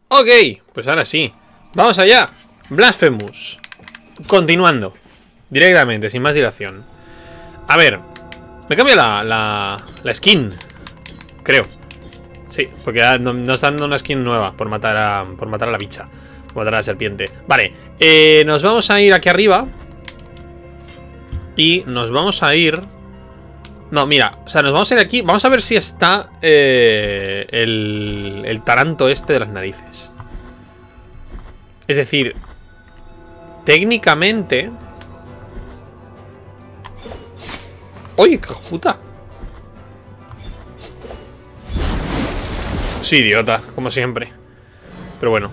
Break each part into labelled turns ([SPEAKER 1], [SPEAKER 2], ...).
[SPEAKER 1] Ok, pues ahora sí. Vamos allá. Blasphemous. Continuando. Directamente, sin más dilación. A ver. Me cambio la skin. Creo. Sí, porque nos están dando una skin nueva por matar a la bicha. Por matar a la serpiente. Vale. Nos vamos a ir aquí arriba. Y nos vamos a ir... No, mira, o sea, nos vamos a ir aquí. Vamos a ver si está el taranto este de las narices. Es decir, técnicamente... ¡Oye, qué puta! Sí, idiota, como siempre. Pero bueno.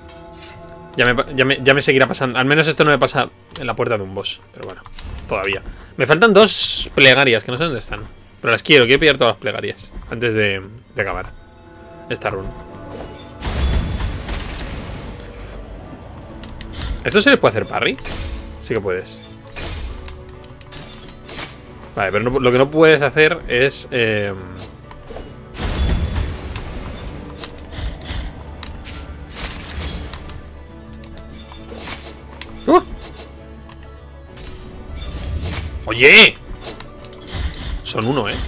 [SPEAKER 1] Ya me seguirá pasando. Al menos esto no me pasa en la puerta de un boss. Pero bueno, todavía. Me faltan 2 plegarias, que no sé dónde están. Pero las quiero pillar todas las plegarias antes de acabar esta run. ¿Esto se le puede hacer parry? Sí que puedes. Vale, pero lo que no puedes hacer es... ¡Oye! Son 1, ¿eh?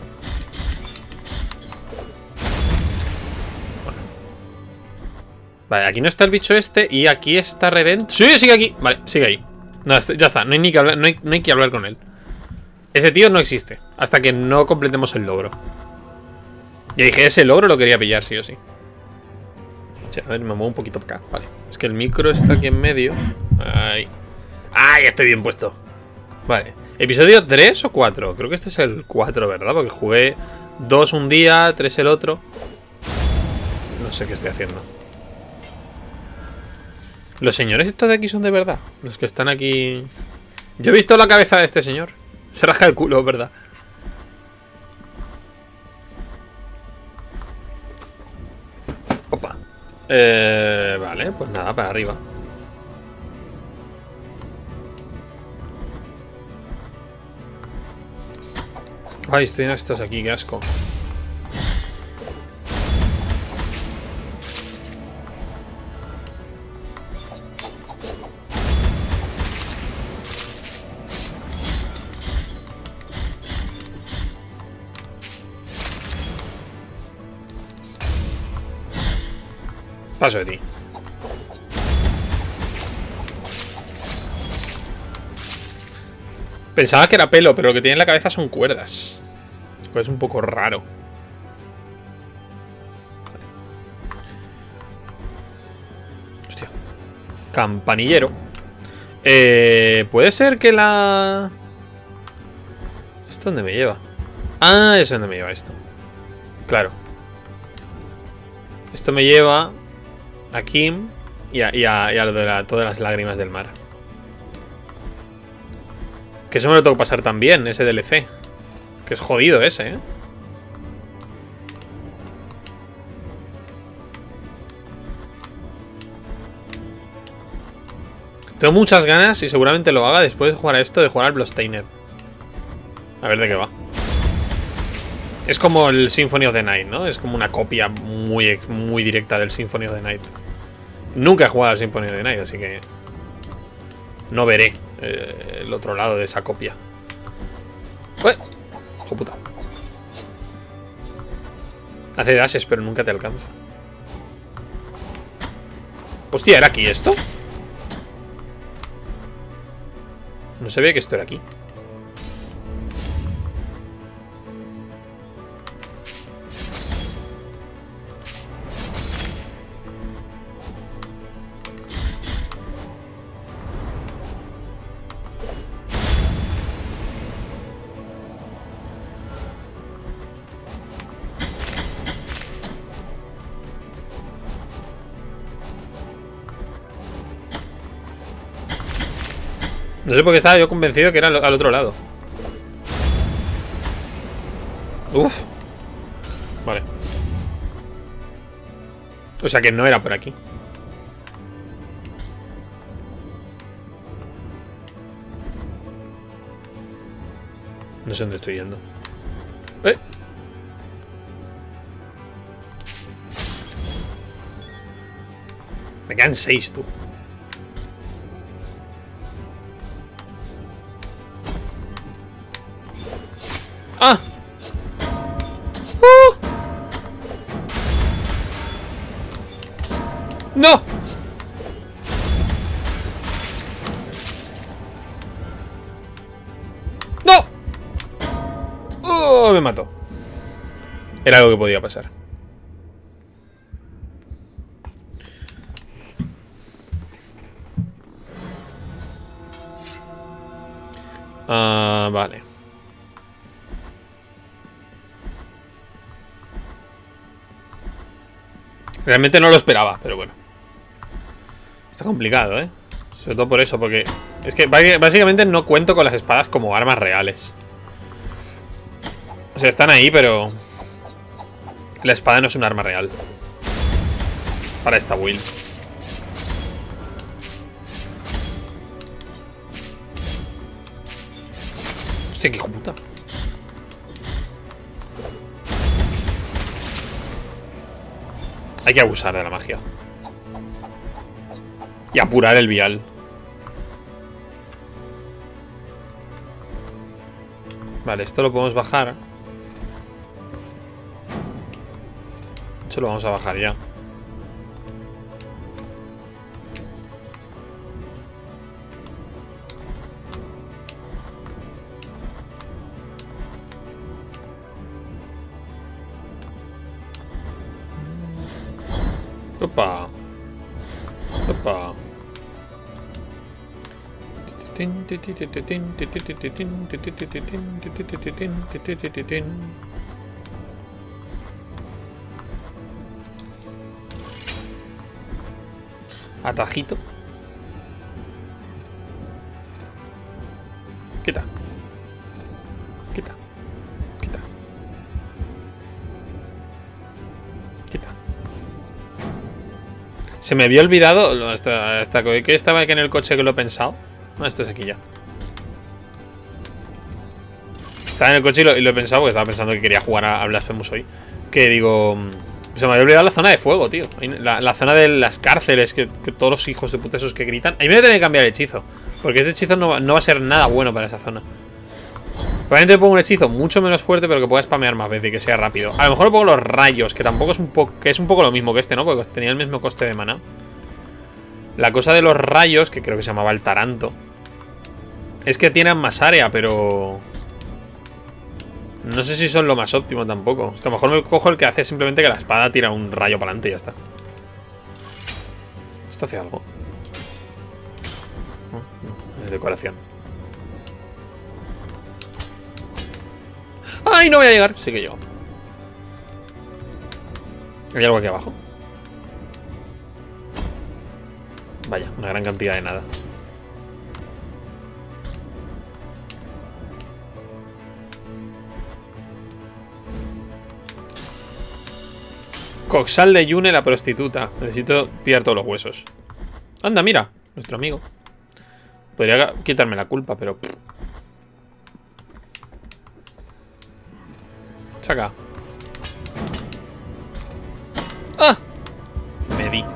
[SPEAKER 1] Bueno. Vale, aquí no está el bicho este. Y aquí está Redent. ¡Sí, sigue aquí! Vale, sigue ahí. No, ya está, no hay ni que hablar, no hay que hablar con él. Ese tío no existe hasta que no completemos el logro. Ya dije, ese logro lo quería pillar, sí o sí. A ver, me muevo un poquito para acá. Vale, es que el micro está aquí en medio. Ahí. ¡Ay, estoy bien puesto! Vale, ¿episodio 3 o 4? Creo que este es el 4, ¿verdad? Porque jugué 2 un día, 3 el otro. No sé qué estoy haciendo. ¿Los señores estos de aquí son de verdad? Los que están aquí... Yo he visto la cabeza de este señor. Se rasca el culo, ¿verdad? Opa. Vale, pues nada, para arriba. Ay, estoy en estos aquí, qué asco. Paso de ti. Pensaba que era pelo, pero lo que tiene en la cabeza son cuerdas. Pues es un poco raro. Hostia. Campanillero. Puede ser que la... ¿Esto dónde me lleva? Ah, es donde me lleva esto. Claro. Esto me lleva aquí y a lo de todas las lágrimas del mar. Que eso me lo tengo que pasar también, ese DLC. Que es jodido ese, ¿eh? Tengo muchas ganas y seguramente lo haga después de jugar a esto, de jugar al Bloodstained. A ver de qué va. Es como el Symphony of the Night, ¿no? Es como una copia muy directa del Symphony of the Night. Nunca he jugado al Symphony of the Night, así que... no veré el otro lado de esa copia. ¡Ué! ¡Ojo puta! Hace dashes, pero nunca te alcanza. Hostia, ¿era aquí esto? No se ve que esto era aquí. No sé por qué estaba yo convencido que era al otro lado. Uf. Vale. O sea que no era por aquí. No sé dónde estoy yendo. Me quedan 6, tú. ¡Ah! ¡No! ¡No! ¡Oh! Me mató. Era algo que podía pasar. Vale. Realmente no lo esperaba, pero bueno. Está complicado, ¿eh? Sobre todo por eso, porque... Es que básicamente no cuento con las espadas como armas reales. O sea, están ahí, pero... La espada no es un arma real. Para esta build. Hostia, qué hijo de puta. Hay que abusar de la magia. Y apurar el vial. Vale, esto lo podemos bajar. De hecho, lo vamos a bajar ya. Opa. Opa. Atajito. Quita. Quita. Quita. Quita. Se me había olvidado hasta que estaba aquí en el coche que lo he pensado. No, esto es aquí ya. Estaba en el coche y lo he pensado porque estaba pensando que quería jugar a Blasphemous hoy. Que digo... Se me había olvidado la zona de fuego, tío. La zona de las cárceles, que todos los hijos de puta esos que gritan. Ahí me voy a tener que cambiar el hechizo. Porque este hechizo no va a ser nada bueno para esa zona. Probablemente pongo un hechizo mucho menos fuerte, pero que pueda spamear más veces y que sea rápido. A lo mejor pongo los rayos, que tampoco es un poco... Que es un poco lo mismo que este, ¿no? Porque tenía el mismo coste de mana. La cosa de los rayos, que creo que se llamaba el taranto, es que tienen más área, pero... No sé si son lo más óptimo tampoco. Es que a lo mejor me cojo el que hace simplemente que la espada tira un rayo para adelante y ya está. Esto hace algo. No, no, es decoración. ¡Ay, no voy a llegar! Sí que llego. ¿Hay algo aquí abajo? Vaya, una gran cantidad de nada. Coxal de Yune, la prostituta. Necesito pillar todos los huesos. Anda, mira, nuestro amigo. Podría quitarme la culpa, pero... Saca. ¡Ah! Me di.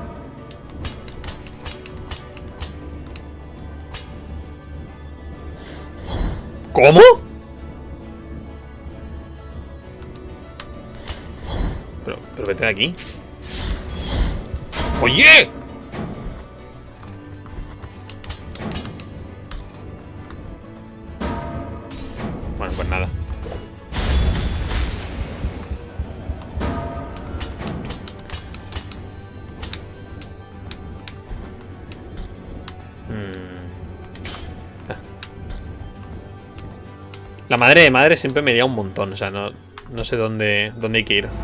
[SPEAKER 1] ¿Cómo? Pero vete de aquí. ¡Oye! Bueno, pues nada. La madre de madre siempre me lía un montón. O sea, no sé dónde hay que ir.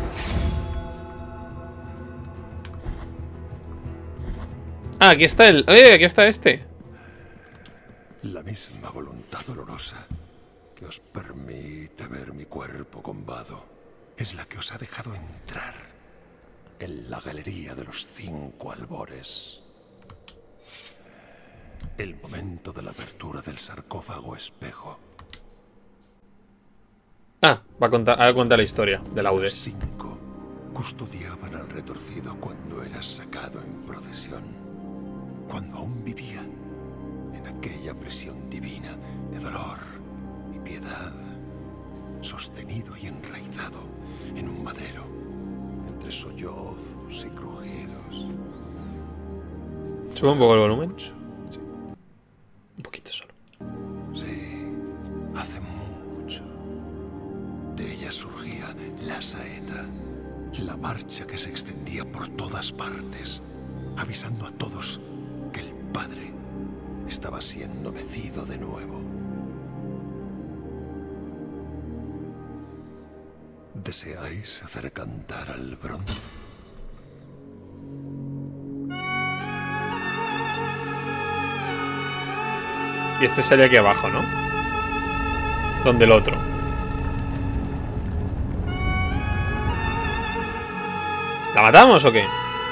[SPEAKER 1] Ah, aquí está el... ¡Oye! Aquí está este.
[SPEAKER 2] La misma voluntad dolorosa que os permite ver mi cuerpo combado es la que os ha dejado entrar en la galería de los 5 albores. El momento de la apertura del sarcófago espejo.
[SPEAKER 1] Ah, va a contar la historia del Aude.
[SPEAKER 2] 5 custodiaban al retorcido cuando era sacado en procesión, cuando aún vivía en aquella prisión divina de dolor y piedad, sostenido y enraizado en un madero, entre sollozos y crujidos.
[SPEAKER 1] Sube un poco el volumen. Sí. Un poquito solo.
[SPEAKER 2] Sí, hace mucho. De ella surgía la saeta, la marcha que se extendía por todas partes, avisando a todos que el padre estaba siendo mecido de nuevo. ¿Deseáis hacer cantar al bronce?
[SPEAKER 1] Y este sale aquí abajo, ¿no? Donde el otro. ¿La matamos o qué?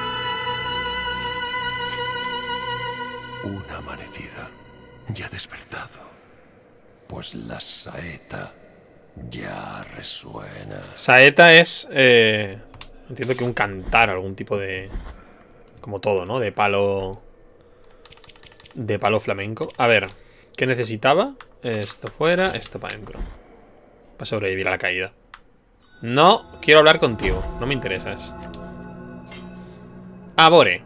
[SPEAKER 2] Una amanecida, ya despertado, pues la saeta ya resuena.
[SPEAKER 1] Saeta es... entiendo que un cantar, algún tipo de... Como todo, ¿no? De palo... De palo flamenco. A ver, ¿qué necesitaba? Esto fuera, esto para adentro. Para sobrevivir a la caída. No quiero hablar contigo, no me interesas. Abore.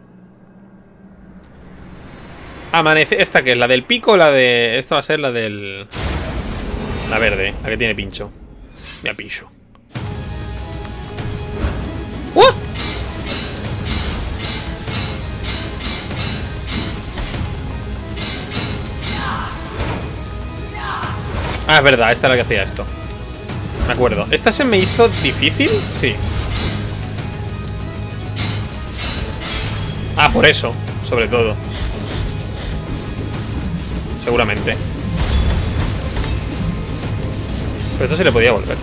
[SPEAKER 1] Amanece. ¿Esta qué es? ¿La del pico o la de...? Esta va a ser la del... La verde, la que tiene pincho. Me apillo. ¡Uh! Ah, es verdad, esta es la que hacía esto. Me acuerdo. ¿Esta se me hizo difícil? Sí. Ah, por eso, sobre todo. Seguramente. Pero esto se le podía volver.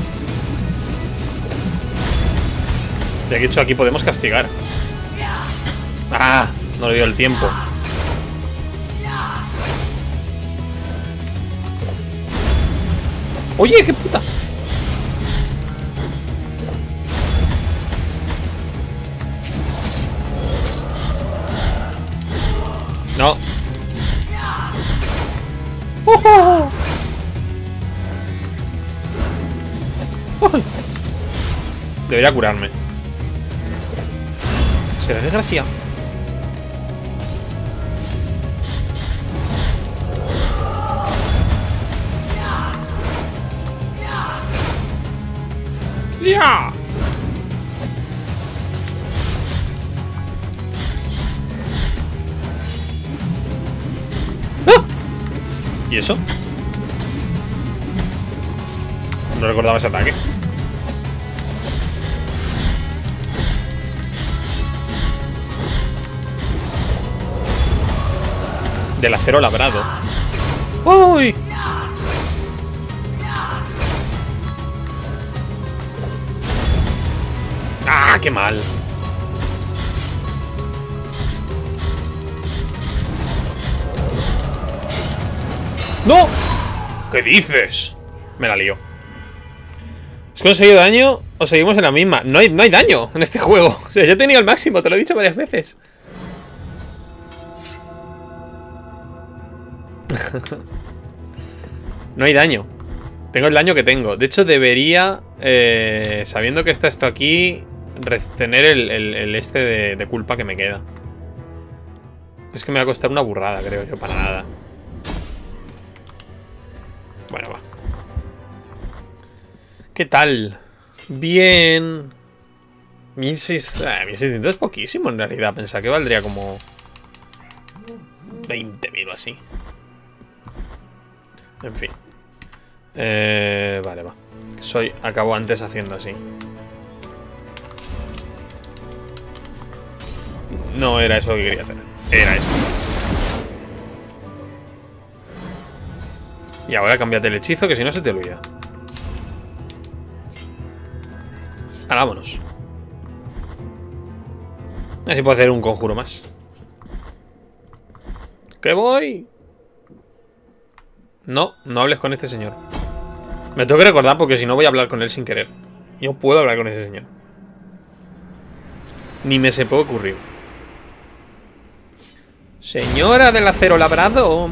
[SPEAKER 1] Ya que he hecho aquí podemos castigar. Ah, no le dio el tiempo. Oye, qué puta. No. Debería curarme. Será desgracia. ¡Ya! ¡Ah! ¿Y eso? No recordaba ese ataque. Del acero labrado. ¡Uy! ¡Ah, qué mal! ¡No! ¿Qué dices? Me la lío. ¿Has conseguido daño o seguimos en la misma? No hay daño en este juego. O sea, ya he tenido el máximo, te lo he dicho varias veces. No hay daño. Tengo el daño que tengo. De hecho, debería, sabiendo que está esto aquí, tener el este de culpa que me queda. Es que me va a costar una burrada, creo yo, para nada. Bueno, va. ¿Qué tal? Bien. 1600 es poquísimo en realidad. Pensaba que valdría como 20.000 o así. En fin. Vale, va. Acabo antes haciendo así. No era eso lo que quería hacer. Era esto. Y ahora cámbiate el hechizo, que si no se te olvida. Ahora vámonos. Así puedo hacer un conjuro más. ¡Que voy! No, no hables con este señor. Me tengo que recordar porque si no voy a hablar con él sin querer. Yo puedo hablar con ese señor. Ni me se puede ocurrir. Señora del acero labrado.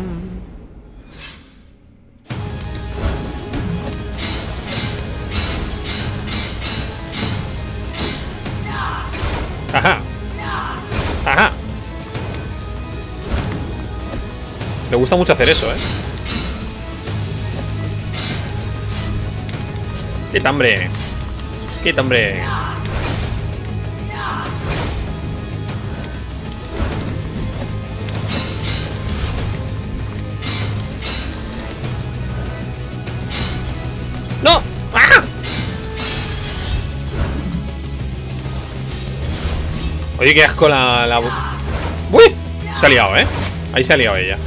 [SPEAKER 1] Ajá. Ajá. Le gusta mucho hacer eso, ¿eh? ¡Quita, hombre! ¡Quita, hombre! ¡No! ¡Ah! Oye, qué asco la... ¡Uy! Se ha liado, ¿eh? Ahí se ha liado ella.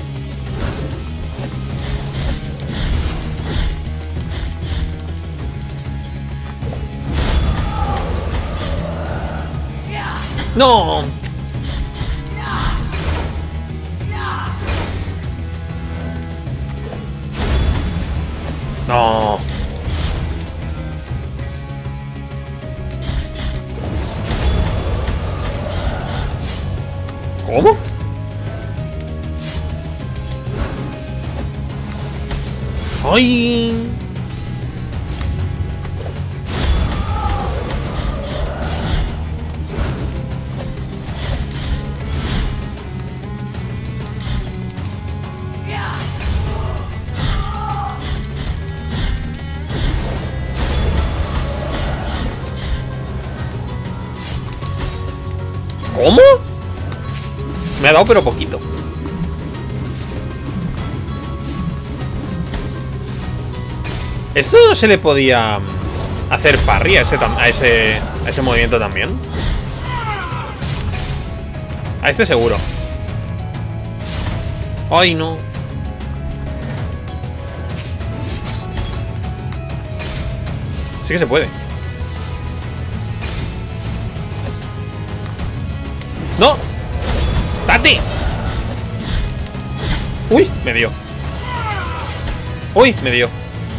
[SPEAKER 1] ¡No! ¡No! ¿Cómo? ¡Ay! ¿Cómo? Me ha dado pero poquito. ¿Esto no se le podía hacer parry a ese movimiento también? A este seguro. Ay, no. Sí que se puede. ¡No! ¡Tati! ¡Uy! Me dio. ¡Uy! Me dio.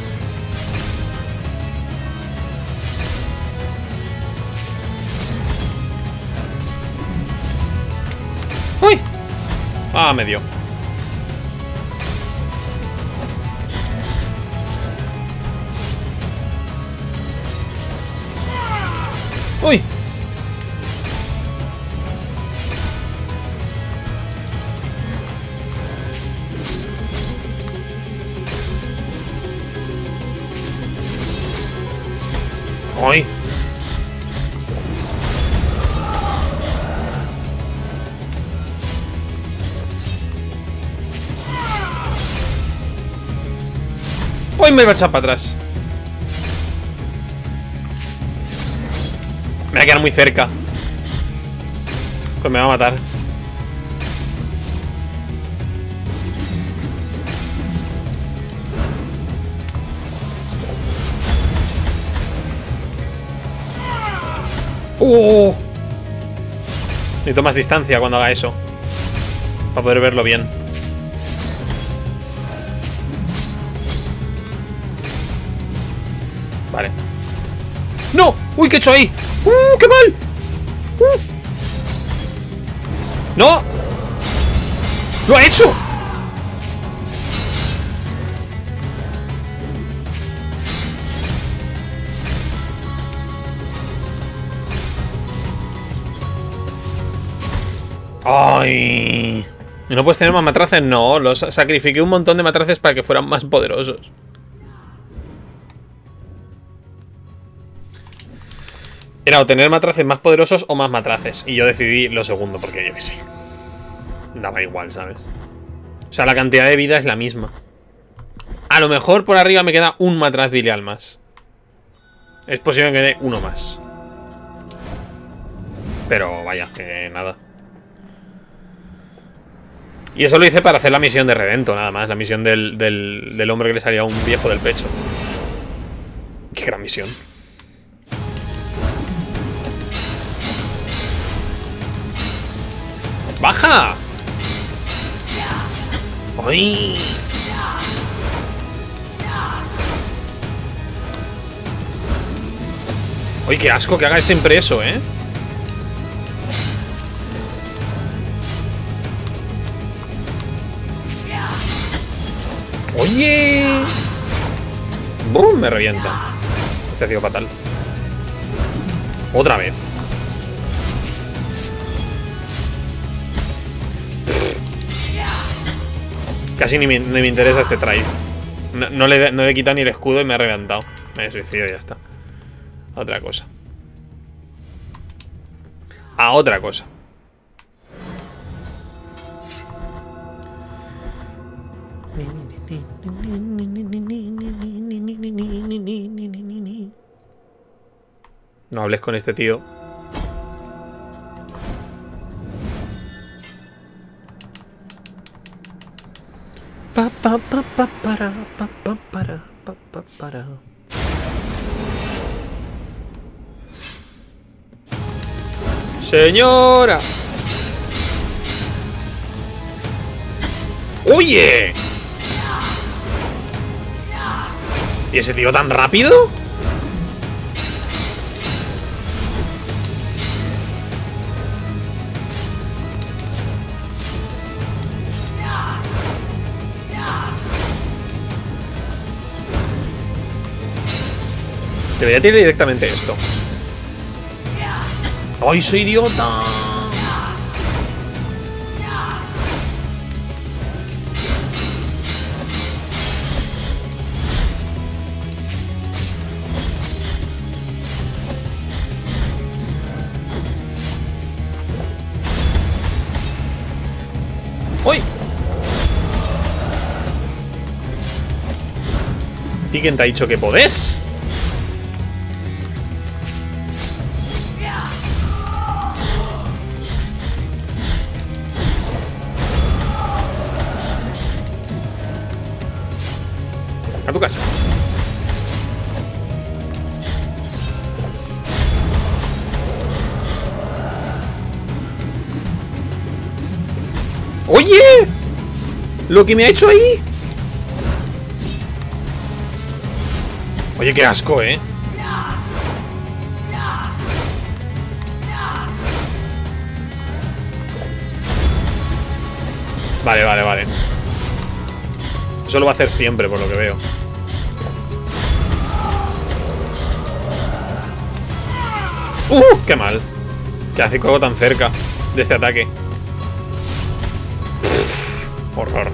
[SPEAKER 1] ¡Uy! Ah, me dio. ¡Uy! ¡Ay! ¡Uy! Me va a echar para atrás. Me va a quedar muy cerca. Pues me va a matar. Necesito más distancia cuando haga eso, para poder verlo bien. Vale. ¡No! ¡Uy! ¿Qué he hecho ahí? ¡Qué mal! ¡No! ¡Lo ha hecho! ¡Ay! ¿Y no puedes tener más matraces? No, los sacrifiqué un montón de matraces para que fueran más poderosos. Era o tener matraces más poderosos o más matraces. Y yo decidí lo segundo, porque yo qué sé. Daba igual, ¿sabes? O sea, la cantidad de vida es la misma. A lo mejor por arriba me queda un matraz bilial más. Es posible que me dé uno más. Pero vaya, que nada. Y eso lo hice para hacer la misión de Redento, nada más. La misión del hombre que le salía un viejo del pecho. Qué gran misión. ¡Baja! ¡Ay! ¡Ay, qué asco que haga siempre eso, eh! ¡Oye! ¡Bum! Me revienta. Este ha sido fatal. Otra vez. Casi ni me interesa este try. No le he quitado ni el escudo y me ha reventado. Me suicido y ya está. A otra cosa. A otra cosa. No hables con este tío. Para. Señora. ¡Oye! ¿Y ese tío tan rápido? Debería tirar directamente esto. ¡Ay, soy idiota! ¡Uy! ¿Y quién te ha dicho que podés? A tu casa. ¡Oye! Lo que me ha hecho ahí. Oye, qué asco, ¿eh? Vale. Eso lo va a hacer siempre, por lo que veo. ¡Qué mal! ¿Qué hace algo tan cerca de este ataque? Horror.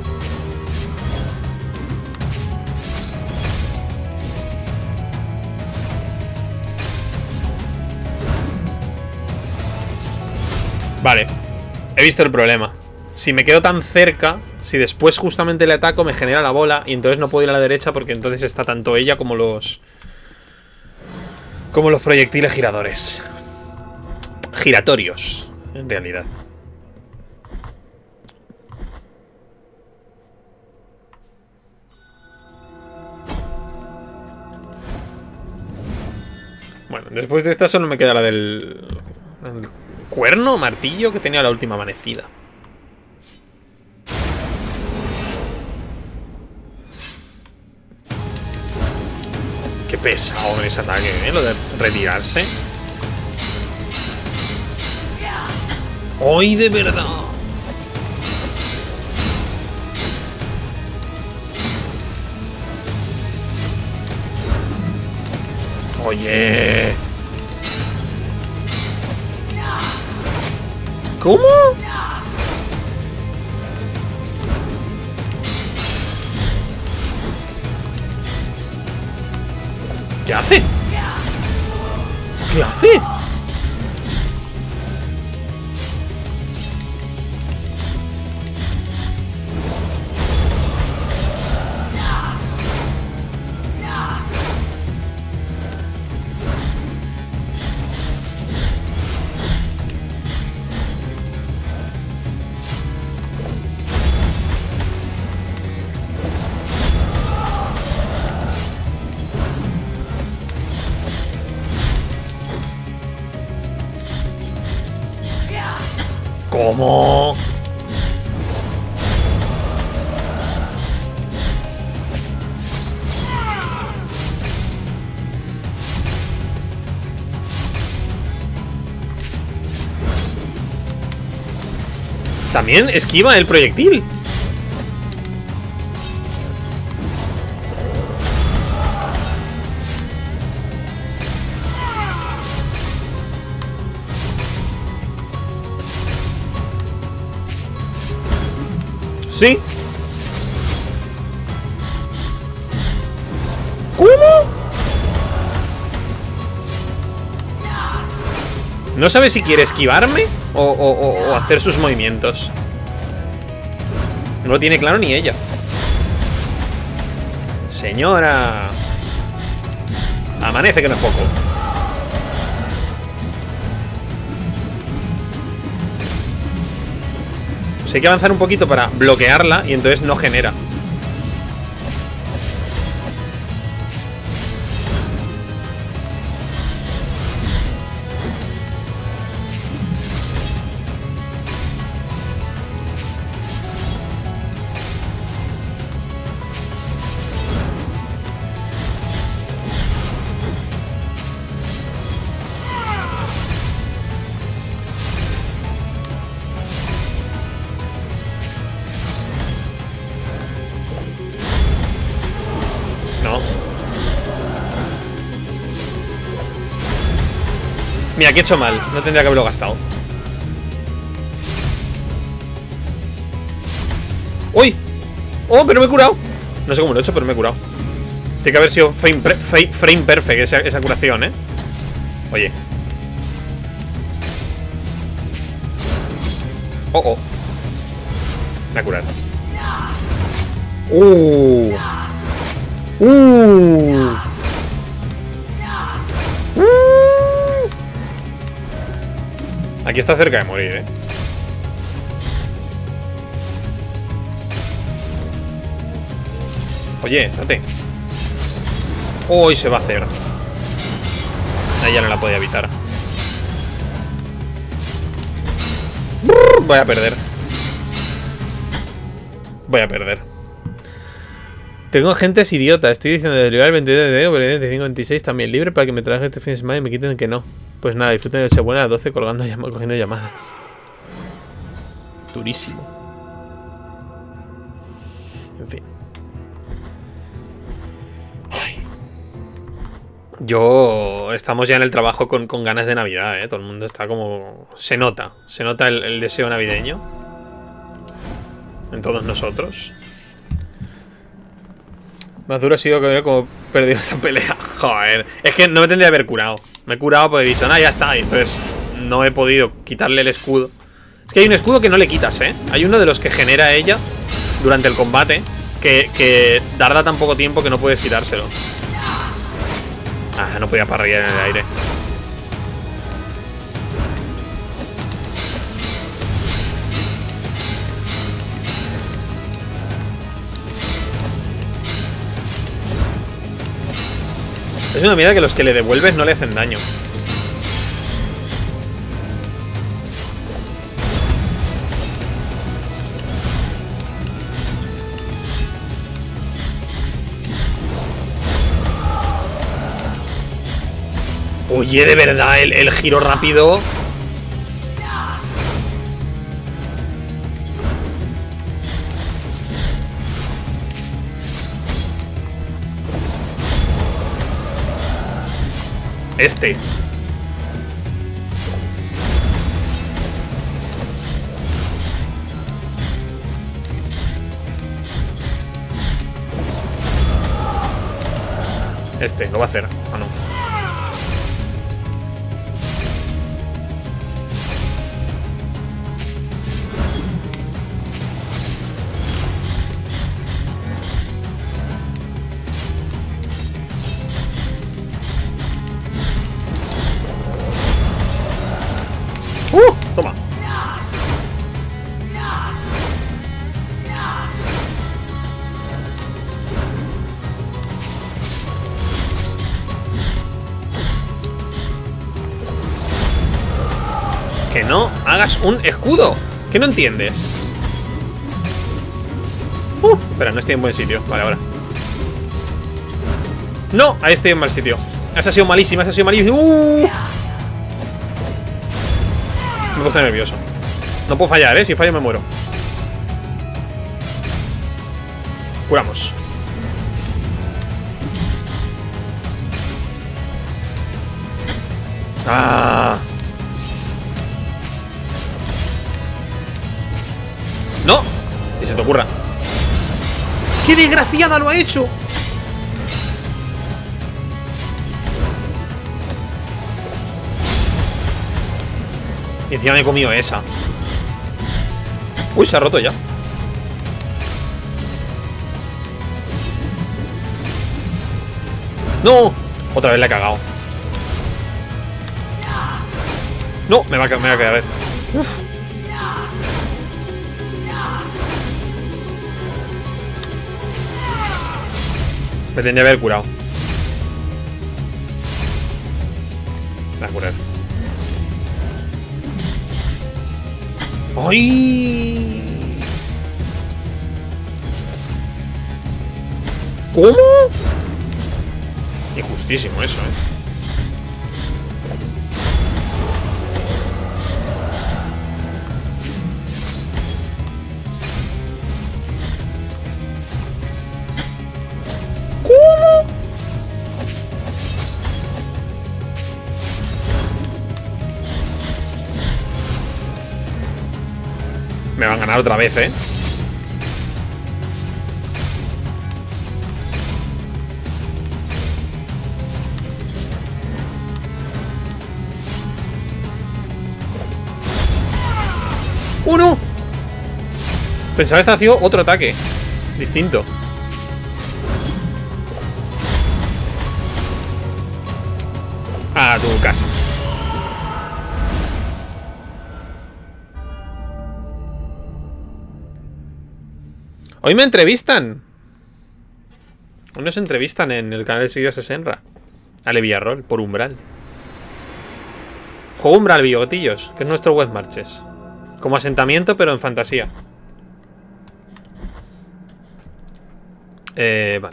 [SPEAKER 1] Vale. He visto el problema. Si me quedo tan cerca, si después justamente le ataco, me genera la bola y entonces no puedo ir a la derecha porque entonces está tanto ella como los proyectiles giradores. Giratorios, en realidad. Bueno, después de esta solo me queda la del cuerno, martillo que tenía la última amanecida. Qué pesado con ese ataque, ¿eh? Lo de retirarse. ¡Ay, de verdad! Oye. ¿Cómo? ¿Qué hace? ¿Qué hace? ¿Cómo? También esquiva el proyectil. ¿Sí? ¿Cómo? No sabe si quiere esquivarme o hacer sus movimientos. No lo tiene claro ni ella. Señora. Amanece que no es poco. Pues hay que avanzar un poquito para bloquearla y entonces no genera. No. Mira, que he hecho mal. No tendría que haberlo gastado. ¡Uy! ¡Oh, pero me he curado! No sé cómo lo he hecho, pero me he curado. Tiene que haber sido frame perfect esa curación, ¿eh? Oye. Oh, oh. Me voy a curar. Aquí está cerca de morir, ¿eh? Oye, date. Hoy se va a hacer. Ahí ya no la podía evitar. Voy a perder. Voy a perder. Tengo agentes idiota. Estoy diciendo de liberar el 22 de enero, pero el 25-26 también libre para que me traje este fin de semana y me quiten que no. Pues nada, disfruten de Nochebuena a las 12 cogiendo llamadas. Durísimo. En fin. Ay. Estamos ya en el trabajo con ganas de Navidad, ¿eh? Todo el mundo está como... Se nota el deseo navideño en todos nosotros. Más duro ha sido que hubiera como perdido esa pelea. Joder, es que no me tendría que haber curado. Me he curado porque he dicho, nah, ya está. Y entonces no he podido quitarle el escudo. Es que hay un escudo que no le quitas, ¿eh? Hay uno de los que genera ella durante el combate que tarda tan poco tiempo que no puedes quitárselo. Ah, no podía parrillar en el aire. Es una mierda que los que le devuelves no le hacen daño. Oye, de verdad, el giro rápido. Este. Este, lo va a hacer. Ah, no. Toma. Que no hagas un escudo. ¿Qué no entiendes? Espera, no estoy en buen sitio. Vale, ahora. No, ahí estoy en mal sitio. Esa ha sido malísima, esa ha sido malísima. Me he puesto nervioso. No puedo fallar, ¿eh? Si fallo me muero. Curamos. ¡Ah! ¡No! te ocurra. ¡Qué desgraciada lo ha hecho! Y encima me he comido esa. Uy, se ha roto ya. ¡No! Otra vez la he cagado. No, me va a quedar. Uf. Me tendría que haber curado. Me voy a curar. ¡Ay! ¿Cómo? Injustísimo eso, ¿Cómo? Me van a ganar otra vez, ¡Uno! Pensaba que estaba haciendo otro ataque distinto. A tu casa. Hoy me entrevistan. Hoy nos entrevistan en el canal de Sirius Senra. Ale Villarrol, por Umbral. Juego Umbral, bigotillos, que es nuestro Web Marches. Como asentamiento, pero en fantasía. Vale.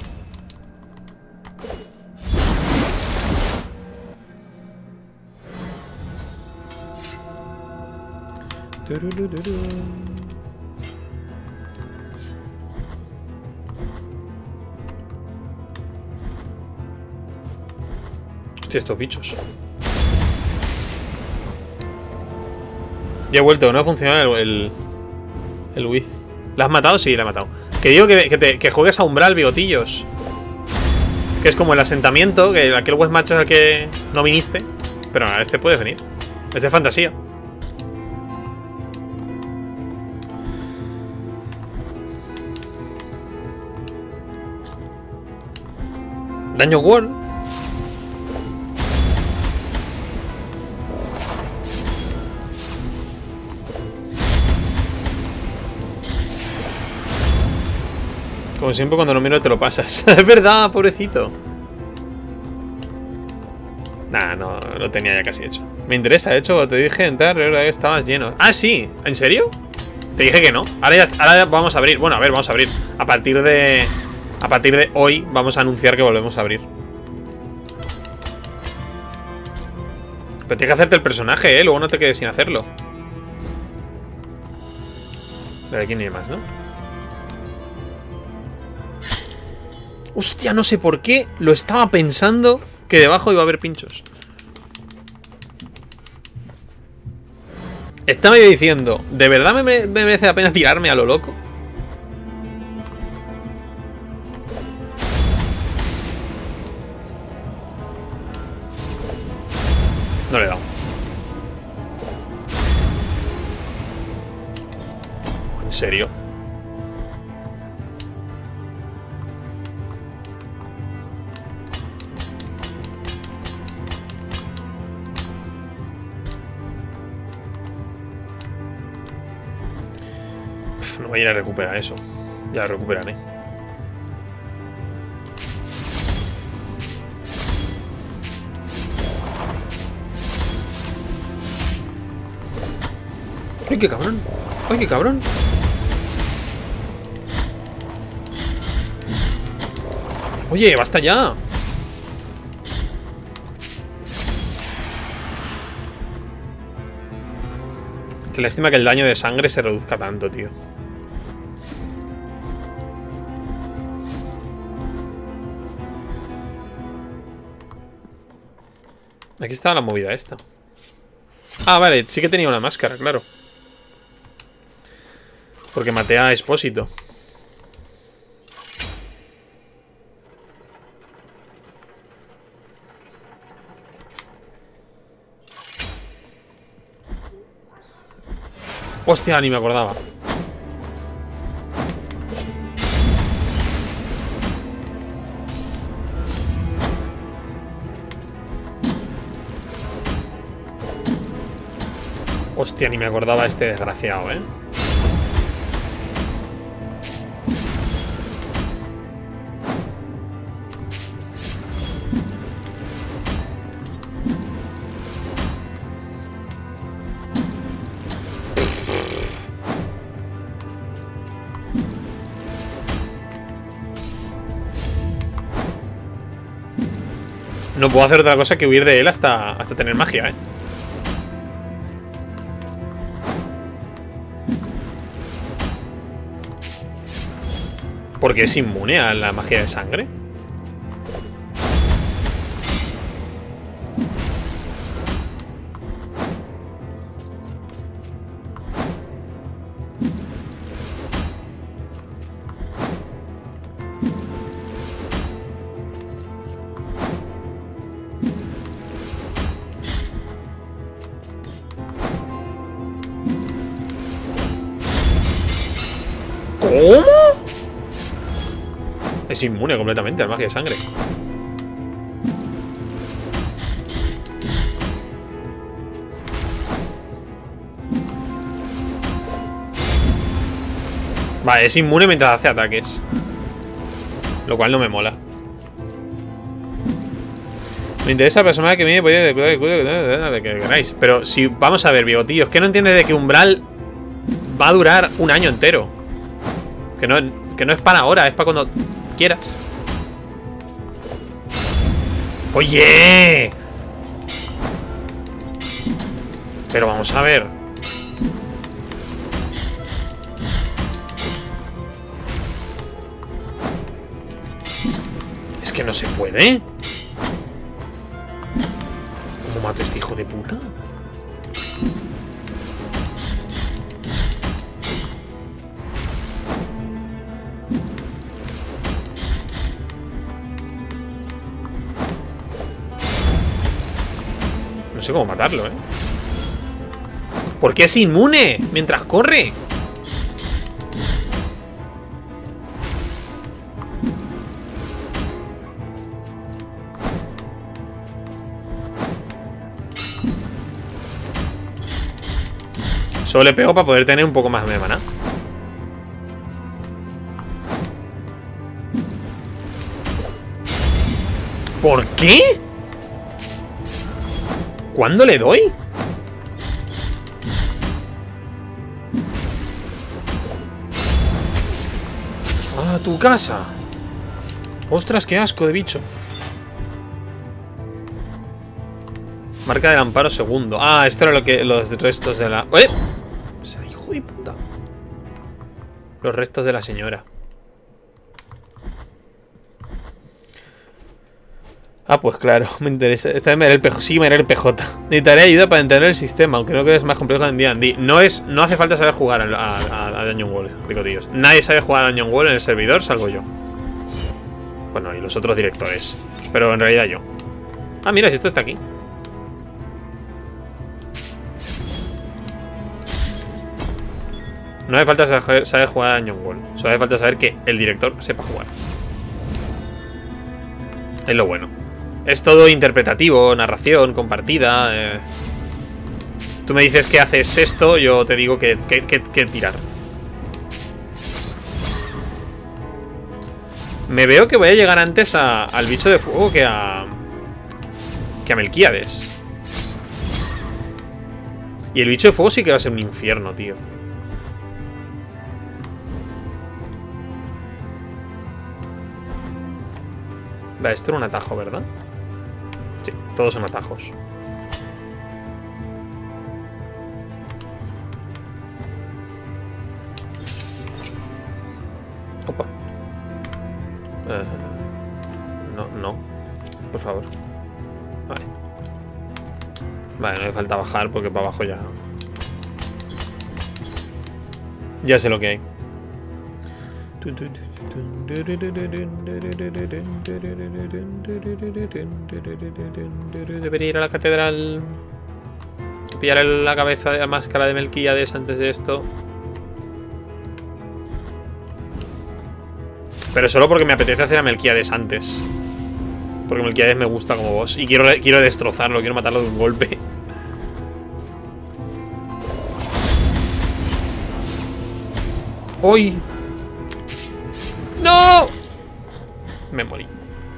[SPEAKER 1] Hostia, estos bichos. Ya he vuelto, no ha funcionado el Wiz. ¿La has matado? Sí, la he matado. Que digo que juegues a Umbral, bigotillos. Que es como el asentamiento, que aquel Web Match es al que no viniste. Pero a este puedes venir. Es de fantasía. Daño Wall. Como siempre, cuando lo miro te lo pasas. Es verdad, pobrecito. Nah, no lo tenía ya casi hecho. Me interesa, de hecho, te dije entrar, pero que estabas lleno. Ah, sí, ¿en serio? Te dije que no. Ahora ya vamos a abrir. Bueno, a ver, vamos a abrir. A partir de hoy vamos a anunciar que volvemos a abrir. Pero tienes que hacerte el personaje, luego no te quedes sin hacerlo. De aquí ni hay más, ¿no? Hostia, no sé por qué lo estaba pensando que debajo iba a haber pinchos. Estaba yo diciendo, ¿de verdad me merece la pena tirarme a lo loco? No le he dado. ¿En serio? No voy a ir a recuperar eso. Ya lo recuperaré. ¡Ay, qué cabrón! ¡Ay, qué cabrón! Oye, basta ya. Qué lástima que el daño de sangre se reduzca tanto, tío. Aquí estaba la movida esta. Ah, vale, sí que tenía una máscara, claro. Porque maté a Expósito. Hostia, ni me acordaba. Hostia, ni me acordaba este desgraciado, ¿eh? No puedo hacer otra cosa que huir de él hasta tener magia, ¿eh? Porque es inmune a la magia de sangre. ¿Cómo? Es inmune completamente a la magia de sangre. Vale, es inmune mientras hace ataques. Lo cual no me mola. Me interesa la persona que viene de que queráis. Pero si vamos a ver, bigotillo, es que no entiendes de que Umbral va a durar un año entero. Que no es para ahora, es para cuando quieras. ¡Oye! Pero vamos a ver. Es que no se puede. ¿Cómo mato a este hijo de puta? No sé cómo matarlo, ¿eh? ¿Por qué es inmune mientras corre? Solo le pego para poder tener un poco más de maná. ¿Por qué? ¿Cuándo le doy? ¡A tu casa! ¡Ostras, qué asco de bicho! Marca del amparo segundo. Ah, esto era lo que los restos de la... ¡Eh! ¡Será hijo de puta! Los restos de la señora. Ah, pues claro, me interesa. Esta vez me haré el PJ. Sí, me haré el PJ. Necesitaré ayuda para entender el sistema, aunque creo que es más complejo en D&D. No hace falta saber jugar a Dungeon Wall, bigotillos. Nadie sabe jugar a Dungeon Wall en el servidor, salvo yo. Bueno, y los otros directores. Pero en realidad yo. Ah, mira, si esto está aquí. No hace falta saber jugar a Dungeon Wall. Solo hace falta saber que el director sepa jugar. Es lo bueno. Es todo interpretativo, narración, compartida. Tú me dices que haces esto, yo te digo que tirar. Me veo que voy a llegar antes al bicho de fuego que a Melquíades. Y el bicho de fuego sí que va a ser un infierno, tío. Vale, esto era un atajo, ¿verdad? Sí, todos son atajos. Opa. No. Por favor. Vale. Vale, no me falta bajar porque para abajo ya... Ya sé lo que hay. Debería ir a la catedral. Pillar la cabeza de la máscara de Melquíades antes de esto. Pero solo porque me apetece hacer a Melquíades antes. Porque Melquíades me gusta como boss. Y quiero destrozarlo, quiero matarlo de un golpe. ¡Uy! ¡No! Me morí.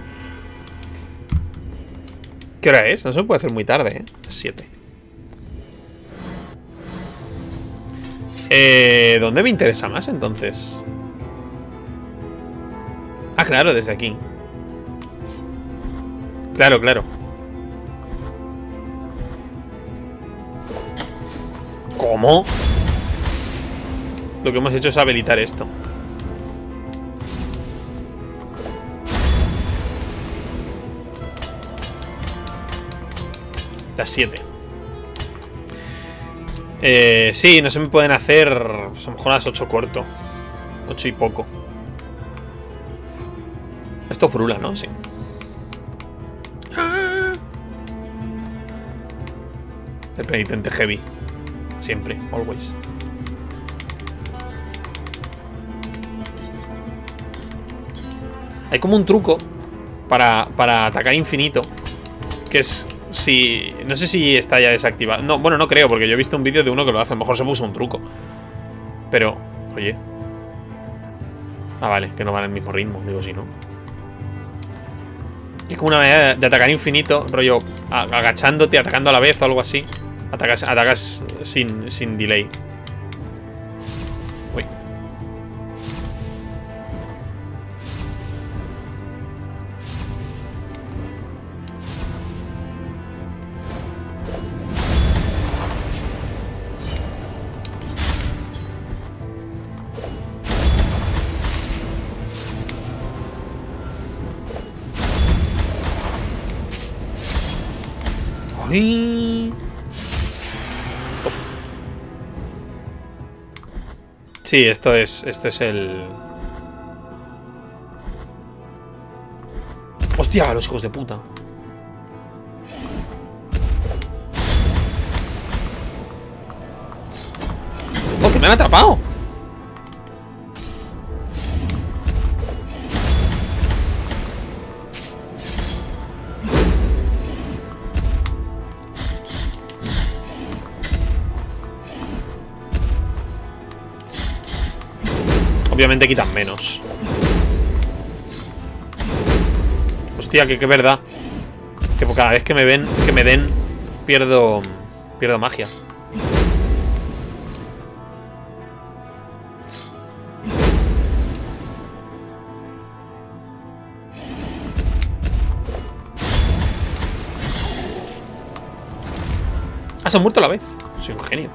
[SPEAKER 1] ¿Qué hora es? No se puede hacer muy tarde, ¿eh? 7. ¿Dónde me interesa más entonces? Ah, claro, desde aquí. Claro, claro. ¿Cómo? Lo que hemos hecho es habilitar esto. Las 7. Sí, no se me pueden hacer. Pues a lo mejor a las 8 corto. 8 y poco. Esto frula, ¿no? Sí. El penitente heavy. Siempre, always. Hay como un truco para atacar infinito. Que es si... No sé si está ya desactivado. No, bueno, no creo, porque yo he visto un vídeo de uno que lo hace. A lo mejor se puso un truco. Pero, oye. Ah, vale, que no van al mismo ritmo. Digo, si no. Es como una manera de atacar infinito. Rollo, agachándote, atacando a la vez o algo así. Atacas sin delay. Uy. Uy. Sí, esto es el... ¡Hostia! Los hijos de puta. ¡Oh, que me han atrapado! Obviamente quitan menos. Hostia, que verdad. Que cada vez que me den, pierdo magia. Ah, se han muerto a la vez. Soy un genio.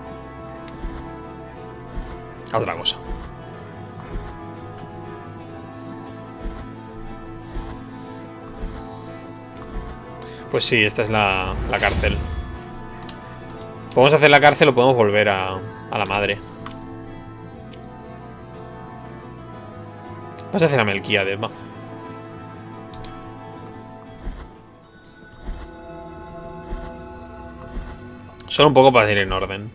[SPEAKER 1] Otra cosa. Pues sí, esta es la cárcel. Podemos hacer la cárcel o podemos volver a la madre. Vas a hacer a Melquíades, va. Solo un poco para ir en orden.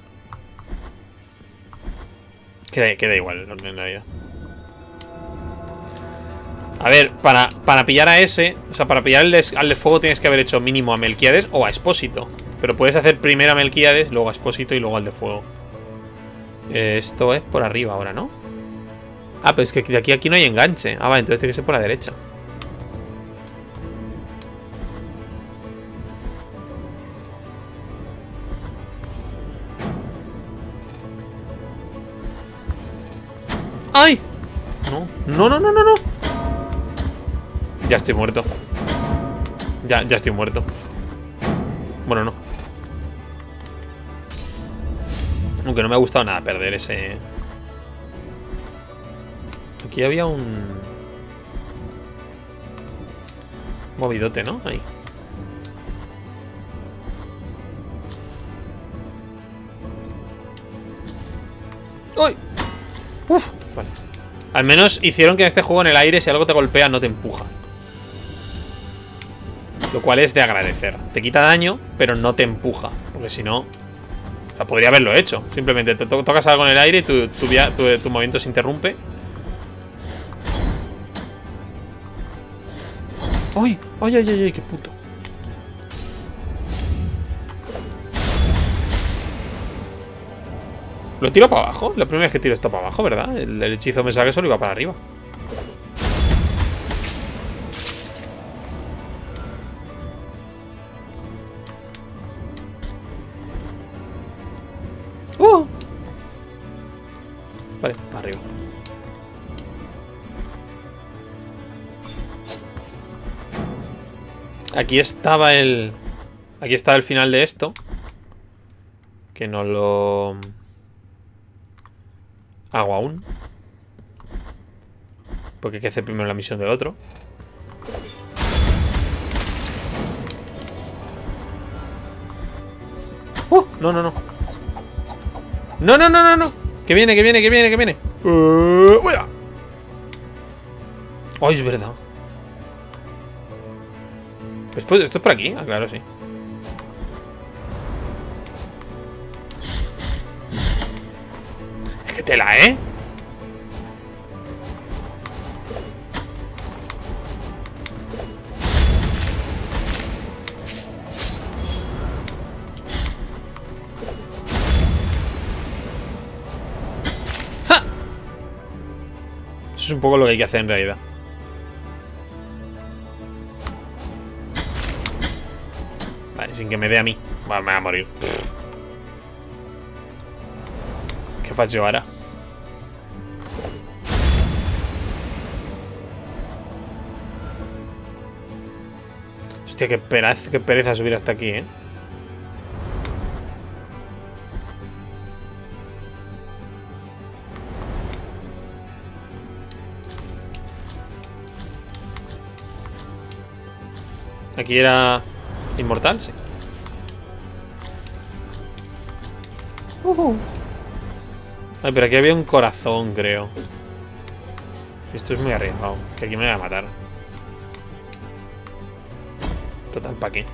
[SPEAKER 1] Queda igual el orden en realidad. A ver, para pillar a ese, o sea, para pillar al de fuego tienes que haber hecho mínimo a Melquíades o a Expósito. Pero puedes hacer primero a Melquíades, luego a Expósito y luego al de fuego. Esto es por arriba ahora, ¿no? Ah, pero es que de aquí no hay enganche. Ah, vale, entonces tiene que ser por la derecha. ¡Ay! No. No. Ya estoy muerto. Ya estoy muerto. Bueno, no. Aunque no me ha gustado nada perder ese... Aquí había un... movidote, ¿no? Ahí. ¡Uy! Uf, vale. Al menos hicieron que en este juego en el aire, si algo te golpea, no te empuja. Lo cual es de agradecer. Te quita daño, pero no te empuja. Porque si no... O sea, podría haberlo hecho. Simplemente te tocas algo en el aire y tu movimiento se interrumpe. ¡Ay! ¡Ay, ay, ay, ay! ¡Qué puto! Lo tiro para abajo. La primera vez que tiro esto para abajo, ¿verdad? El hechizo me sabe que solo iba para arriba. Vale, para arriba. Aquí estaba el... Aquí estaba el final de esto. Que no lo... hago aún. Porque hay que hacer primero la misión del otro. No, no, no. No, no, no, no, no. Que viene, que viene, que viene, que viene. ¡Fuera! ¡Ay, es verdad! Después, ¿esto es por aquí? Ah, claro, sí. Es que tela, ¿eh? ¡Ja! Eso es un poco lo que hay que hacer en realidad. Vale, sin que me dé a mí. Vale, me voy a morir. ¿Qué facho ahora? Hostia, qué pereza subir hasta aquí, ¿eh? Aquí era... ¿inmortal? Sí. Ay, pero aquí había un corazón, creo. Esto es muy arriesgado. Que aquí me voy a matar. Total, ¿para qué?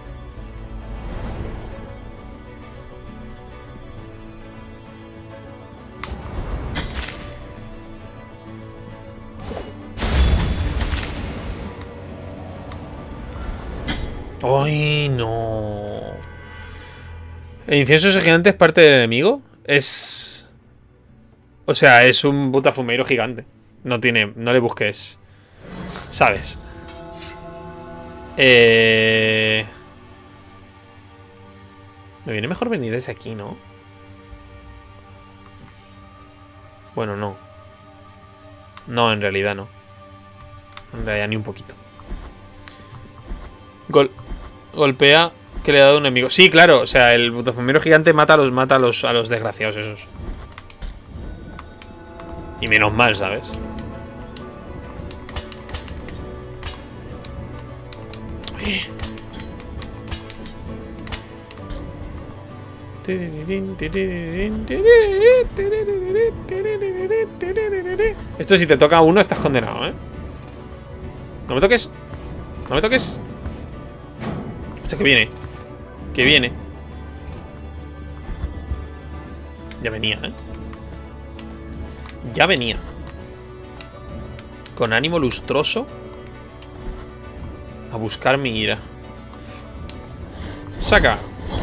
[SPEAKER 1] ¡Ay, no! ¿El incienso ese gigante es parte del enemigo? Es... O sea, es un butafumeiro gigante. No tiene... No le busques... ¿Sabes? Me viene mejor venir desde aquí, ¿no? Bueno, no. No, en realidad no. En realidad ni un poquito. Golpea que le ha dado un enemigo. Sí, claro, o sea, el butafumeiro gigante mata a los desgraciados esos. Y menos mal, ¿sabes? Esto si te toca a uno estás condenado, ¿eh? No me toques. No me toques. Hostia, que viene. Que viene. Ya venía, ¿eh? Ya venía. Con ánimo lustroso. A buscar mi ira. Saca.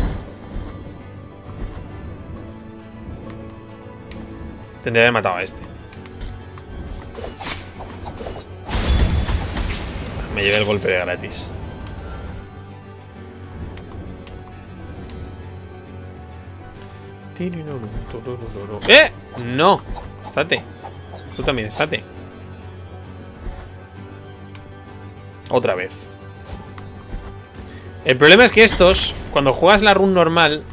[SPEAKER 1] Tendría que haber matado a este. Me llevé el golpe de gratis. ¡Eh! ¡No! Estate. Tú también, estate. Otra vez. El problema es que estos, cuando juegas la run normal,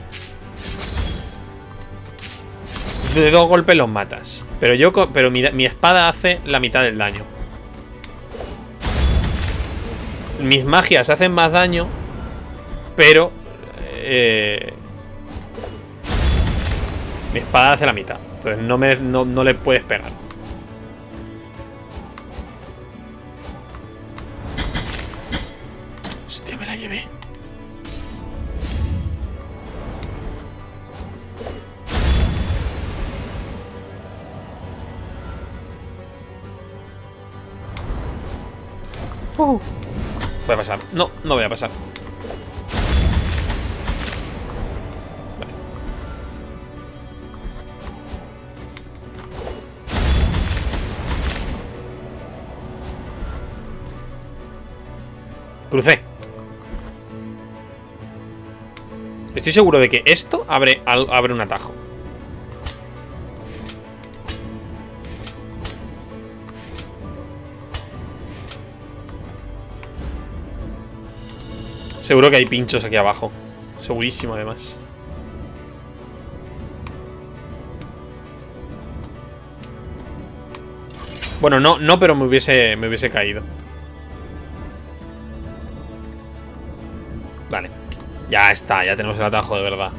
[SPEAKER 1] de 2 golpes los matas. Pero mi espada hace la mitad del daño. Mis magias hacen más daño, pero mi espada hace la mitad. Entonces no le puedes pegar. Voy a pasar. No, no voy a pasar. Vale. Crucé. Estoy seguro de que esto abre un atajo. Seguro que hay pinchos aquí abajo. Segurísimo, además. Bueno, no, pero me hubiese caído. Vale. Ya está, ya tenemos el atajo de verdad.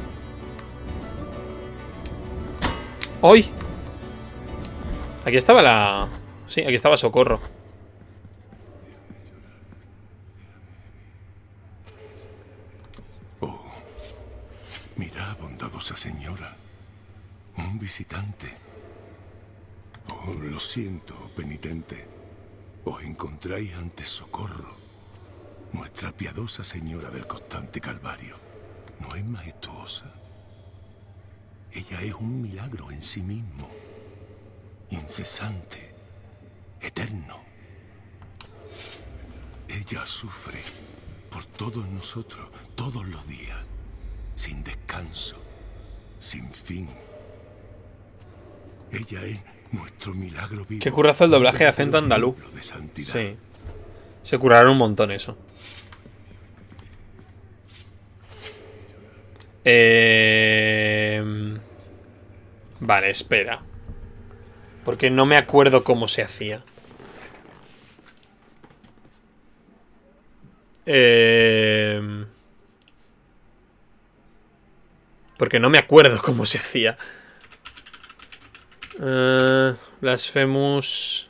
[SPEAKER 1] ¡Hoy! Aquí estaba la... Sí, aquí estaba Socorro.
[SPEAKER 2] Mira, bondadosa señora. Un visitante. Oh, lo siento, penitente. Os encontráis ante Socorro, nuestra piadosa señora del constante Calvario. ¿No es majestuosa? Ella es un milagro en sí mismo. Incesante. Eterno. Ella sufre por todos nosotros, todos los días. Sin descanso, sin fin. Ella es nuestro milagro vivo.
[SPEAKER 1] Qué currazo el doblaje de acento andaluz. Sí. Se curaron un montón eso. Vale, espera. Porque no me acuerdo cómo se hacía. Porque no me acuerdo cómo se hacía. Blasphemous.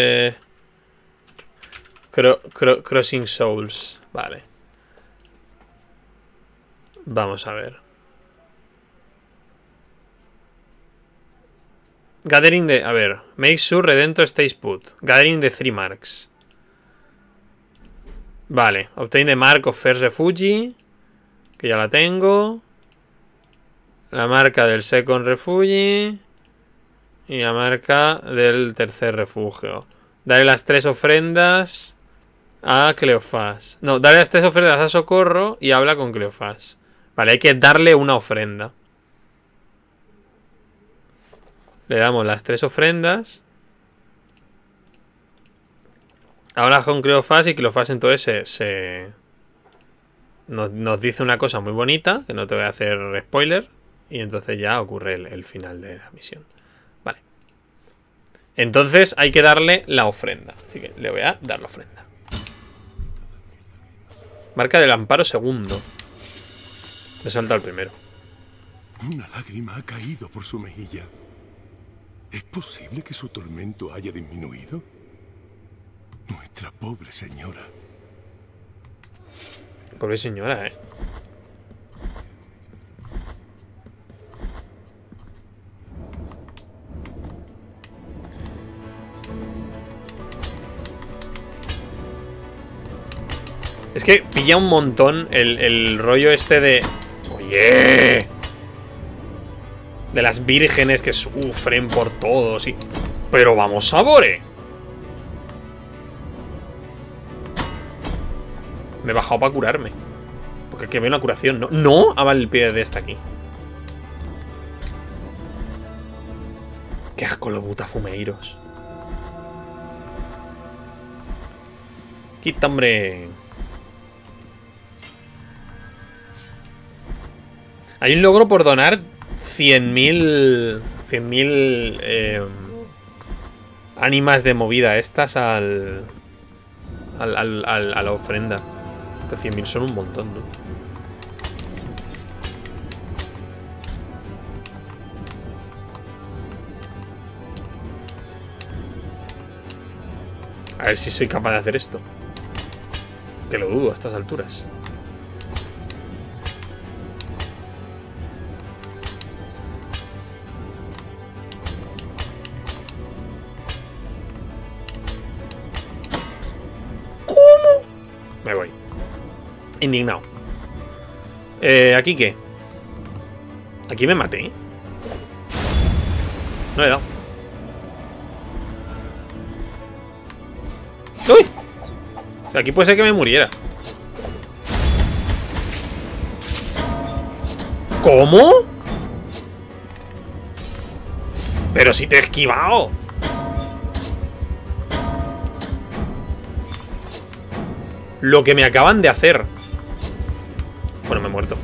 [SPEAKER 1] Crossing Souls. Vale. Vamos a ver. Gathering the... A ver. Make sure Redentor stays put. Gathering the 3 marks. Vale. Obtain the mark of first refugee. Que ya la tengo. La marca del second refugee. Y la marca del tercer refugio. Daré las 3 ofrendas a Cleofás. No, daré las 3 ofrendas a Socorro y habla con Cleofás. Vale, hay que darle una ofrenda. Le damos las 3 ofrendas. Habla con Cleofás y Cleofás entonces nos dice una cosa muy bonita, que no te voy a hacer spoiler. Y entonces ya ocurre el final de la misión. Vale. Entonces hay que darle la ofrenda. Así que le voy a dar la ofrenda. Marca del amparo segundo. Me salta el primero.
[SPEAKER 2] Una lágrima ha caído por su mejilla. ¿Es posible que su tormento haya disminuido? Nuestra pobre señora.
[SPEAKER 1] Pobre señora, Es que pilla un montón el rollo este de... ¡Oye! De las vírgenes que sufren por todo, sí. Pero vamos a Bore. Me he bajado para curarme. Porque aquí veo una curación, ¿no? ¡No! Ah, vale, el pie de esta aquí. Qué asco los butafumeiros. Quita, hombre. Hay un logro por donar 100.000 ánimas de movida estas a la ofrenda. Pero 100.000 son un montón, ¿no? A ver si soy capaz de hacer esto. Que lo dudo a estas alturas. ¿Cómo? Indignado. ¿Aquí qué? Aquí me maté. No le he dado. ¡Uy! O sea, aquí puede ser que me muriera. ¿Cómo? Pero si te he esquivado. Lo que me acaban de hacer. Bueno, me he muerto.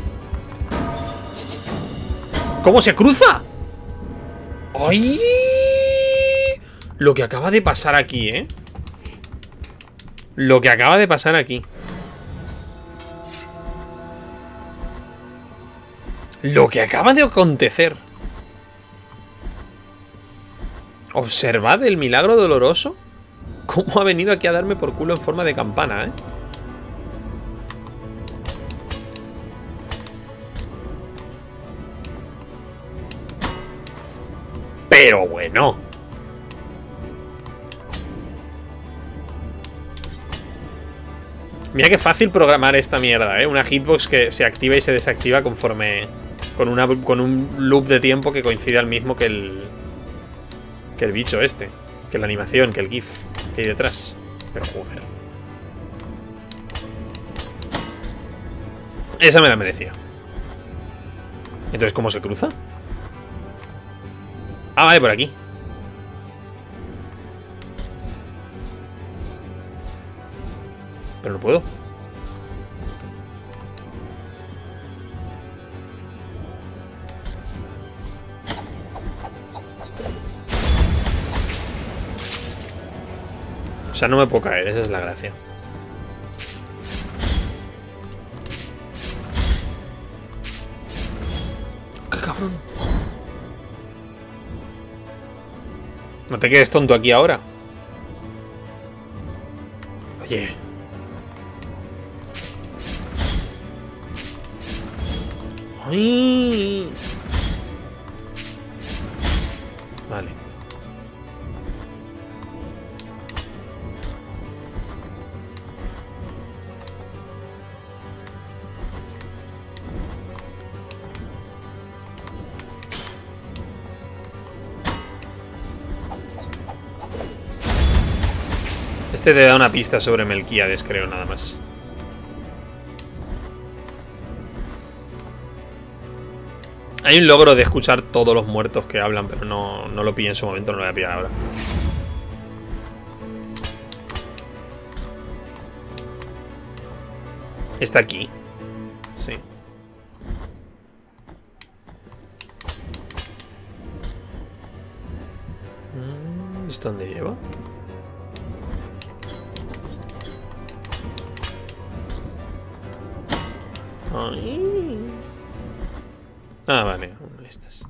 [SPEAKER 1] ¿Cómo se cruza? ¡Ay! Lo que acaba de pasar aquí, ¿eh? Lo que acaba de pasar aquí. Lo que acaba de acontecer. Observad el milagro doloroso. ¿Cómo ha venido aquí a darme por culo en forma de campana, eh? Pero bueno. Mira qué fácil programar esta mierda, ¿eh? Una hitbox que se activa y se desactiva conforme... Con un loop de tiempo que coincide al mismo que el bicho este. Que la animación, que el GIF que hay detrás. Pero joder. Esa me la merecía. Entonces, ¿cómo se cruza? Ah, vale, por aquí. Pero no puedo. O sea, no me puedo caer, esa es la gracia. ¡Qué cabrón! No te quedes tonto aquí ahora. Oye. ¡Ay! Vale. Este te da una pista sobre Melquíades, creo, nada más. Hay un logro de escuchar todos los muertos que hablan, pero no lo pillé en su momento, no lo voy a pillar ahora. Está aquí. Sí. ¿Esto dónde lleva? Ay. Ah, vale, listas.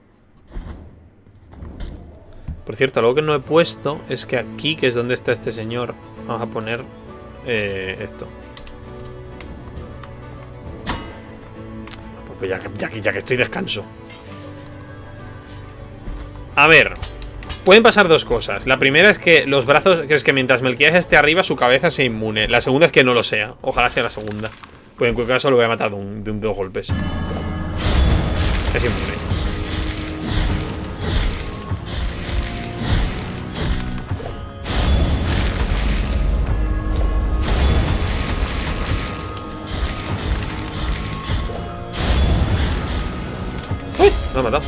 [SPEAKER 1] Por cierto, algo que no he puesto es que aquí, que es donde está este señor, vamos a poner esto. Pues ya que estoy descanso. A ver, pueden pasar dos cosas. La primera es que los brazos, que es que mientras Melquíades esté arriba, su cabeza sea inmune. La segunda es que no lo sea. Ojalá sea la segunda. Pues en cualquier caso lo voy a matar de dos golpes. Es inmune. ¡Uy! Me ha matado.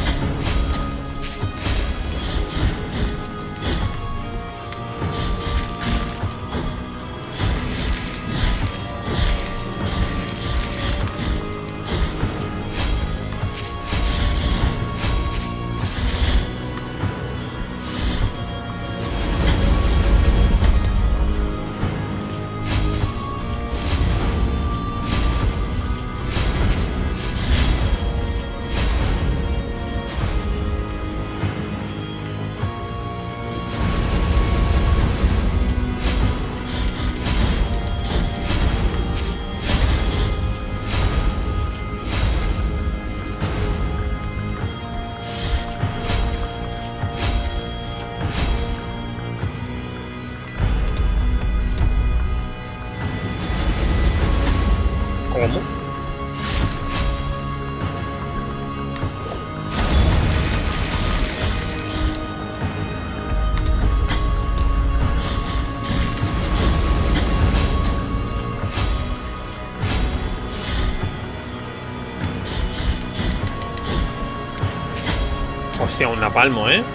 [SPEAKER 1] la palmo, ¿eh?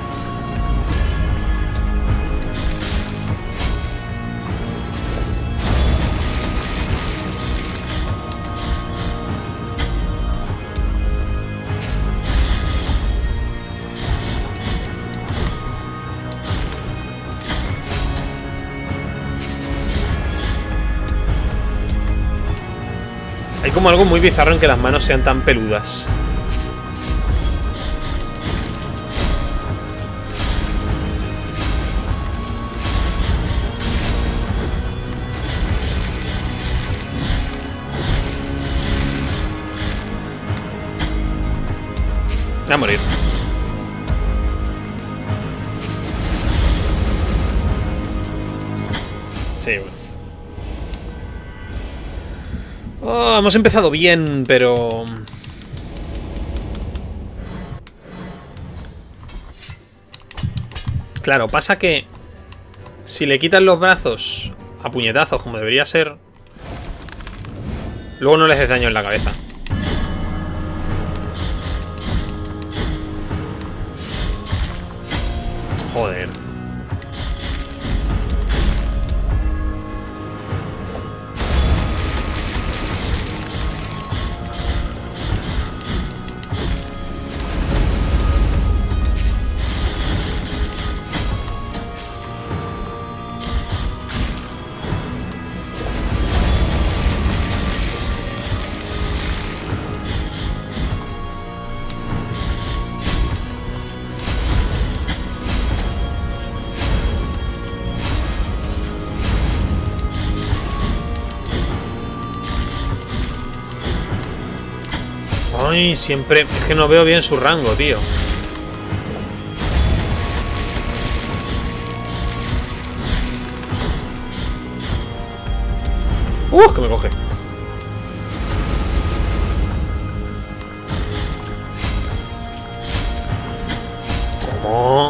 [SPEAKER 1] Hay como algo muy bizarro en que las manos sean tan peludas. Voy a morir. Sí, bueno. Oh, hemos empezado bien, pero... Claro, pasa que... Si le quitan los brazos a puñetazos, como debería ser... Luego no les haces daño en la cabeza. Joder. Ay, siempre... Es que no veo bien su rango, tío. Que me coge. ¿Cómo?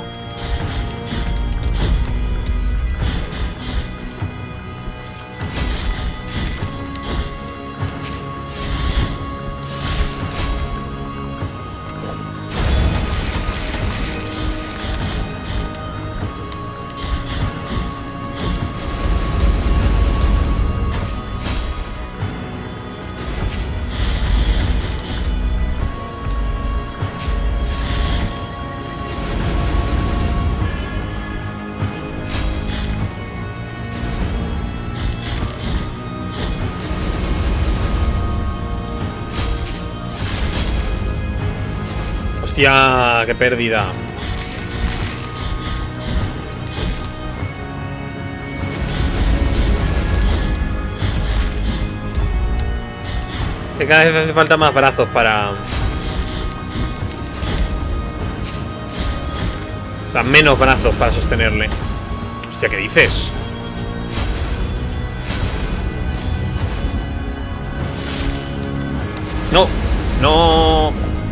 [SPEAKER 1] Hostia, qué pérdida. Que cada vez hace falta más brazos para... O sea, menos brazos para sostenerle. Hostia, ¿qué dices? No, no.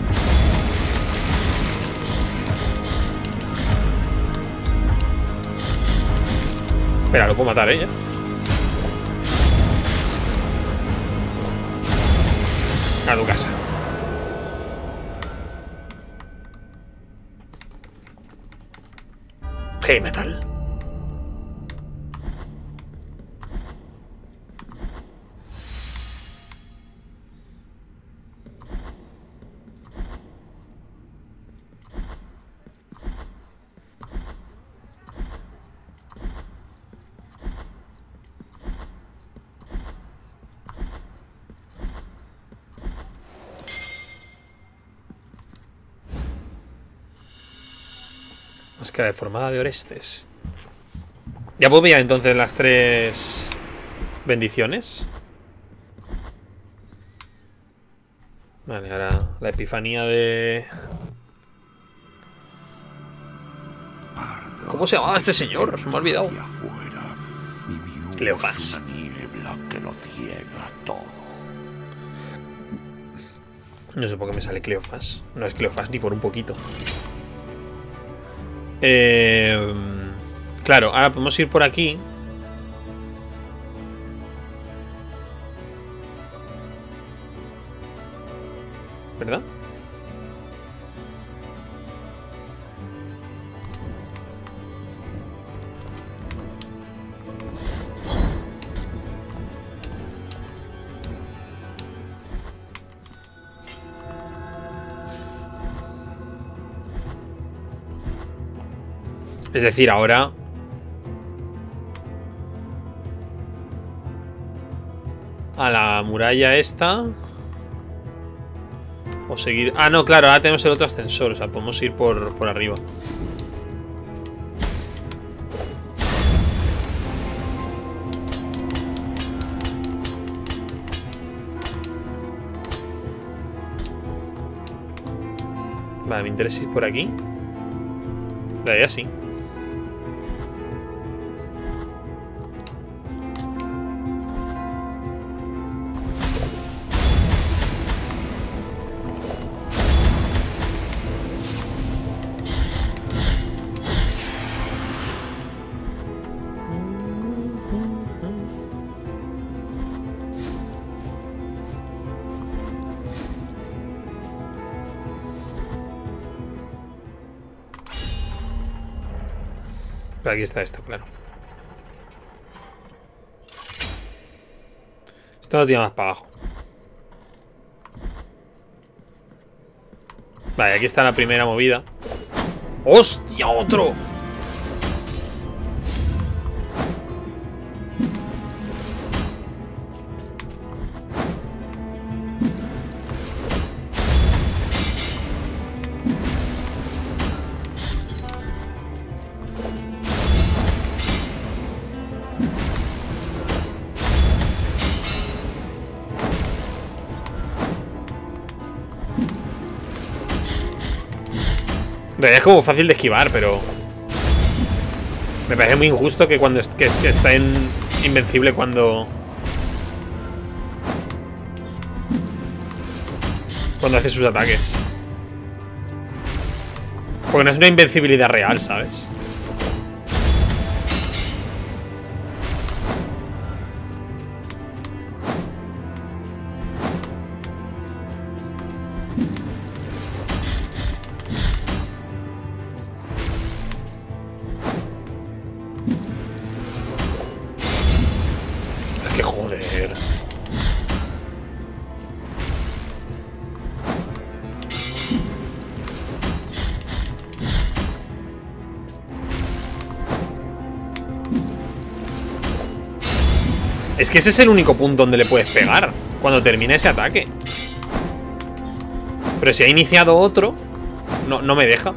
[SPEAKER 1] Espera, lo puedo matar, ¿eh? A tu casa. Heavy metal. Máscara deformada de Orestes. ¿Ya puedo mirar entonces las 3 bendiciones? Vale, ahora la epifanía de... ¿Cómo se llamaba este señor? Se me ha olvidado. Cleofás. No sé por qué me sale Cleofás. No es Cleofás ni por un poquito. Claro, ahora podemos ir por aquí. ¿Verdad? Es decir, ahora... A la muralla esta... O seguir... Ah, no, claro, ahora tenemos el otro ascensor. O sea, podemos ir por arriba. Vale, me interesa ir por aquí. De ahí así. Pero aquí está esto, claro. Esto lo tiene más para abajo. Vale, aquí está la primera movida. ¡Hostia, otro! Es como fácil de esquivar, pero... Me parece muy injusto que cuando que está en invencible cuando hace sus ataques. Porque no es una invencibilidad real, ¿sabes? Es que ese es el único punto donde le puedes pegar cuando termina ese ataque. Pero si ha iniciado otro, no me deja.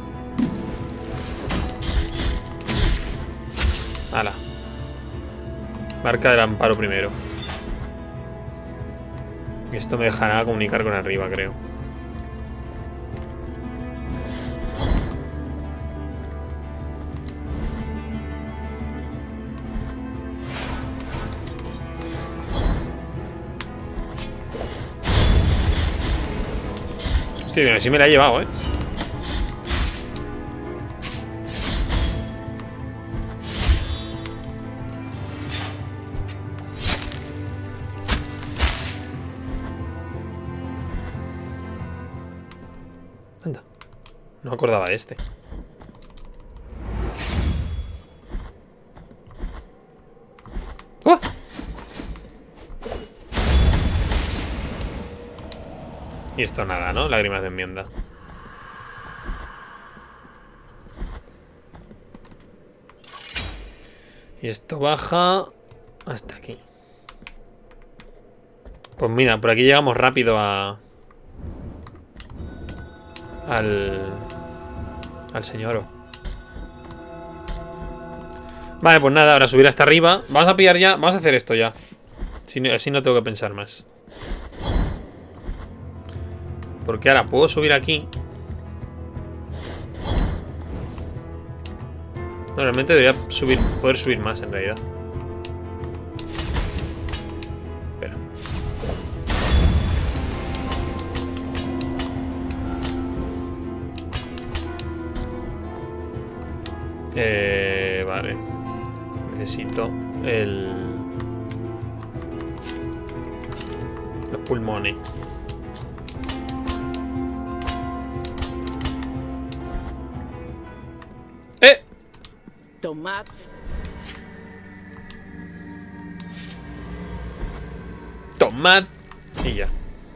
[SPEAKER 1] Hala. Marca del amparo primero. Esto me dejará comunicar con arriba, creo. Hostia, así me la he llevado, Anda. No me acordaba de este. ¡Oh! Y esto nada, ¿no? Lágrimas de enmienda. Y esto baja hasta aquí. Pues mira, por aquí llegamos rápido al señor. Vale, pues nada, ahora subir hasta arriba. Vamos a pillar ya, vamos a hacer esto ya. Así no tengo que pensar más. Porque ahora puedo subir aquí. No, realmente debería poder subir más en realidad. Espera. Vale. Necesito los pulmones.
[SPEAKER 3] Tomad.
[SPEAKER 1] Tomad. Y ya.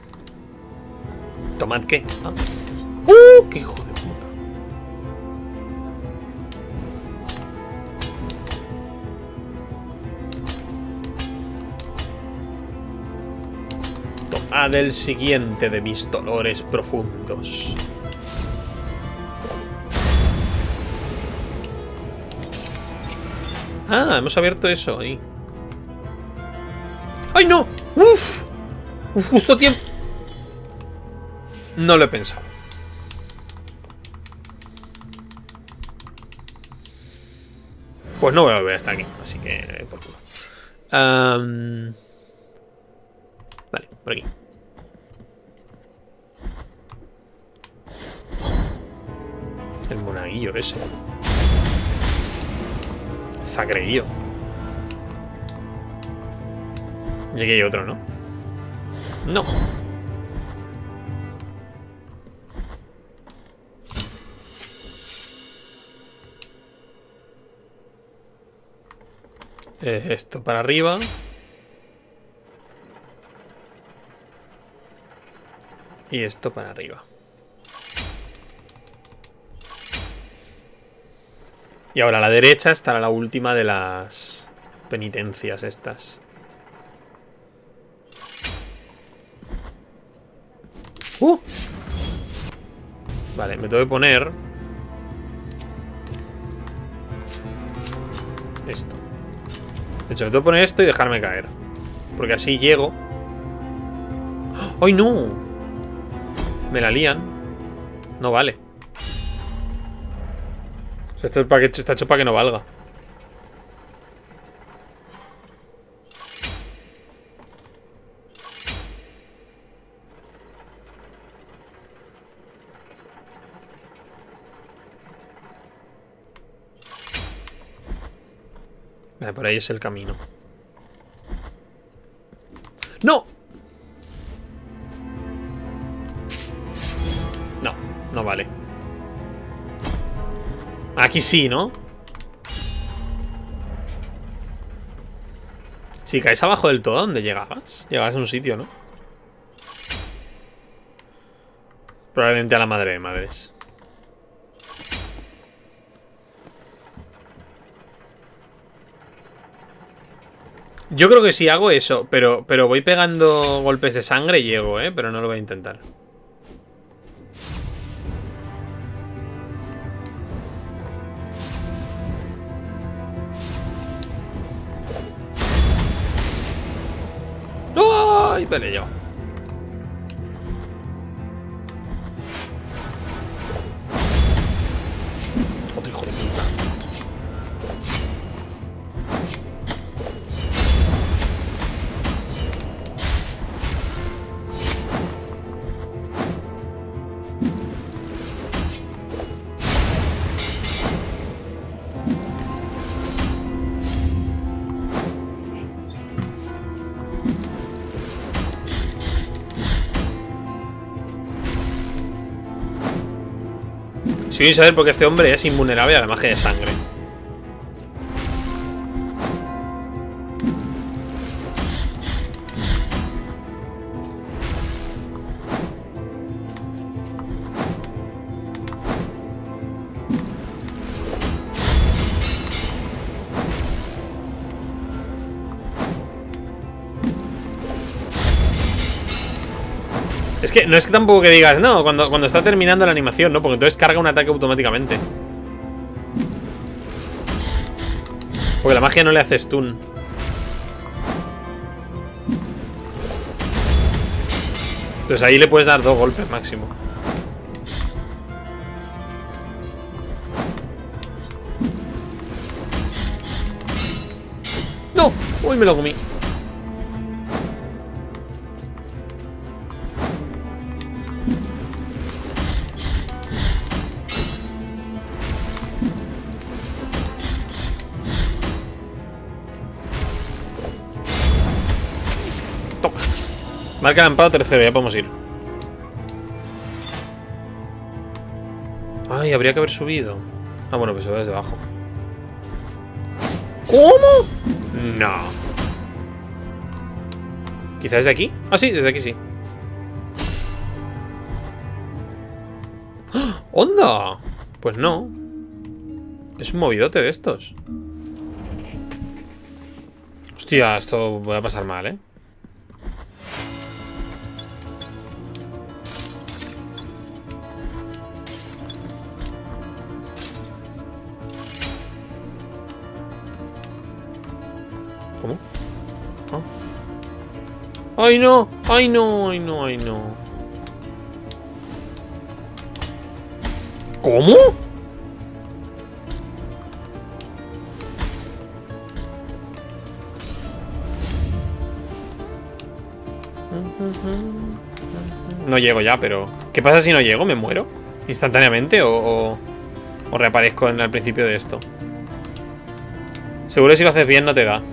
[SPEAKER 1] ¿Tomad qué? ¿Ah? ¡Qué hijo de puta! a del siguiente de mis dolores profundos. Ah, hemos abierto eso ahí. ¡Ay, no! ¡Uf! ¡Uf, justo a tiempo! No lo he pensado. Pues no voy a volver hasta aquí, así que por culo. Vale, por aquí. El monaguillo ese. Zacreguillo. Y aquí hay otro, ¿no? No. Esto para arriba. Y esto para arriba. Y ahora a la derecha estará la última de las penitencias estas. Vale, me tengo que poner esto. De hecho, me tengo que poner esto y dejarme caer, porque así llego. ¡Ay, no! Me la lían. No vale. O sea, esto está hecho para que no valga. Vale, por ahí es el camino. ¡No! No, no vale. Aquí sí, ¿no? Si caes abajo del todo, ¿dónde llegabas? Llegabas a un sitio, ¿no? Probablemente a la madre de madres. Yo creo que sí hago eso, pero voy pegando golpes de sangre y llego, ¿eh? Pero no lo voy a intentar. ¡Ay! Vale, yo. Otro hijo de puta. Sí, saber porque este hombre es invulnerable a la magia de sangre. Es que no es que tampoco que digas, no, cuando está terminando la animación, no, porque entonces carga un ataque automáticamente. Porque la magia no le hace stun. Entonces ahí le puedes dar 2 golpes máximo. ¡No! ¡Uy, me lo comí! Marca lampado tercero, ya podemos ir. Ay, habría que haber subido. Ah, bueno, pues se va desde abajo. ¿Cómo? No. ¿Quizás desde aquí? Ah, sí, desde aquí sí. ¡Ah! ¡Onda! Pues no. Es un movidote de estos. Hostia, esto voy a pasar mal, ¿eh? ¿Cómo? ¿Ah? ¡Ay, no! ¡Ay, no! ¡Ay, no! ¡Ay, no! ¿Cómo? No llego ya, pero... ¿Qué pasa si no llego? ¿Me muero? ¿Instantáneamente? ¿O reaparezco al principio de esto? Seguro que si lo haces bien no te da.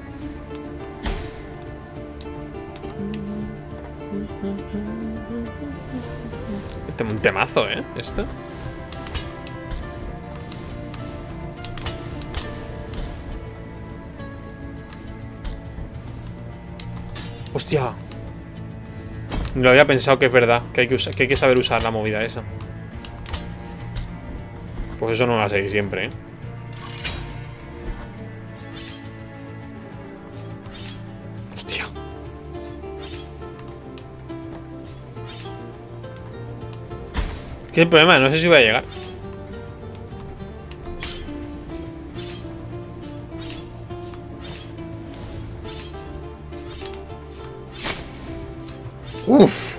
[SPEAKER 1] Un temazo, ¿eh? Esto. ¡Hostia! No lo había pensado, que es verdad. Que hay que saber usar la movida esa. Pues eso no va a seguir siempre, ¿eh? Hostia. ¿Qué es el problema? No sé si voy a llegar. Uf.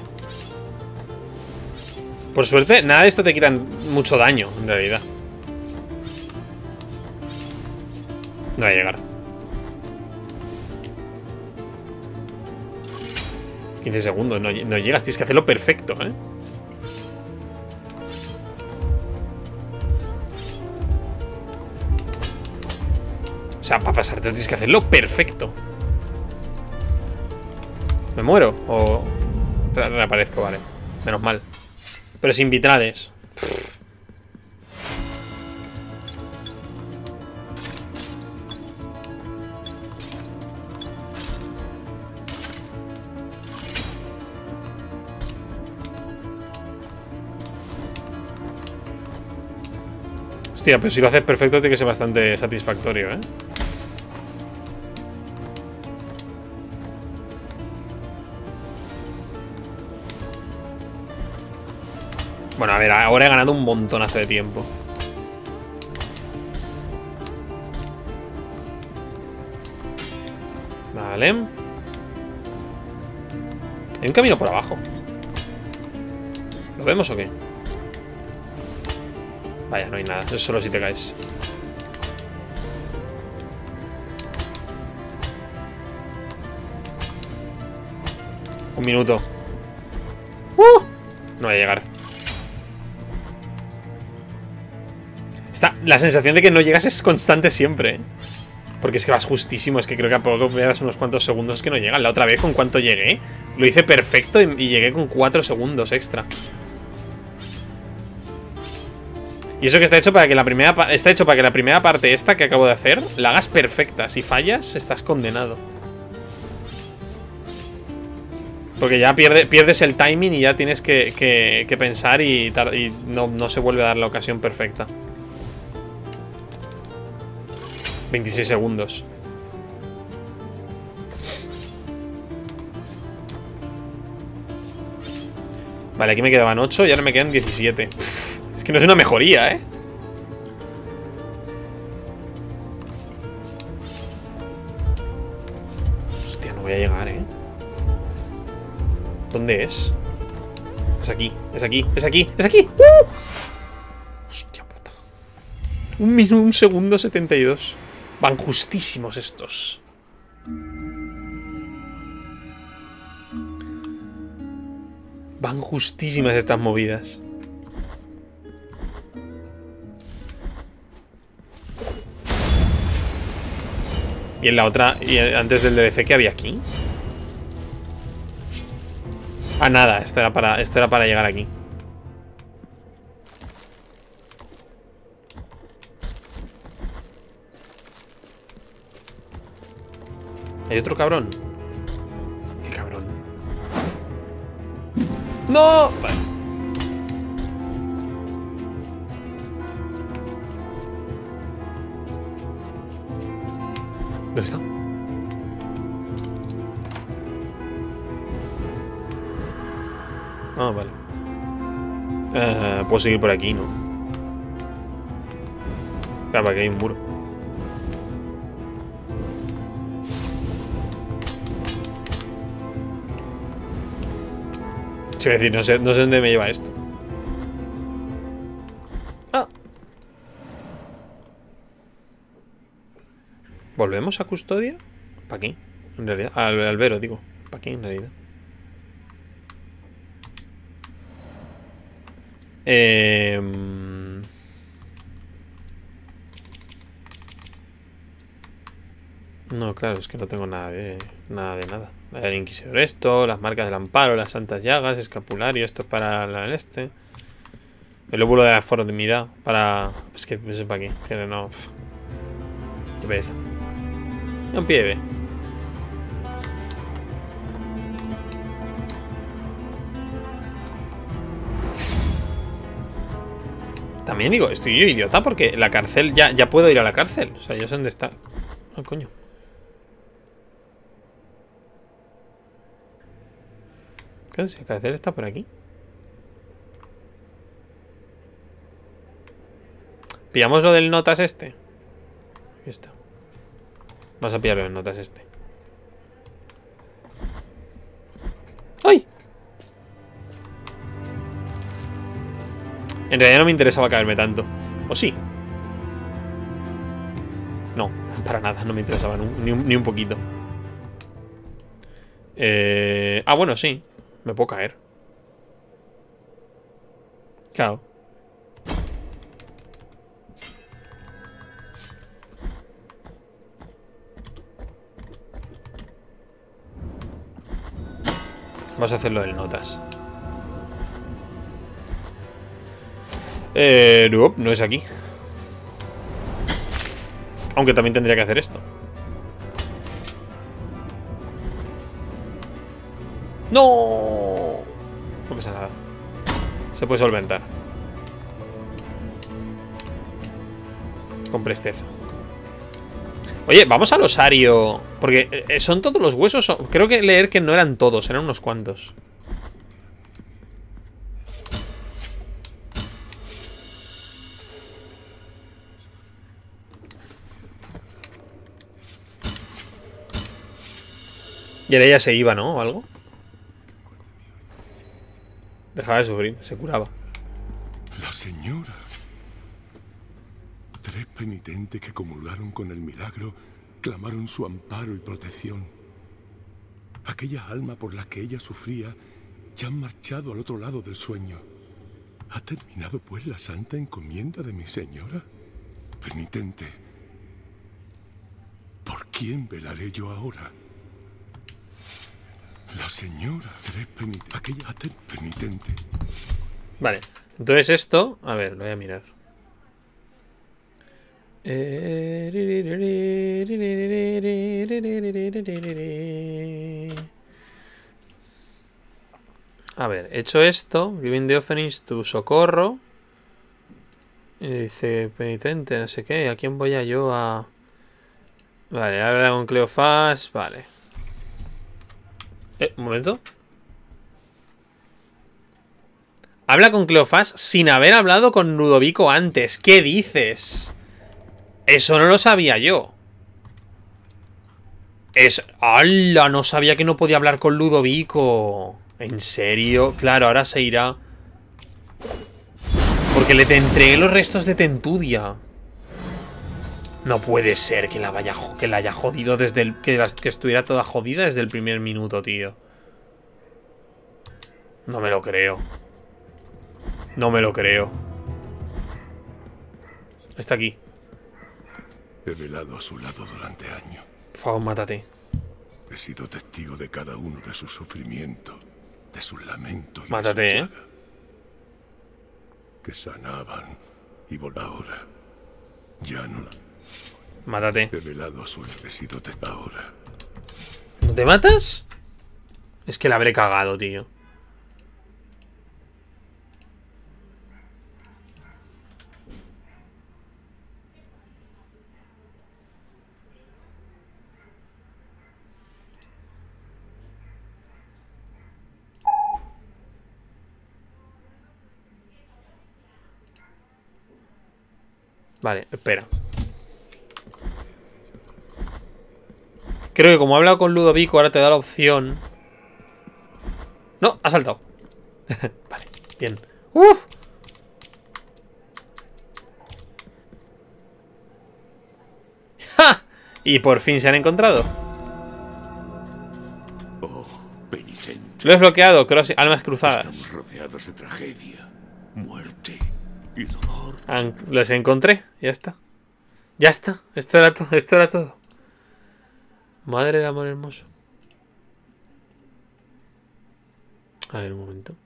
[SPEAKER 1] Por suerte, nada de esto te quita mucho daño, en realidad. No voy a llegar. 15 segundos, no llegas, tienes que hacerlo perfecto, ¿eh? O sea, para pasarte tienes que hacerlo perfecto. ¿Me muero? ¿O reaparezco? Vale, menos mal. Pero sin vitrales. Hostia, pero si lo haces perfecto tiene que ser bastante satisfactorio, ¿eh? Bueno, a ver, ahora he ganado un montonazo de tiempo. Vale. Hay un camino por abajo. ¿Lo vemos o qué? Vaya, no hay nada. Es solo si te caes. Un minuto. No voy a llegar. La sensación de que no llegas es constante siempre, ¿eh? Porque es que vas justísimo. Es que creo que a poco me das unos cuantos segundos que no llegan. La otra vez, ¿con cuánto llegué? Lo hice perfecto y llegué con 4 segundos extra. Y eso que está hecho para que la primera parte esta que acabo de hacer la hagas perfecta. Si fallas, estás condenado. Porque ya pierdes el timing y ya tienes que pensar y no se vuelve a dar la ocasión perfecta. 26 segundos. Vale, aquí me quedaban 8 y ahora me quedan 17. Es que no es una mejoría, ¿eh? Hostia, no voy a llegar, ¿eh? ¿Dónde es? Es aquí, es aquí, es aquí, es aquí. Hostia puta. 1 segundo 72. Van justísimos estos. Van justísimas estas movidas. Y en la otra, y antes del DLC, ¿qué había aquí? Ah, nada, esto era para llegar aquí. ¿Hay otro cabrón? ¿Qué cabrón? ¡No! Vale. ¿Dónde está? Ah, vale. Puedo seguir por aquí, ¿no? Claro, aquí hay un muro. Quiero decir, no sé dónde me lleva esto. Ah. ¿Volvemos a Custodia? ¿Para aquí? En realidad. Al Vero, digo. ¿Para aquí, en realidad? No, claro, es que no tengo nada de nada. El Inquisidor esto, las marcas del amparo, las santas llagas, escapulario, esto es para el este. El óvulo de la fortimidad para... Es que eso es para aquí, que no... Qué pereza. Un pie de... También digo, estoy yo idiota porque la cárcel, ya puedo ir a la cárcel. O sea, yo sé dónde está. Ah, coño. ¿Qué si la cárcel está por aquí? ¿Pillamos lo del notas este? Aquí está. Vamos a pillar lo del notas este. ¡Ay! En realidad no me interesaba caerme tanto. ¿O sí? No, para nada, no me interesaba ni un poquito. Ah, bueno, sí. Me puedo caer. Claro. Vamos a hacerlo del notas. No es aquí. Aunque también tendría que hacer esto. ¡No! No pasa nada. Se puede solventar. Con presteza. Oye, vamos al osario. Porque son todos los huesos. Creo que leer que no eran todos, eran unos cuantos. Y ahora ella se iba, ¿no? O algo. Dejaba de sufrir, se curaba.
[SPEAKER 2] La señora. 3 penitentes que comulgaron con el milagro clamaron su amparo y protección. Aquella alma por la que ella sufría ya han marchado al otro lado del sueño. ¿Ha terminado pues la santa encomienda de mi señora? Penitente, ¿por quién velaré yo ahora? La señora, 3 penitentes. Aquella penitente.
[SPEAKER 1] Vale, entonces esto... A ver, lo voy a mirar. A ver, hecho esto, giving the offerings to socorro. Y dice, penitente, no sé qué. ¿A quién voy yo a...? Vale, habla con Cleofás. Vale. Un momento. Habla con Cleofás sin haber hablado con Ludovico antes. ¿Qué dices? Eso no lo sabía yo. ¡Hala! No sabía que no podía hablar con Ludovico. ¿En serio? Claro, ahora se irá. Porque le entregué los restos de Tentudia. No puede ser que la haya jodido desde el... Que estuviera toda jodida desde el primer minuto, tío. No me lo creo. No me lo creo. Está aquí.
[SPEAKER 2] He velado a su lado durante años.
[SPEAKER 1] Por favor, mátate.
[SPEAKER 2] He sido testigo de cada uno de sus sufrimientos, de sus lamentos y
[SPEAKER 1] mátate,
[SPEAKER 2] de sus llagas, que sanaban y ahora ya no la...
[SPEAKER 1] Mátate.
[SPEAKER 2] He velado a su necesito ahora.
[SPEAKER 1] ¿No te matas? Es que la habré cagado, tío. Vale, espera. Creo que como he hablado con Ludovico, ahora te da la opción. No, ha saltado. Vale, bien. ¡Ja! Y por fin se han encontrado.
[SPEAKER 3] Oh, penitente.
[SPEAKER 1] Lo he desbloqueado, almas cruzadas.
[SPEAKER 3] Estamos rodeados de tragedia, muerte y dolor.
[SPEAKER 1] Los encontré, ya está. Ya está, esto era todo, esto era todo. Madre del amor hermoso. A ver, un momento.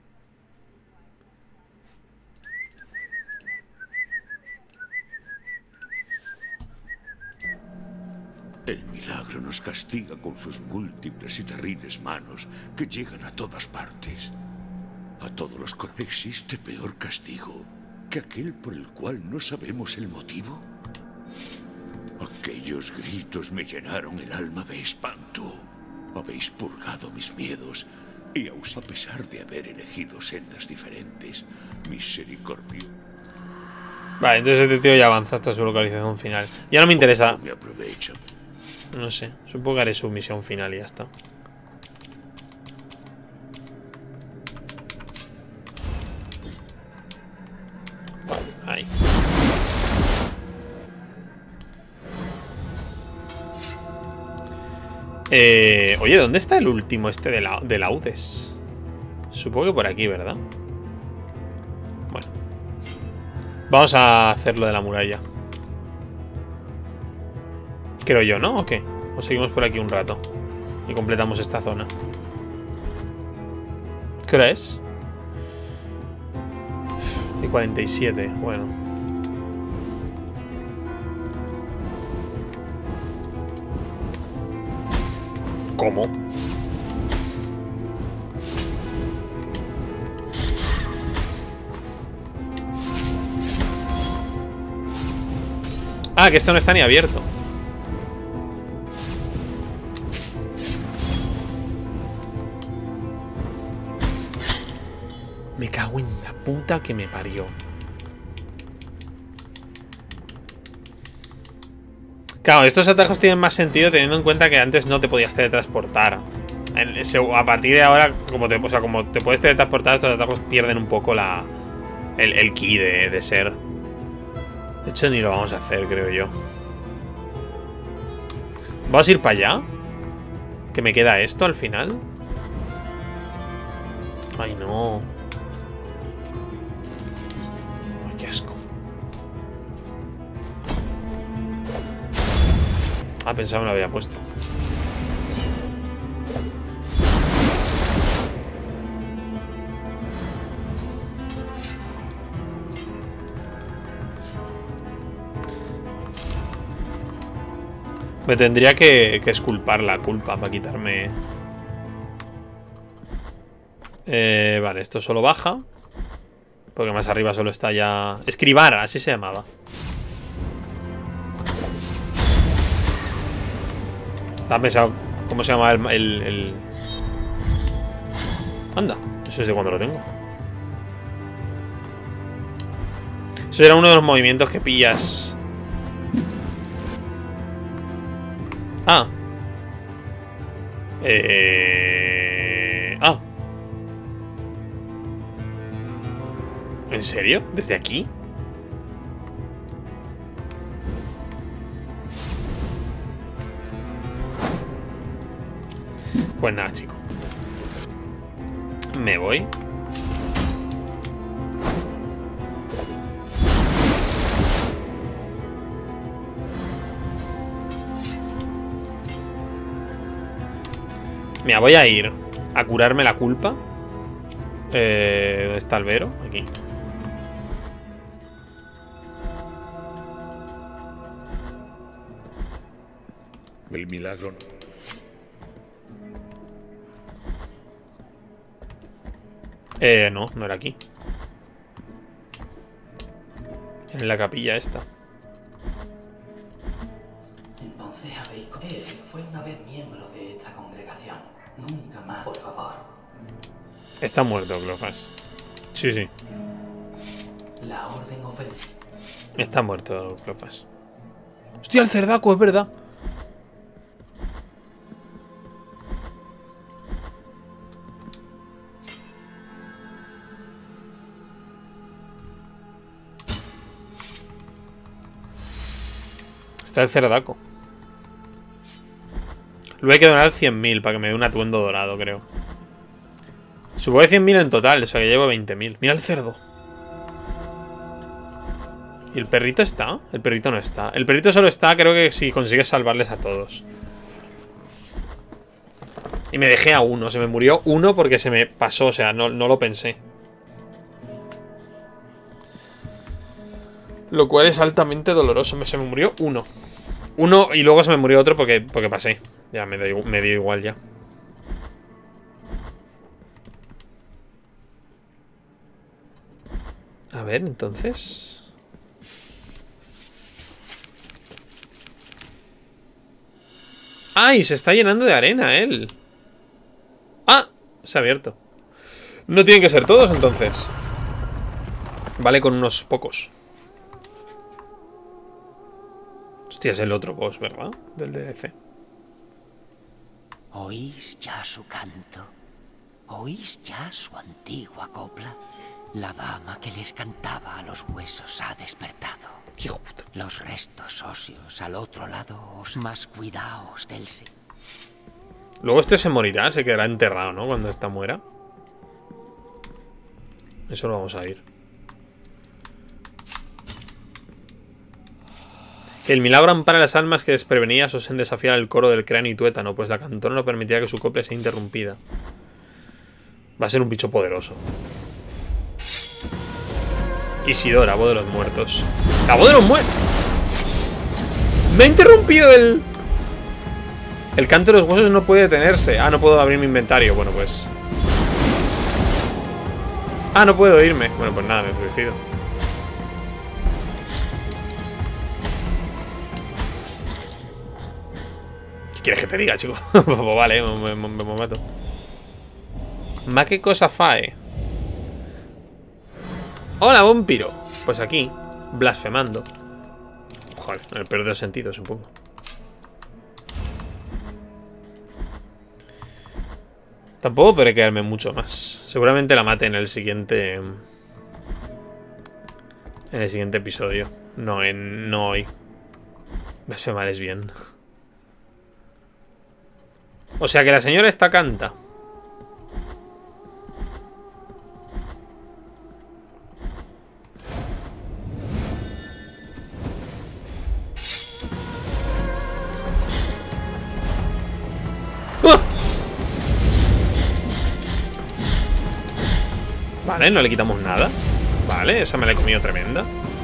[SPEAKER 3] El milagro nos castiga con sus múltiples y terribles manos que llegan a todas partes. A todos los que existe peor castigo que aquel por el cual no sabemos el motivo. Aquellos gritos me llenaron el alma de espanto. Habéis purgado mis miedos y aún a pesar de haber elegido sendas diferentes, misericordia.
[SPEAKER 1] Vale, entonces este tío ya avanza hasta su localización final. Ya no me interesa.
[SPEAKER 3] Me aprovecho.
[SPEAKER 1] No sé, supongo que haré su misión final y ya está. Vale, ahí. Oye, ¿dónde está el último este de Laudes? Supongo que por aquí, ¿verdad? Bueno. Vamos a hacer lo de la muralla. Creo yo, ¿no? ¿O qué? O seguimos por aquí un rato y completamos esta zona. ¿Qué hora es? Y 47, bueno. ¿Cómo? Ah, que esto no está ni abierto. Me cago en la puta que me parió. Claro, estos atajos tienen más sentido teniendo en cuenta que antes no te podías teletransportar. A partir de ahora, como te puedes teletransportar, estos atajos pierden un poco el ki de ser. De hecho, ni lo vamos a hacer, creo yo. ¿Vamos a ir para allá? ¿Que me queda esto al final? Ay, no. Ay, qué asco. Ah, pensaba que me lo había puesto. Me tendría que esculpar la culpa para quitarme... vale, esto solo baja. Porque más arriba solo está ya... Escribar, así se llamaba. Estaba pensando cómo se llama el... Anda, eso es de cuando lo tengo. Eso era uno de los movimientos que pillas. Ah. Ah. ¿En serio? ¿Desde aquí? Pues nada, chico. Me voy. Mira, voy a ir a curarme la culpa. ¿Dónde está el Vero? Aquí.
[SPEAKER 3] El milagro.
[SPEAKER 1] No era aquí. En la capilla esta.
[SPEAKER 4] Entonces habéis... Él fue una vez miembro de esta congregación. Nunca más, por favor.
[SPEAKER 1] Está muerto, Cleofás. Sí, sí.
[SPEAKER 4] La orden ofende.
[SPEAKER 1] Está muerto, Cleofás. ¡Hostia, el cerdaco! Es verdad. Está el cerdaco. Luego hay que donar 100.000 para que me dé un atuendo dorado, creo. Supongo que 100.000 en total, o sea que llevo 20.000. Mira el cerdo. ¿Y el perrito está? El perrito no está. El perrito solo está, creo que si consigues salvarles a todos. Y me dejé a uno. Se me murió uno porque se me pasó, o sea, no lo pensé. Lo cual es altamente doloroso. Se me murió uno. Uno y luego se me murió otro porque pasé. Ya me dio igual ya. A ver, entonces. ¡Ay! Se está llenando de arena él. ¡Ah! Se ha abierto. No tienen que ser todos entonces. Vale con unos pocos. Hostia, es el otro boss, ¿verdad? Del DLC.
[SPEAKER 5] ¿Oís ya su canto? ¿Oís ya su antigua copla? La dama que les cantaba a los huesos ha despertado.
[SPEAKER 1] Hijo puta.
[SPEAKER 5] Los restos óseos al otro lado, os más cuidaos del sí.
[SPEAKER 1] Luego este se morirá, se quedará enterrado, ¿no? Cuando esta muera. Eso lo vamos a ir. Que el milagro ampara las almas que desprevenidas osen desafiar el coro del cráneo y tuétano, pues la cantora no permitía que su copla sea interrumpida. Va a ser un bicho poderoso. Isidora, voz de los muertos. ¡La voz de los muertos! ¡Me ha interrumpido el... El canto de los huesos no puede detenerse! Ah, no puedo abrir mi inventario. Bueno, pues... Ah, no puedo irme. Bueno, pues nada, me suicido. ¿Qué quieres que te diga, chico? Pues vale, me mato. ¿Ma qué cosa fae? ¡Hola, vampiro! Pues aquí, blasfemando. Joder, en el peor de los sentidos, supongo. Tampoco podré quedarme mucho más. Seguramente la mate en el siguiente... En el siguiente episodio. No hoy. Blasfemar es bien. O sea que la señora esta canta. Vale, no le quitamos nada. Vale, esa me la he comido tremenda.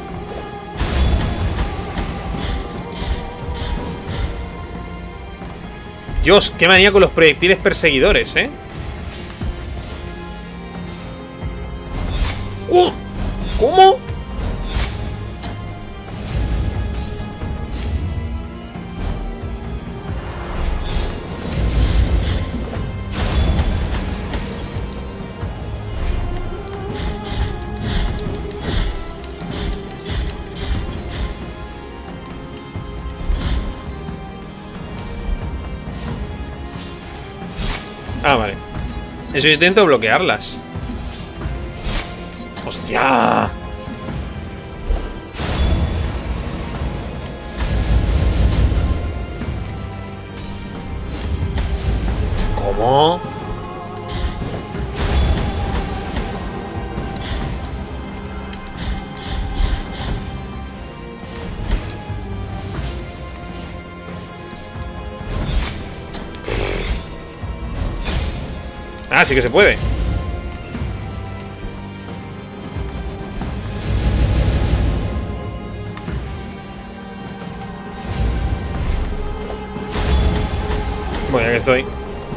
[SPEAKER 1] Dios, qué manía con los proyectiles perseguidores, ¿eh? ¿Cómo? Ah, vale. Eso yo intento bloquearlas. ¡Hostia! ¿Cómo? Ah, sí que se puede. Bueno, ya que estoy.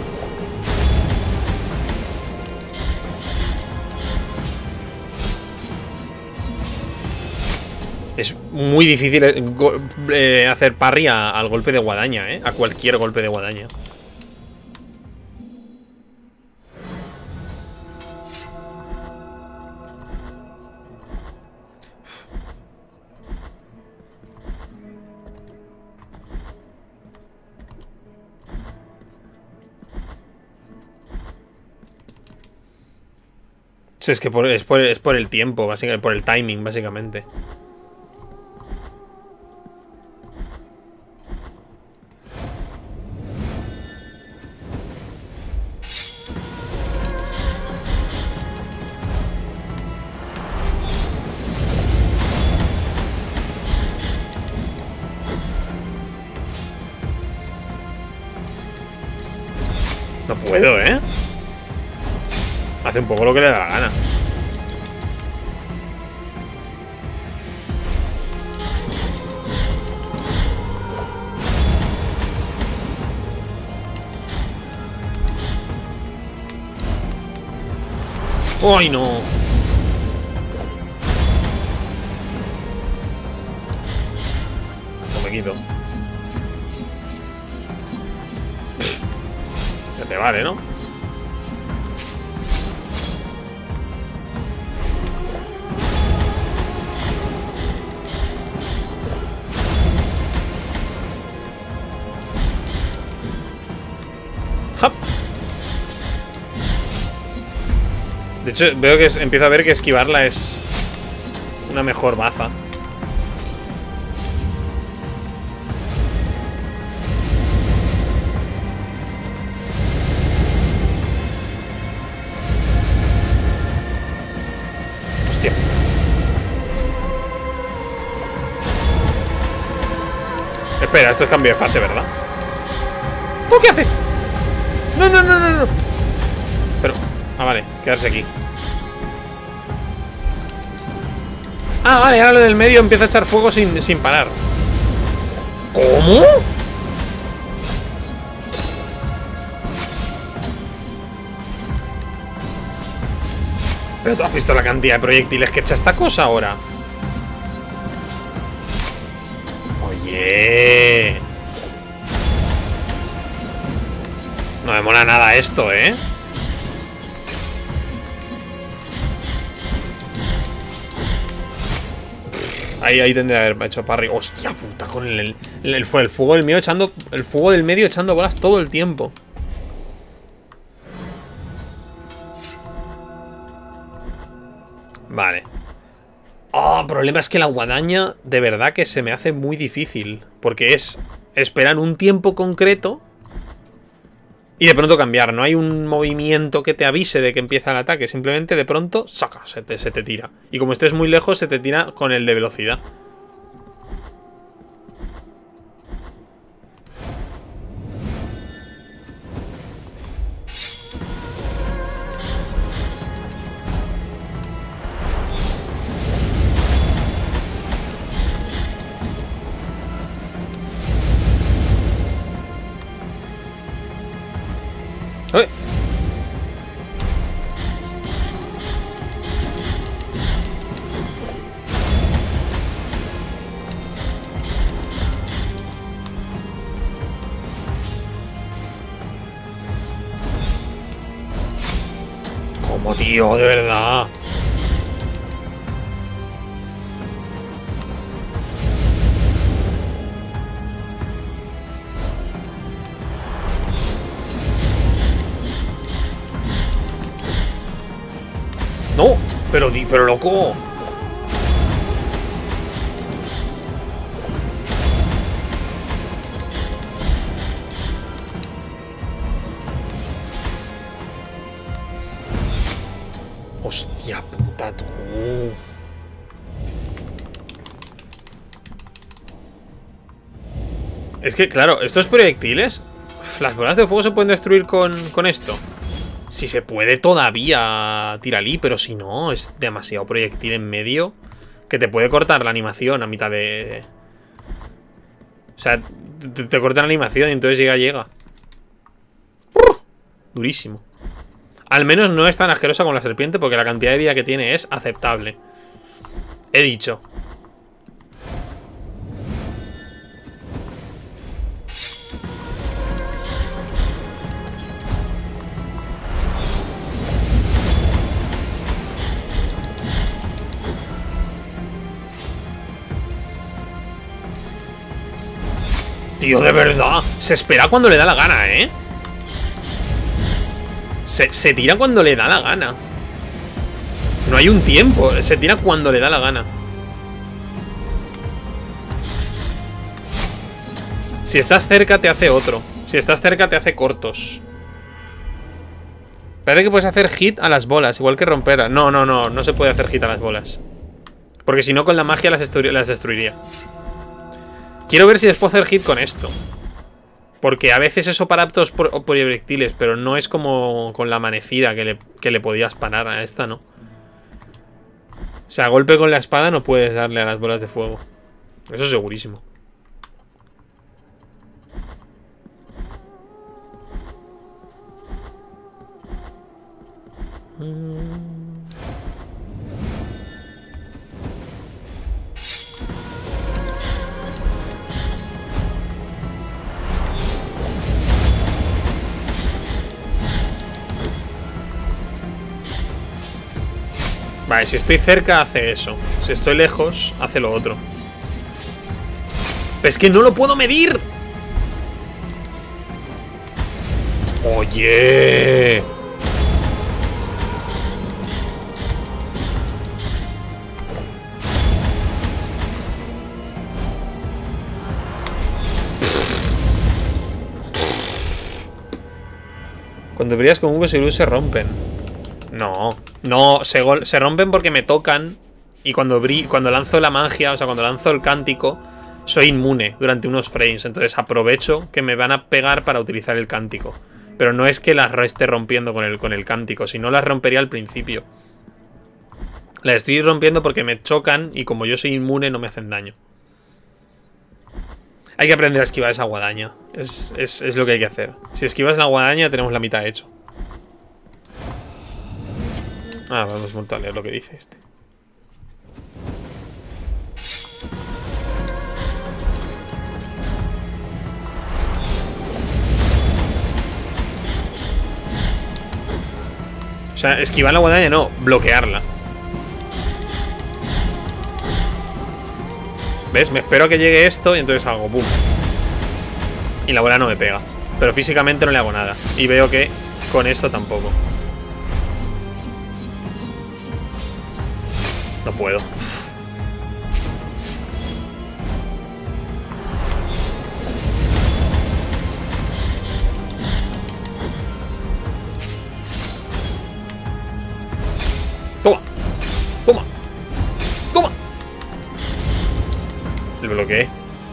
[SPEAKER 1] Es muy difícil hacer parry al golpe de guadaña, ¿eh? A cualquier golpe de guadaña. Es que es por el tiempo, básicamente, por el timing, básicamente. No puedo, ¿eh? Hace un poco lo que le da la gana. ¡Ay, no! No me quito. Ya te vale, ¿no? ¡Jap! De hecho, veo que empiezo a ver que esquivarla es una mejor baza. Hostia. Espera, esto es cambio de fase, ¿verdad? ¿Tú qué haces? No, no, no, no, no. Pero... Ah, vale, quedarse aquí. Ah, vale, ahora lo del medio empieza a echar fuego sin parar. ¿Cómo? Pero tú has visto la cantidad de proyectiles que echa esta cosa ahora. Oye. No me mola nada esto, ¿eh? Ahí tendría que haber hecho parry. Hostia puta, con el fuego del medio echando. El fuego del medio echando bolas todo el tiempo. Vale. Oh, el problema es que la guadaña de verdad que se me hace muy difícil. Porque es esperar un tiempo concreto y de pronto cambiar. No hay un movimiento que te avise de que empieza el ataque. Simplemente de pronto, saca, se te tira. Y como estés muy lejos, se te tira con el de velocidad. ¡Eh! ¿Cómo, tío? De verdad. No, pero loco. Hostia puta, tú. Es que, claro, estos proyectiles, las bolas de fuego se pueden destruir con esto. Si se puede todavía, tíralí, pero si no, es demasiado proyectil en medio que te puede cortar la animación a mitad de... O sea, te corta la animación y entonces llega. Durísimo. Al menos no es tan asquerosa como la serpiente porque la cantidad de vida que tiene es aceptable. He dicho. Tío, de verdad. Se espera cuando le da la gana, ¿eh? Se tira cuando le da la gana. No hay un tiempo. Se tira cuando le da la gana. Si estás cerca te hace otro. Si estás cerca te hace cortos. Parece que puedes hacer hit a las bolas, igual que romper. No se puede hacer hit a las bolas. Porque si no con la magia las destruiría. Quiero ver si les puedo hacer hit con esto. Porque a veces eso para aptos por proyectiles, pero no es como con la amanecida que le podías parar a esta, ¿no? O sea, a golpe con la espada no puedes darle a las bolas de fuego. Eso es segurísimo. Vale, si estoy cerca hace eso. Si estoy lejos, hace lo otro. Pero es que no lo puedo medir. Oye. Cuando brillas con V y luz se rompen. No, no, se rompen porque me tocan. Y cuando lanzo la magia, o sea, cuando lanzo el cántico, soy inmune durante unos frames. Entonces aprovecho que me van a pegar para utilizar el cántico. Pero no es que las esté rompiendo con el cántico. Si no, las rompería al principio. Las estoy rompiendo porque me chocan. Y como yo soy inmune, no me hacen daño. Hay que aprender a esquivar esa guadaña. Es lo que hay que hacer. Si esquivas la guadaña, tenemos la mitad hecho. Ah, vamos a leer lo que dice este. O sea, esquivar la guadaña no, bloquearla. ¿Ves? Me espero a que llegue esto y entonces hago boom. Y la bola no me pega. Pero físicamente no le hago nada. Y veo que con esto tampoco. No puedo. Toma. Toma. Toma. El bloqueé.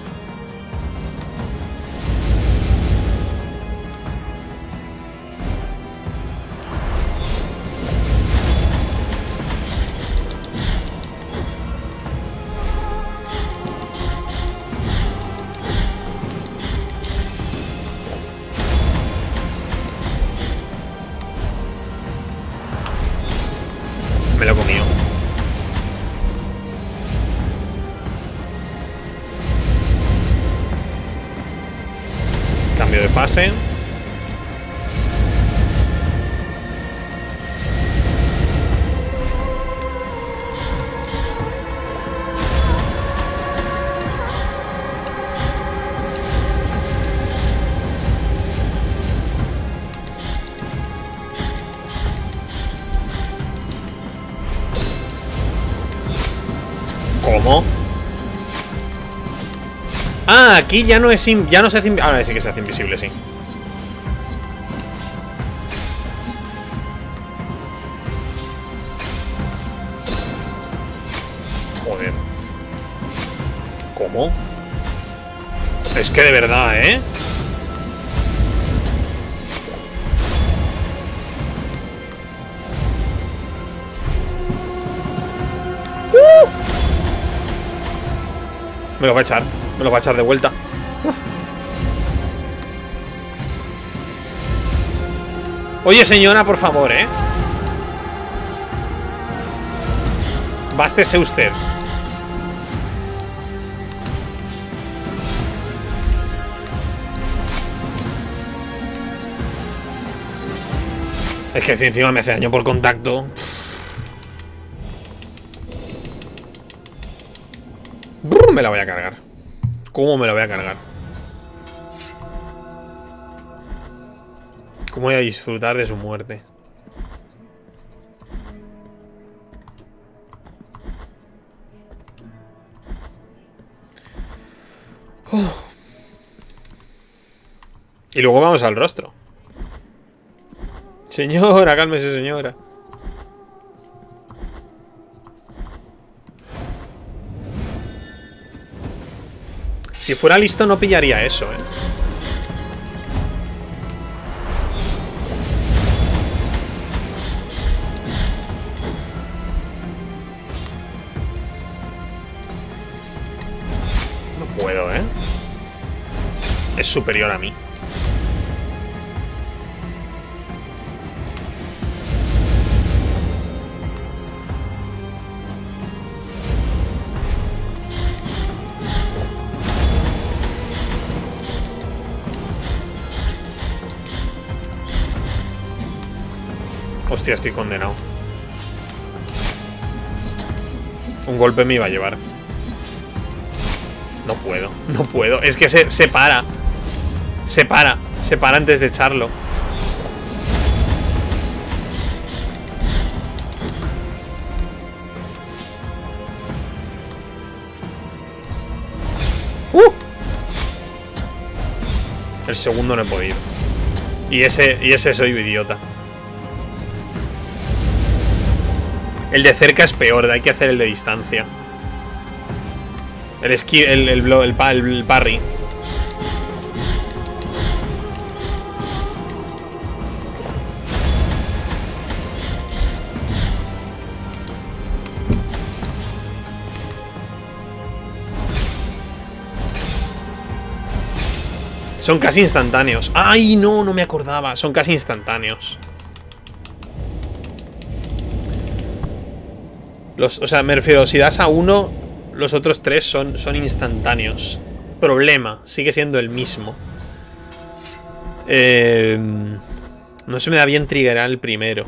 [SPEAKER 1] Me lo he comido. Cambio de fase. ¿Cómo? Ah, aquí ya no es ya no se hace ahora sí que se hace invisible, sí. Joder. ¿Cómo? Es que de verdad, ¿eh? Me lo va a echar. Me lo va a echar de vuelta. Oye, señora, por favor, ¿eh? Bástese usted. Es que si encima me hace daño por contacto. Me la voy a cargar. ¿Cómo me la voy a cargar? ¿Cómo voy a disfrutar de su muerte? Y luego vamos al rostro. Señora, cálmese, señora. Si fuera listo no pillaría eso, ¿eh? es superior a mí. Hostia, estoy condenado. Un golpe me iba a llevar. No puedo, no puedo. Es que se para. Se para antes de echarlo. El segundo no he podido. Y ese soy idiota. El de cerca es peor, hay que hacer el de distancia. El parry. Son casi instantáneos. ¡Ay, no! No me acordaba. Son casi instantáneos. O sea, me refiero, si das a uno, los otros tres son instantáneos. Problema, sigue siendo el mismo. No se me da bien triggerar el primero.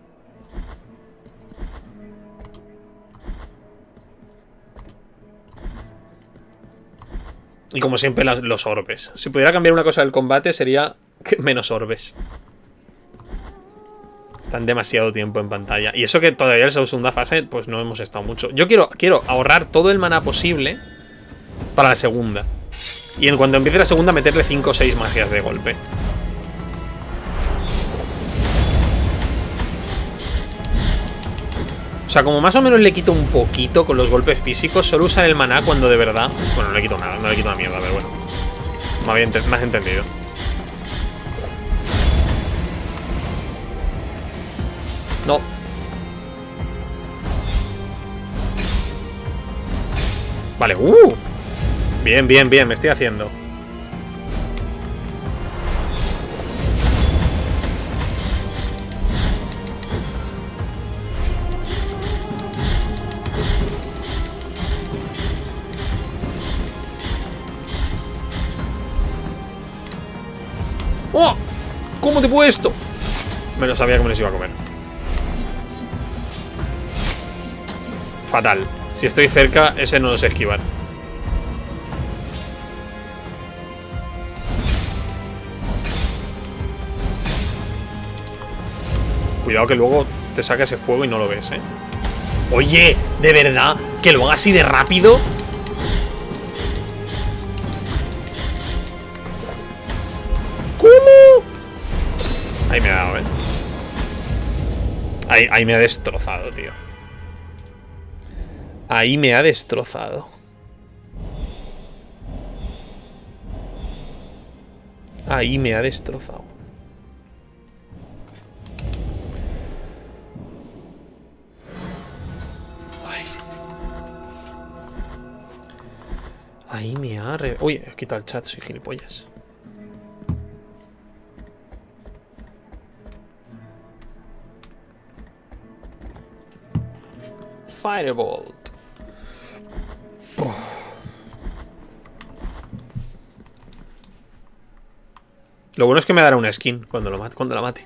[SPEAKER 1] Y como siempre, los orbes. Si pudiera cambiar una cosa del combate, sería menos orbes. Están demasiado tiempo en pantalla. Y eso que todavía en la segunda fase, pues no hemos estado mucho. Yo quiero ahorrar todo el maná posible para la segunda. Y en cuanto empiece la segunda, meterle 5 o 6 magias de golpe. O sea, como más o menos le quito un poquito con los golpes físicos, solo usar el maná cuando de verdad... Bueno, no le quito nada, no le quito una mierda, pero bueno. Me has entendido. No. Vale, Bien, bien, bien, me estoy haciendo. ¡Oh! ¿Cómo te he puesto? Me lo sabía que me los iba a comer. Fatal. Si estoy cerca, ese no lo sé esquivar. Cuidado que luego te saca ese fuego y no lo ves, ¿eh? Oye, ¿de verdad? ¿Que lo haga así de rápido? ¿Cómo? Ahí me ha dado, ¿eh? Ahí me ha destrozado, tío. Ahí me ha destrozado. Ahí me ha destrozado. Ay. Ahí me ha... Uy, he quitado el chat, soy gilipollas. Firebolt. Lo bueno es que me dará una skin cuando la mate.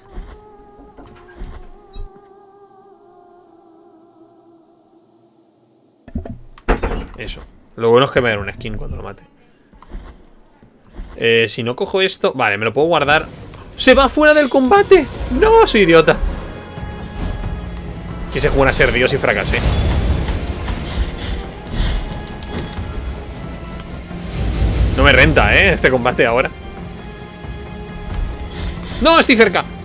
[SPEAKER 1] Eso. Lo bueno es que me dará una skin cuando lo mate. Si no cojo esto... Vale, me lo puedo guardar. ¡Se va fuera del combate! ¡No! Soy idiota. Quise jugar a ser Dios y fracasé. No me renta, este combate ahora. ¡No! Estoy cerca.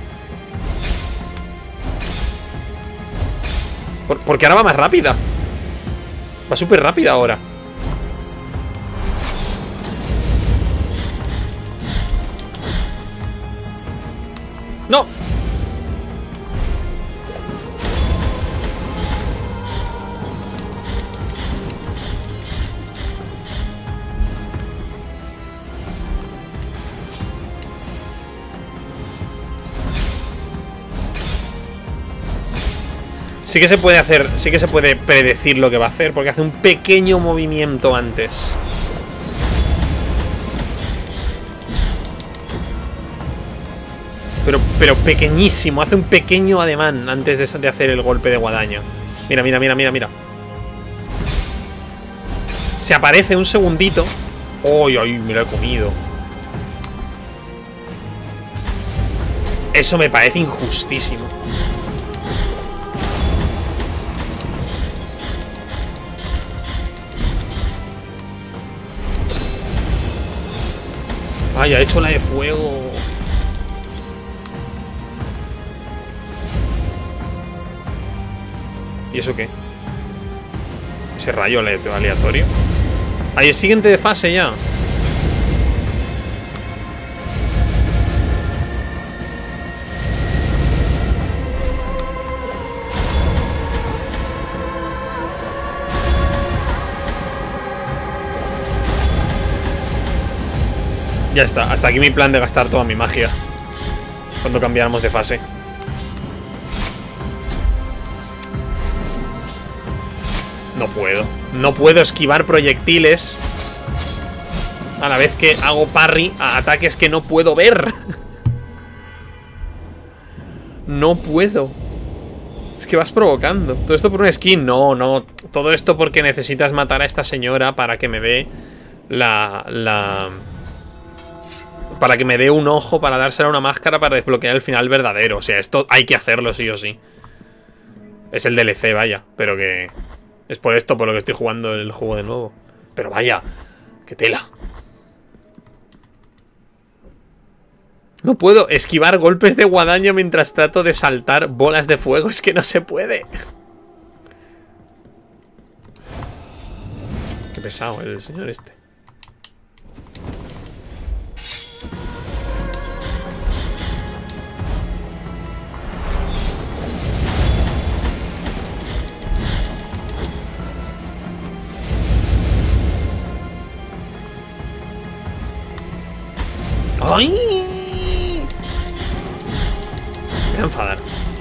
[SPEAKER 1] Porque ahora va más rápida. Va súper rápida ahora. ¡No! Sí que se puede hacer, sí que se puede predecir lo que va a hacer, porque hace un pequeño movimiento antes. Pero pequeñísimo, hace un pequeño ademán antes de hacer el golpe de guadaña. Mira, mira, mira, mira, mira. Se aparece un segundito. ¡Ay, ay! Me lo he comido. Eso me parece injustísimo. ¡Ay, ha hecho la de fuego! ¿Y eso qué? Ese rayo aleatorio. Ahí es siguiente de fase ya. Ya está, hasta aquí mi plan de gastar toda mi magia cuando cambiáramos de fase. No puedo. No puedo esquivar proyectiles a la vez que hago parry a ataques que no puedo ver. No puedo. Es que vas provocando. Todo esto por una skin. No, no. Todo esto porque necesitas matar a esta señora para que me dé para que me dé un ojo para dársela a una máscara para desbloquear el final verdadero. O sea, esto hay que hacerlo sí o sí. Es el DLC, vaya. Pero que... es por esto por lo que estoy jugando el juego de nuevo. Pero vaya, qué tela. No puedo esquivar golpes de guadaña mientras trato de saltar bolas de fuego. Es que no se puede. Qué pesado el señor este. ¡Ay! Me voy a enfadar.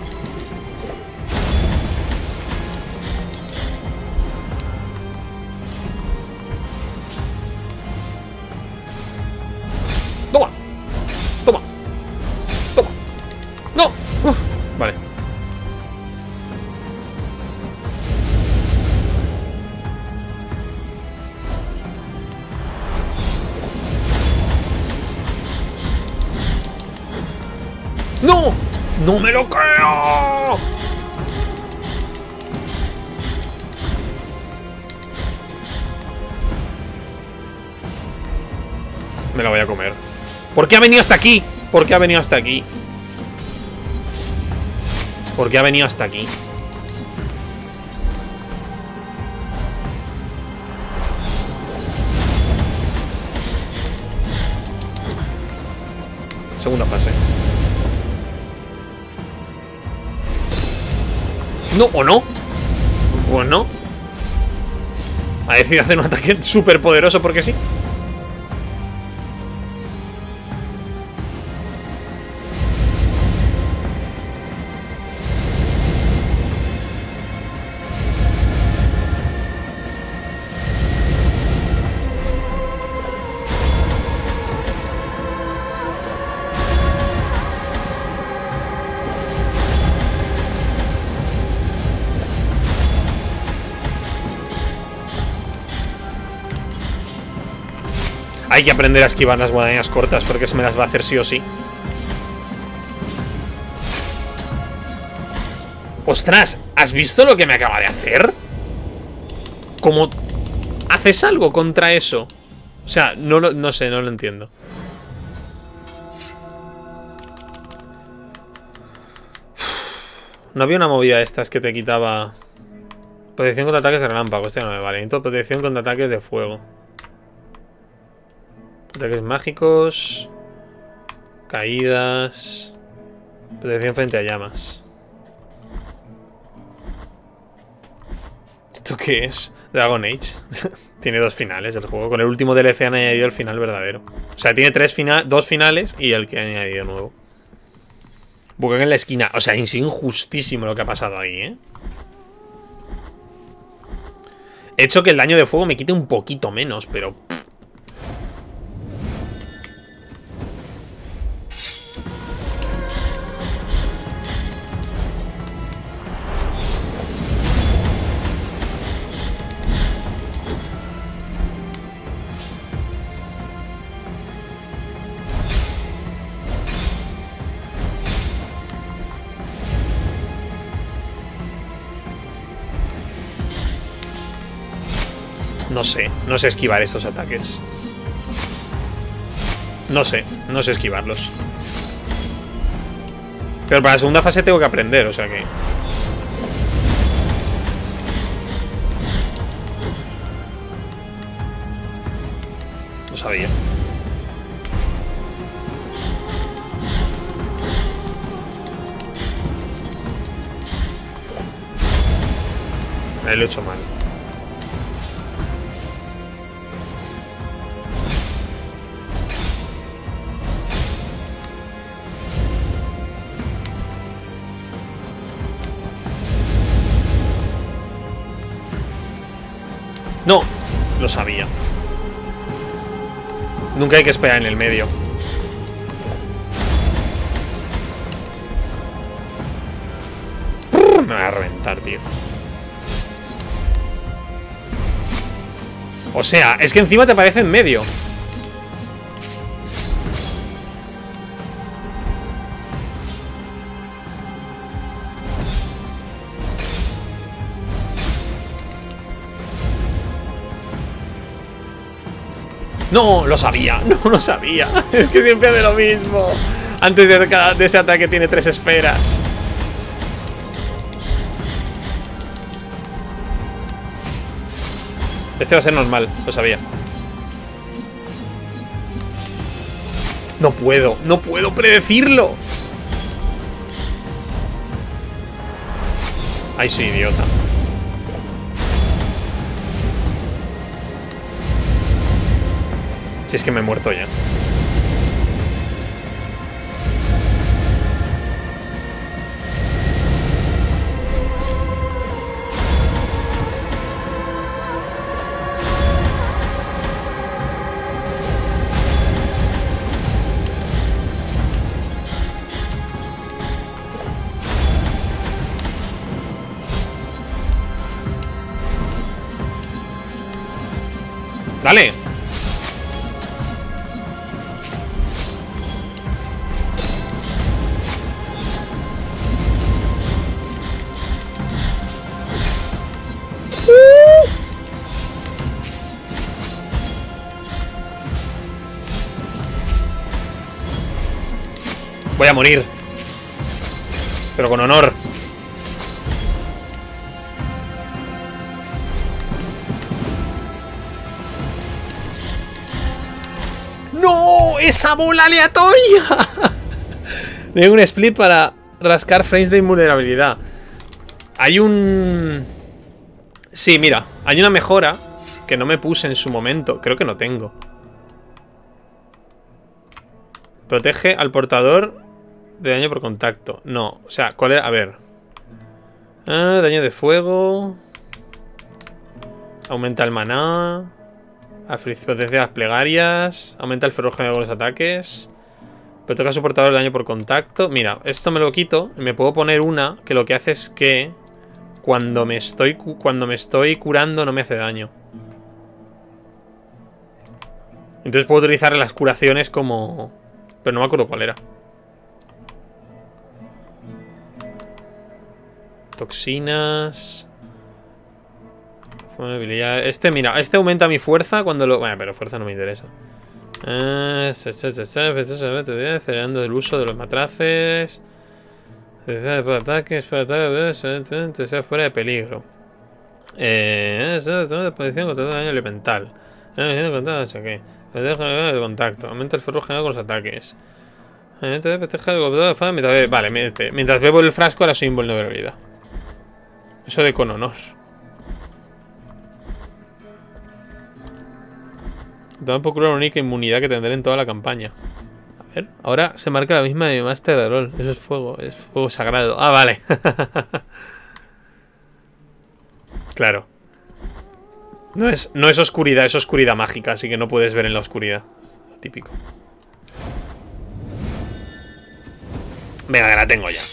[SPEAKER 1] ¡Toma! ¡Toma! ¡Toma! ¡No! Vale. ¡No! ¡No me lo creo! Me la voy a comer. ¿Por qué ha venido hasta aquí? ¿Por qué ha venido hasta aquí? ¿Por qué ha venido hasta aquí? Segunda fase. No, o no. O no. Ha decidido hacer un ataque súper poderoso porque sí. Hay que aprender a esquivar las guadañas cortas porque se me las va a hacer sí o sí. ¡Ostras! ¿Has visto lo que me acaba de hacer? ¿Cómo haces algo contra eso? O sea, no sé, no lo entiendo. No había una movida de estas que te quitaba... protección contra ataques de relámpago. Este no me vale. Necesito protección contra ataques de fuego. Ataques mágicos. Caídas. Protección frente a llamas. ¿Esto qué es? Dragon Age. Tiene 2 finales el juego. Con el último DLC han añadido el final verdadero. O sea, tiene 2 finales y el que han añadido nuevo. Bucan en la esquina. O sea, es injustísimo lo que ha pasado ahí, ¿eh? He hecho que el daño de fuego me quite un poquito menos, pero... No sé esquivar estos ataques. No sé esquivarlos. Pero para la segunda fase tengo que aprender, o sea que... No sabía. Lo he hecho mal. No, lo sabía. Nunca hay que esperar en el medio. Me va a reventar, tío. O sea, es que encima te aparece en medio. No, lo sabía, no lo sabía. Es que siempre hace lo mismo. Antes de ese ataque tiene 3 esferas. Este va a ser normal, lo sabía. No puedo predecirlo. Ay, soy idiota. Si es que me he muerto ya. Dale. Voy a morir. Pero con honor. ¡No! ¡Esa bola aleatoria! Tengo un split para rascar frames de invulnerabilidad. Hay un... Sí, mira. Hay una mejora que no me puse en su momento. Creo que no tengo. Protege al portador de daño por contacto. No, o sea, ¿cuál era? A ver. Daño de fuego. Aumenta el maná. Potencia las plegarias. Aumenta el ferro general con los ataques. Protege a su portador de daño por contacto. Mira, esto me lo quito. Y me puedo poner una que lo que hace es que cuando me estoy curando no me hace daño. Entonces puedo utilizar las curaciones como... Pero no me acuerdo cuál era. Toxinas. Este, mira, este aumenta mi fuerza cuando lo... Bueno, pero fuerza no me interesa. Acelerando el uso de los matraces. Ataques, fuera de peligro. Posición contra daño elemental. De contacto. Aumenta el ferro general con los ataques. Vale, mientras bebo el frasco ahora soy invulnerabilidad. Eso de con honor. Tampoco curar una única inmunidad que tendré en toda la campaña. A ver, ahora se marca la misma de mi Master de rol. Eso es fuego sagrado. Ah, vale. Claro. No es oscuridad, es oscuridad mágica, así que no puedes ver en la oscuridad. Típico. Venga, que la tengo ya.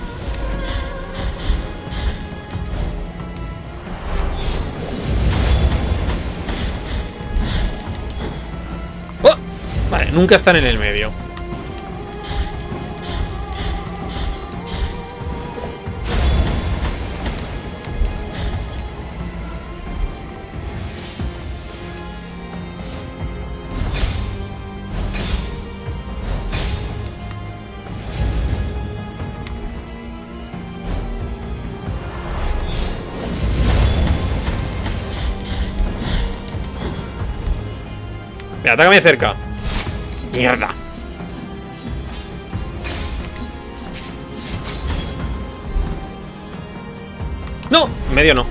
[SPEAKER 1] ¡Oh! Vale, nunca están en el medio. Mira, atácame cerca. Mierda. No, medio no.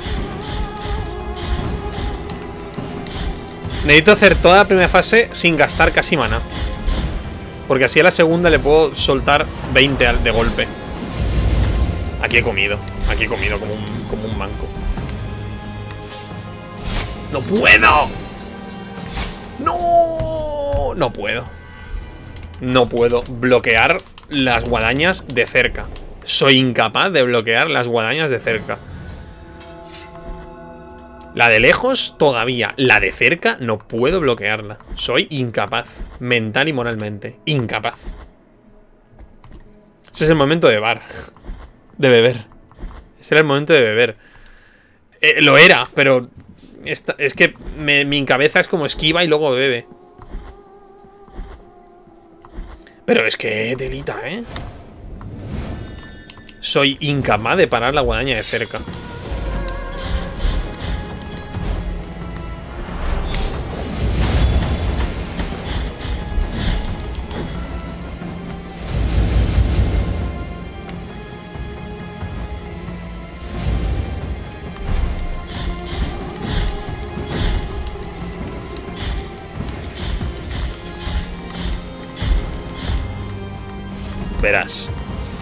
[SPEAKER 1] Necesito hacer toda la primera fase sin gastar casi mana. Porque así a la segunda le puedo soltar 20 de golpe. Aquí he comido como un manco. ¡No puedo! ¡No! No puedo. No puedo bloquear las guadañas de cerca. Soy incapaz de bloquear las guadañas de cerca. La de lejos todavía. La de cerca no puedo bloquearla. Soy incapaz. Mental y moralmente. Incapaz. Ese es el momento de bar. De beber. Ese era el momento de beber. Lo era, pero... es que mi cabeza es como esquiva y luego bebe. Pero es que delita, ¿eh? Soy incapaz de parar la guadaña de cerca. Verás.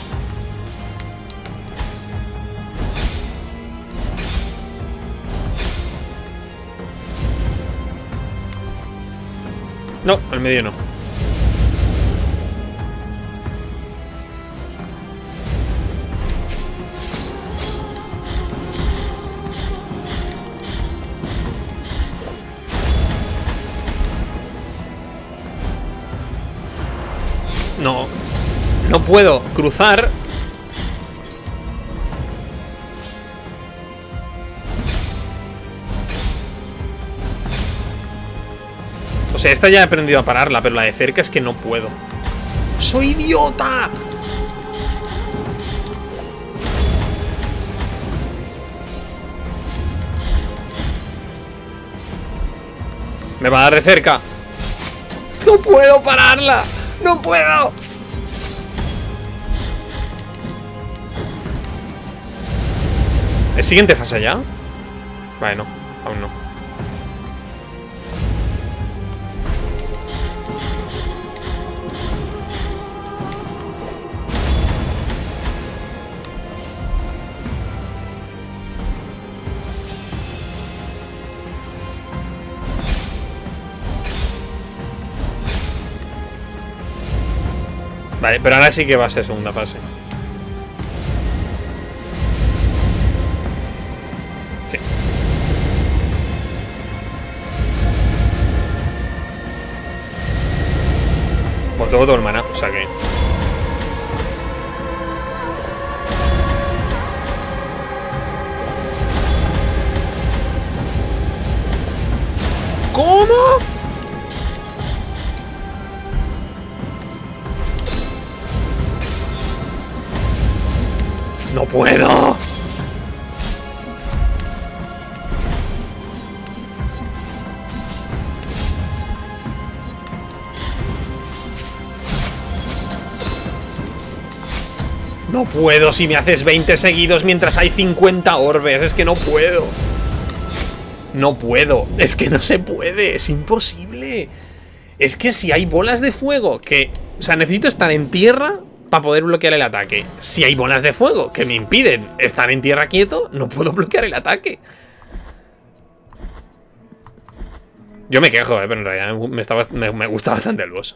[SPEAKER 1] No, al medio no. No. No puedo cruzar. O sea, esta ya he aprendido a pararla, pero la de cerca es que no puedo. ¡Soy idiota! Me va a dar de cerca. ¡No puedo pararla! ¡No puedo! ¿Es siguiente fase ya? Vale, no, aún no. Vale, pero ahora sí que va a ser segunda fase. Sí. Pues tengo todo el maná, o sea que... ¿Cómo? ¡No puedo! No puedo si me haces 20 seguidos mientras hay 50 orbes. Es que no puedo. No puedo. Es que no se puede. Es imposible. Es que si hay bolas de fuego que... O sea, necesito estar en tierra para poder bloquear el ataque. Si hay bolas de fuego que me impiden estar en tierra quieto, no puedo bloquear el ataque. Yo me quejo, pero en realidad me gusta bastante el boss.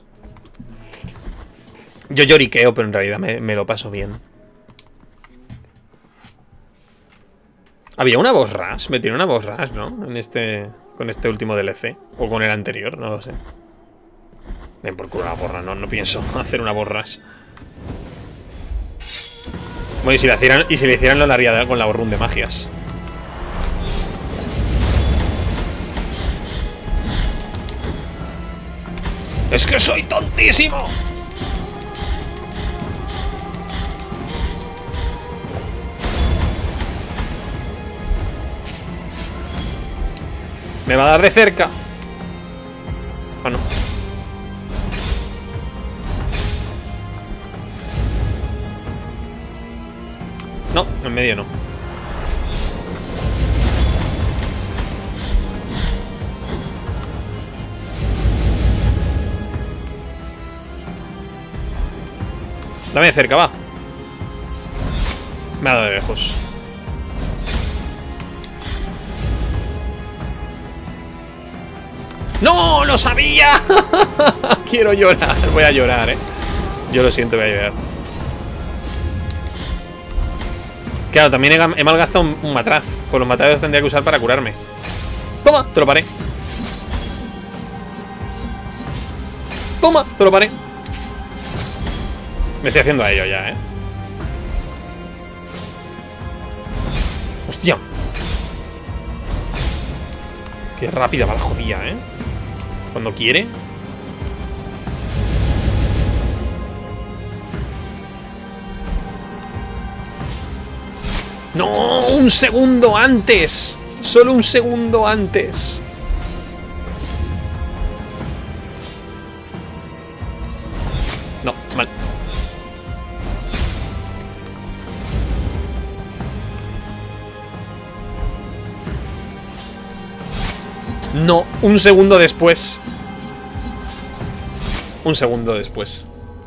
[SPEAKER 1] Yo lloriqueo, pero en realidad me lo paso bien. Había una boss rush, me tiene una boss rush, ¿no? Con este último DLC. O con el anterior, no lo sé. Den por culo la porra, no pienso hacer una boss rush. Bueno, y si le hicieran lo haría con la run de magias. ¡Es que soy tontísimo! Me va a dar de cerca. ¿O no? No, en medio no. Dame de cerca, va. Me ha dado de lejos. ¡No! ¡Lo sabía! Quiero llorar. Voy a llorar, Yo lo siento, voy a llorar. Claro, también he malgastado un matraz. Pues los matrazos tendría que usar para curarme. ¡Toma! Te lo paré. ¡Toma! Te lo paré. Me estoy haciendo a ello ya, ¡Hostia! Qué rápida va la jodida, Cuando quiere. ¡No! ¡Un segundo antes! ¡Solo un segundo antes! No, mal. No, un segundo después. Un segundo después.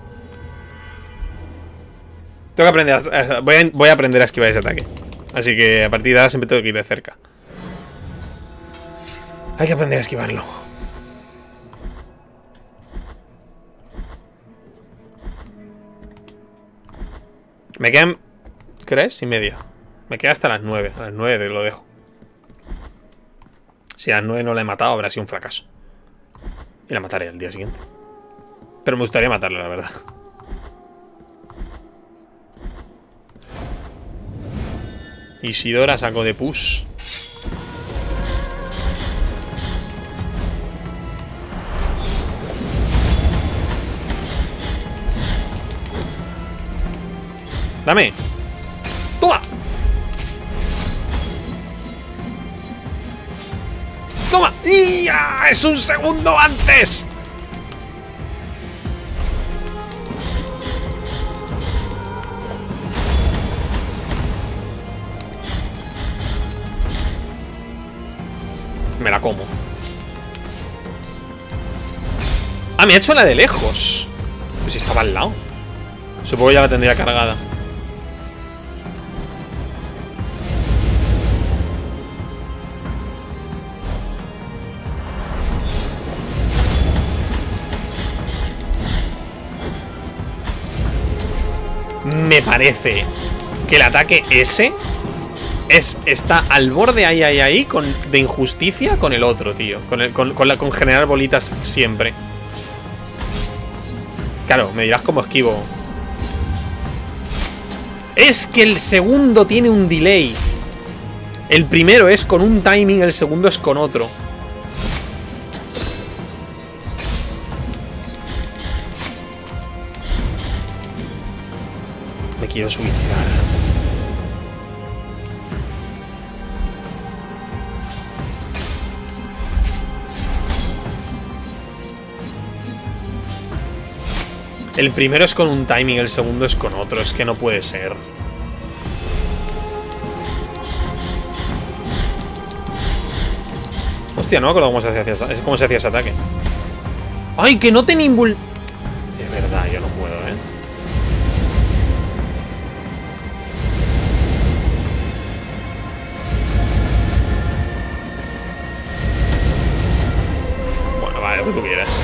[SPEAKER 1] Tengo que aprender voy a aprender a esquivar ese ataque. Así que a partir de ahora siempre tengo que ir de cerca. Hay que aprender a esquivarlo. Me quedan... ¿Qué hora es? Y media. Me queda hasta las 9. A las 9 lo dejo. Si a las 9 no la he matado, habrá sido un fracaso. Y la mataré al día siguiente. Pero me gustaría matarla, la verdad. Isidora sacó de push. Dame. ¡Toma! ¡Toma! ¡Ya! ¡Es un segundo antes! Me la como. Ah, me ha hecho la de lejos. Pues si estaba al lado. Supongo que ya la tendría cargada. Me parece que el ataque ese está al borde ahí de injusticia con el otro, tío. Con generar bolitas siempre. Claro, me dirás cómo esquivo. Es que el segundo tiene un delay. El primero es con un timing, el segundo es con otro. Me quiero suicidar. El primero es con un timing, el segundo es con otro. Es que no puede ser. Hostia, no me acuerdo cómo se hacía ese ataque. ¡Ay, que no tenía invul... De verdad, yo no puedo, que tú quieras.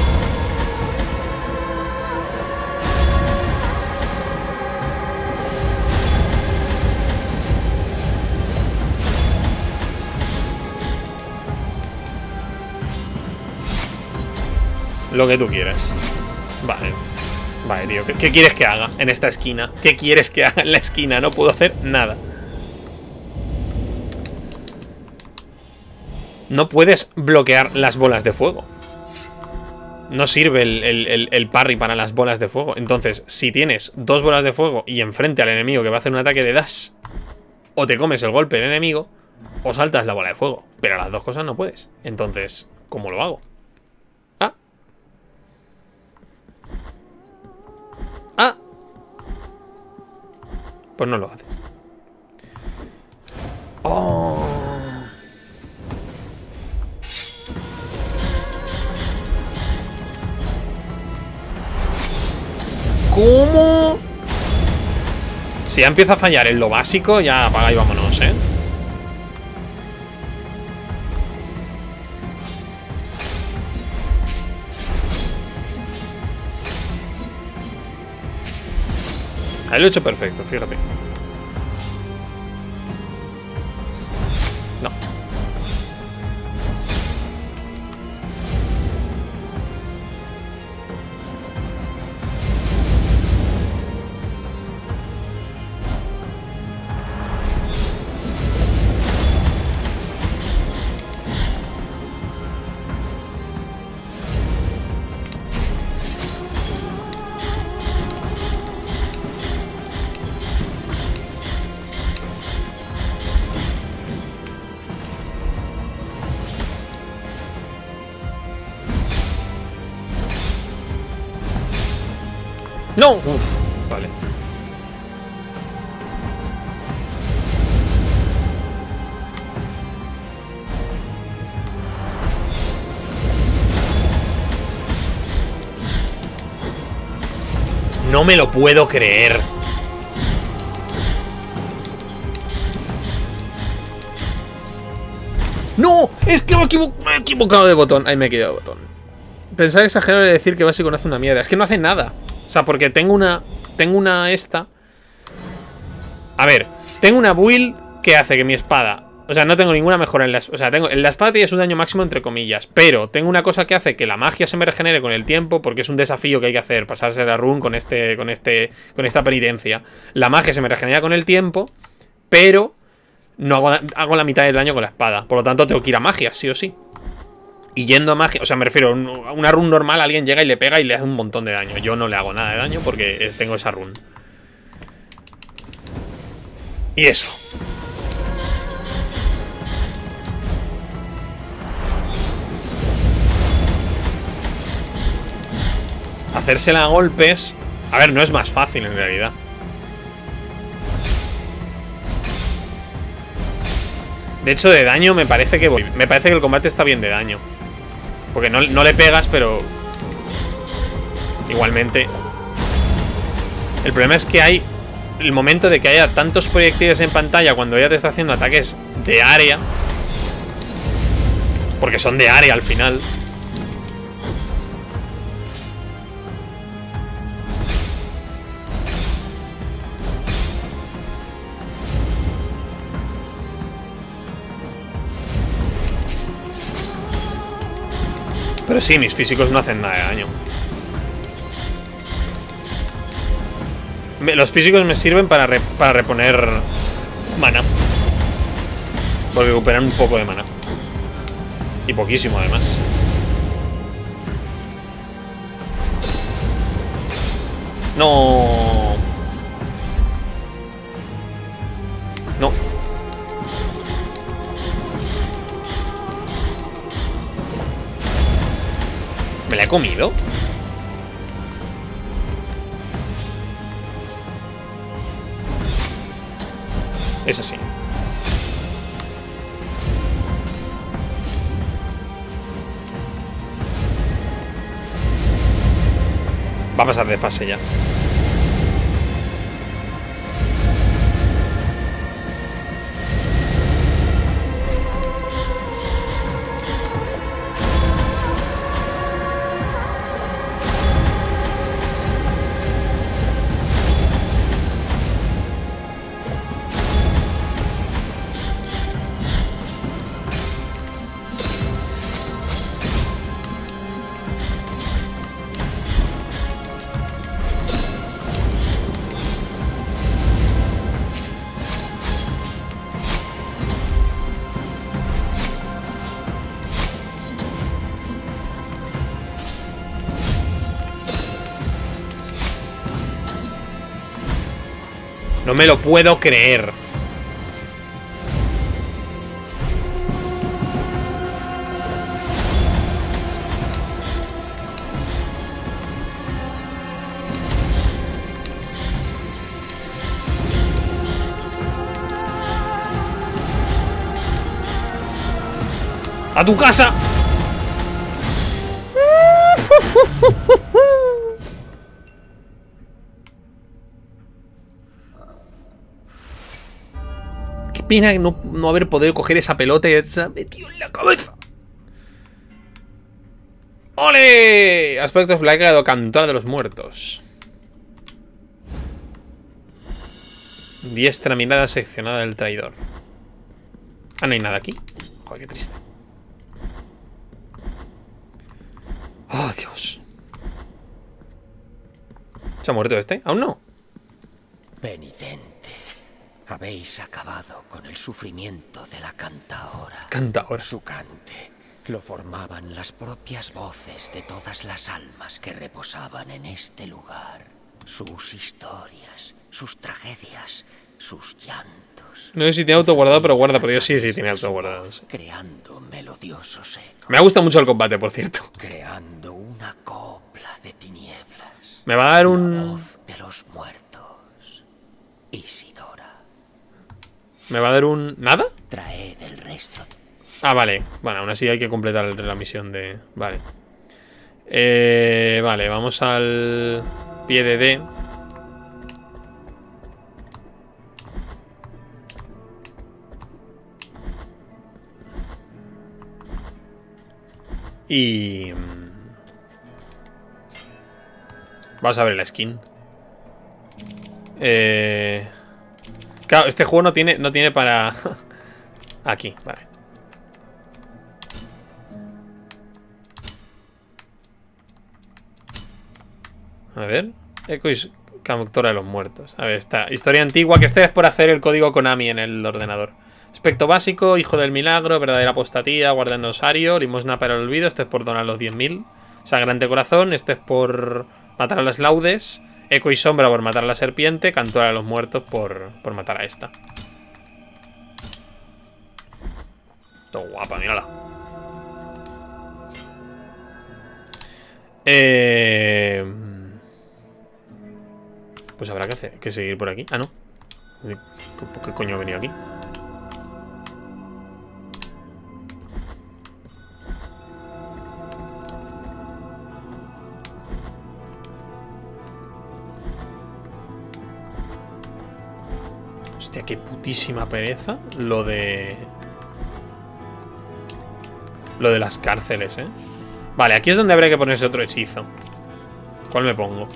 [SPEAKER 1] Lo que tú quieras. Vale. Vale, tío. ¿Qué quieres que haga en esta esquina? ¿Qué quieres que haga en la esquina? No puedo hacer nada. No puedes bloquear las bolas de fuego. No sirve el parry para las bolas de fuego. Entonces, si tienes 2 bolas de fuego y enfrente al enemigo que va a hacer un ataque de dash, o te comes el golpe del enemigo, o saltas la bola de fuego. Pero las dos cosas no puedes. Entonces, ¿cómo lo hago? Pues no lo haces. Oh. ¿Cómo? Si ya empieza a fallar en lo básico, ya apaga y vámonos, ¿eh? Ahí lo he hecho perfecto, fíjate. No. ¡No! Uf, vale. No me lo puedo creer. ¡No! Es que me he equivocado de botón. Ahí me he equivocado de botón. Pensaba exagerar de decir que básico no hace una mierda. Es que no hace nada. O sea, porque tengo una esta. A ver, tengo una build que hace que mi espada... O sea, no tengo ninguna mejora en la... O sea, en la espada tiene su daño máximo entre comillas. Pero tengo una cosa que hace que la magia se me regenere con el tiempo. Porque es un desafío que hay que hacer. Pasarse la run con esta penitencia. La magia se me regenera con el tiempo. Pero no hago la mitad del daño con la espada. Por lo tanto, tengo que ir a magia, sí o sí. Y yendo a magia, o sea, me refiero a una run normal, alguien llega y le pega y le hace un montón de daño. Yo no le hago nada de daño porque tengo esa run. Y eso. Hacérsela a golpes... A ver, no es más fácil en realidad. De hecho, de daño me parece que el combate está bien de daño. Porque no le pegas, pero... Igualmente. El problema es que hay... El momento de que haya tantos proyectiles en pantalla cuando ella te está haciendo ataques de área. Porque son de área al final. Pero sí, mis físicos no hacen nada de daño. Los físicos me sirven para reponer mana. Porque recuperan un poco de mana. Y poquísimo además. No. No. ¿Me la he comido? Es así. Va a pasar de fase ya. No me lo puedo creer. ¡A tu casa! Qué pena no haber podido coger esa pelota y se la metió en la cabeza. ¡Ole! Aspectos Black, Cantora de los Muertos. Diestra mirada seccionada del traidor. Ah, no hay nada aquí. Joder, qué triste. ¡Oh, Dios! ¿Se ha muerto este? ¿Aún no?
[SPEAKER 5] Penitente, habéis acabado con el sufrimiento de la cantaora.
[SPEAKER 1] Cantaora.
[SPEAKER 5] Su cante lo formaban las propias voces de todas las almas que reposaban en este lugar. Sus historias, sus tragedias, sus llantos.
[SPEAKER 1] No sé si tiene auto guardado, pero guarda, por Dios, sí tiene auto guardado. Sí.
[SPEAKER 5] Creando melodiosos ecos.
[SPEAKER 1] Me ha gustado mucho el combate, por cierto.
[SPEAKER 5] Creando una copla de tinieblas.
[SPEAKER 1] Me va a dar
[SPEAKER 5] La
[SPEAKER 1] un...
[SPEAKER 5] voz de los muertos. Isidora.
[SPEAKER 1] ¿Me va a dar un... ¿Nada?
[SPEAKER 5] Traed el resto.
[SPEAKER 1] Ah, vale. Bueno, aún así hay que completar la misión de... Vale. Vale, vamos al... Pie de D. Y... Vamos a ver la skin. Claro, este juego no tiene para... Aquí, vale. A ver. Eco y Cantora de los Muertos. A ver, esta historia antigua, que este es por hacer el código Konami en el ordenador. Aspecto básico, hijo del milagro, verdadera apostatía, guarda en osario, limosna para el olvido. Este es por donar los 10.000. Sangrante corazón, este es por matar a las laudes. Eco y sombra por matar a la serpiente. Cantora de los Muertos por matar a esta. Todo guapa, mírala. Pues habrá que seguir por aquí. Ah, no. ¿Qué coño he venido aquí? Hostia, qué putísima pereza lo de las cárceles, ¿eh? Vale, aquí es donde habría que ponerse otro hechizo. ¿Cuál me pongo?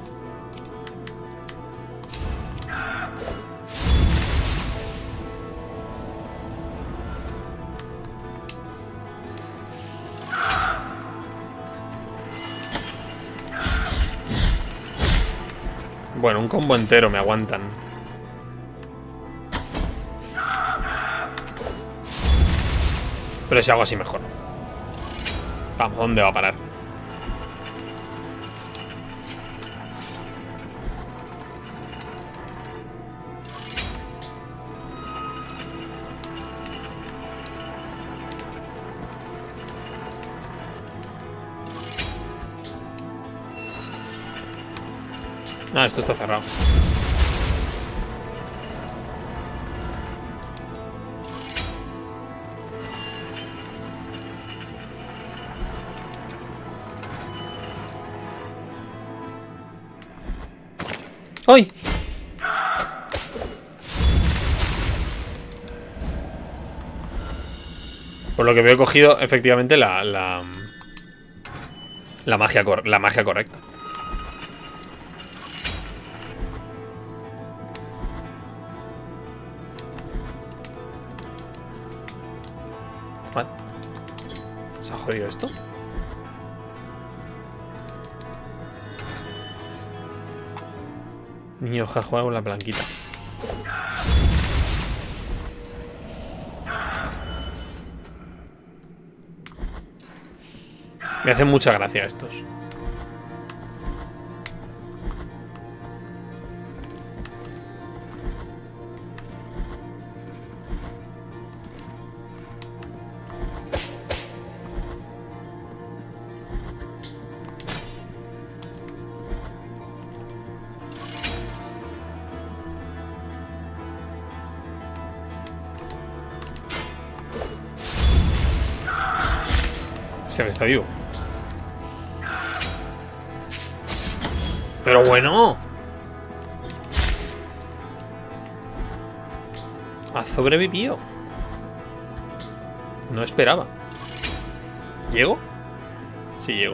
[SPEAKER 1] Bueno, un combo entero me aguantan. Pero si hago así mejor. Vamos, ¿dónde va a parar? Ah, esto está cerrado. ¡Ay! Por lo que veo, he cogido efectivamente la magia correcta. Vale. ¿Se ha jodido esto? Niño, ja, juega con la blanquita. Me hacen mucha gracia estos. jefe está vivo. Pero bueno. Ha sobrevivido. No esperaba. ¿Llego? Sí, llego.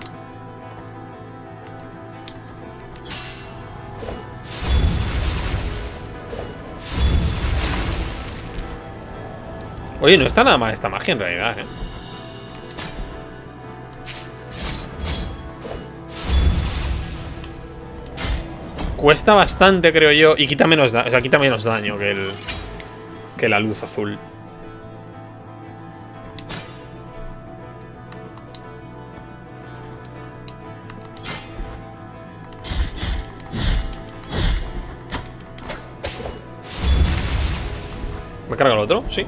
[SPEAKER 1] Oye, no está nada mal esta magia en realidad, ¿eh? Cuesta bastante, creo yo. Y quita menos daño. O sea, quita menos daño que la luz azul. ¿Me carga el otro? Sí.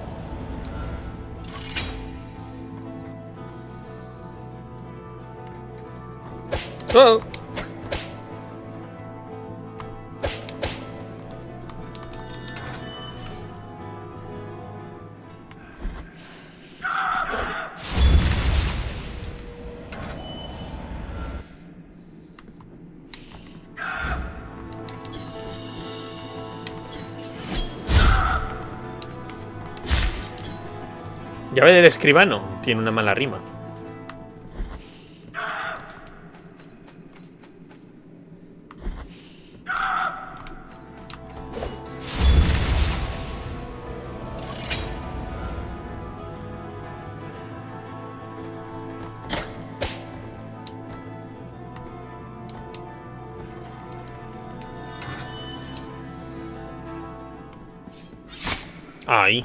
[SPEAKER 1] Oh. Llave del escribano. Tiene una mala rima. Ahí.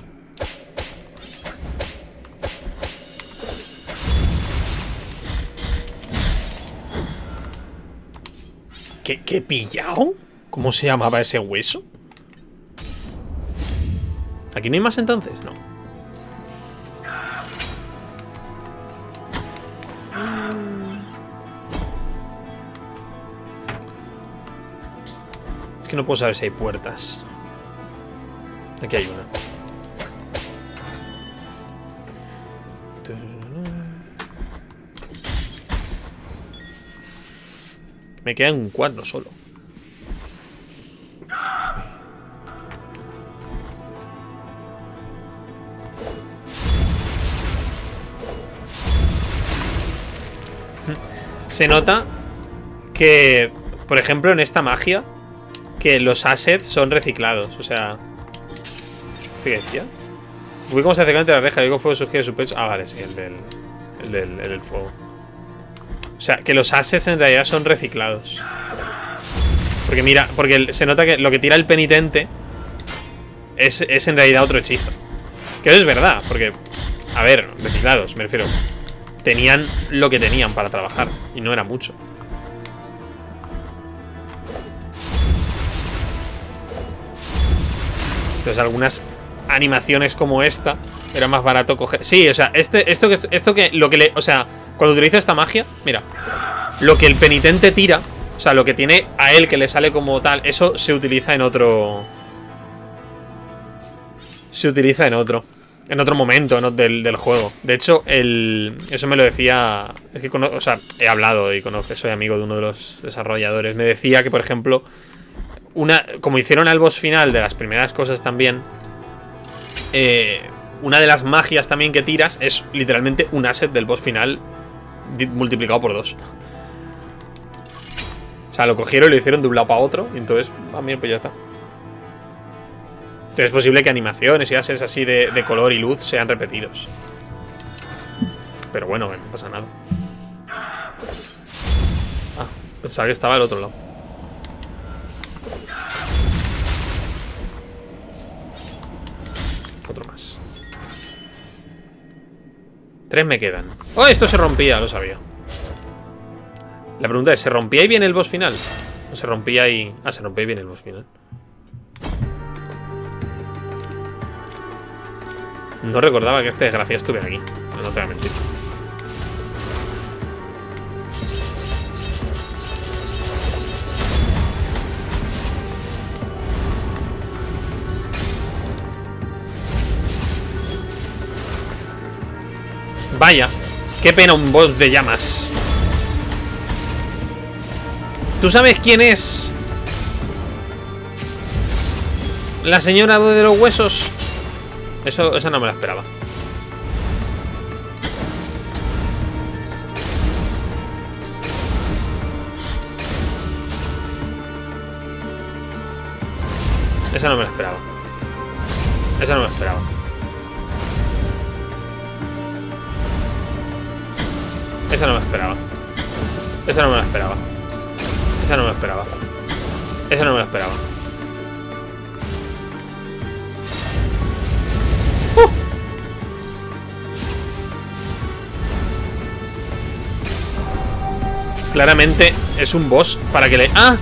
[SPEAKER 1] ¿Qué he pillado? ¿Cómo se llamaba ese hueso? ¿Aquí no hay más entonces? No. Es que no puedo saber si hay puertas. Aquí hay una. Me quedan un 4 solo. Se nota que, por ejemplo, en esta magia, que los assets son reciclados. O sea... ¿Este qué decía? Uy, cómo se acerca ante la reja. Digo, fuego surgido de su pecho. Ah, vale, sí, el del fuego. O sea, que los assets en realidad son reciclados. Porque mira, porque se nota que lo que tira el penitente es en realidad otro hechizo. Que eso es verdad, porque... A ver, reciclados, me refiero. Tenían lo que tenían para trabajar. Y no era mucho. Entonces algunas animaciones como esta era más barato coger... Sí, o sea, esto que lo que le... O sea, cuando utilizo esta magia, mira, lo que el penitente tira, o sea, lo que tiene a él que le sale como tal, eso se utiliza en otro... Se utiliza en otro momento, ¿no? del juego. De hecho, eso me lo decía... Es que o sea, he hablado y soy amigo de uno de los desarrolladores. Me decía que, por ejemplo, como hicieron al boss final de las primeras cosas también, una de las magias también que tiras es literalmente un asset del boss final multiplicado por 2. O sea, lo cogieron y lo hicieron de un lado para otro. Y entonces, mira, pues ya está. Entonces es posible que animaciones y assets así de color y luz sean repetidos. Pero bueno, no pasa nada. Ah, pensaba que estaba al otro lado. Otro más. 3 me quedan. ¡Oh, esto se rompía! Lo sabía. La pregunta es, ¿se rompía y viene el boss final? ¿O se rompía y... Ah, se rompía y viene el boss final. No recordaba que este desgraciado estuviera aquí. No te voy a mentir. Vaya. Qué pena un boss de llamas. ¿Tú sabes quién es la señora de los huesos? Esa no me la esperaba. Esa no me la esperaba. Esa no me la esperaba. Esa no me la esperaba. Esa no me la esperaba. Esa no me la esperaba. Esa no me la esperaba. Claramente es un boss para que le... ¡Ah!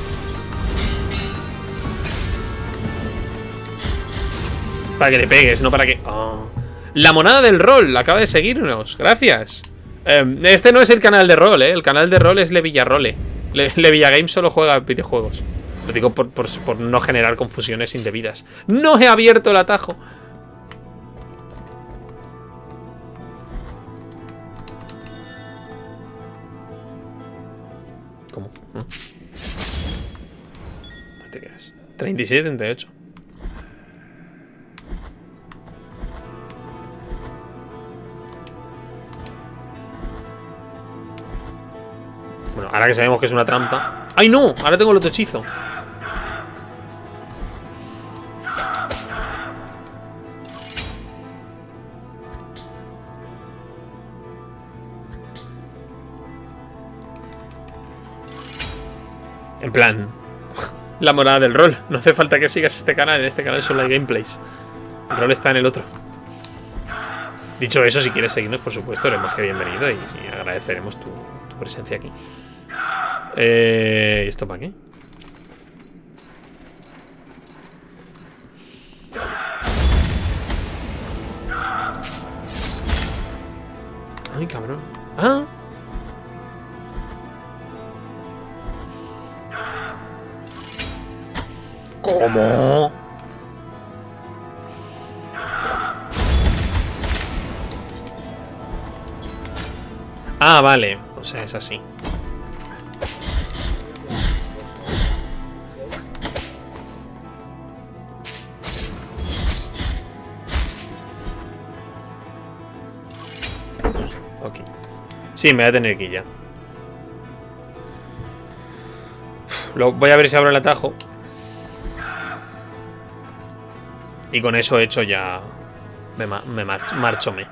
[SPEAKER 1] Para que le pegues, no para que... Oh. La monada del rol acaba de seguirnos. Gracias. Este no es el canal de rol, el canal de rol es Le Villarrole. Le Villagame solo juega videojuegos. Lo digo por no generar confusiones indebidas. ¡No he abierto el atajo! ¿Cómo? ¿No? ¿Dónde te quedas? 37, 38. Bueno, ahora que sabemos que es una trampa... ¡Ay, no! Ahora tengo el otro hechizo. En plan... La morada del rol. No hace falta que sigas este canal. En este canal solo hay gameplays. El rol está en el otro. Dicho eso, si quieres seguirnos, por supuesto, eres más que bienvenido y agradeceremos tu presencia aquí. ¿Esto para qué? Ay, cabrón. Ah. ¿Cómo? Ah, vale. O sea, es así. Ok. Sí, me voy a tener que ir ya. Voy a ver si abro el atajo. Y con eso hecho ya me marchome.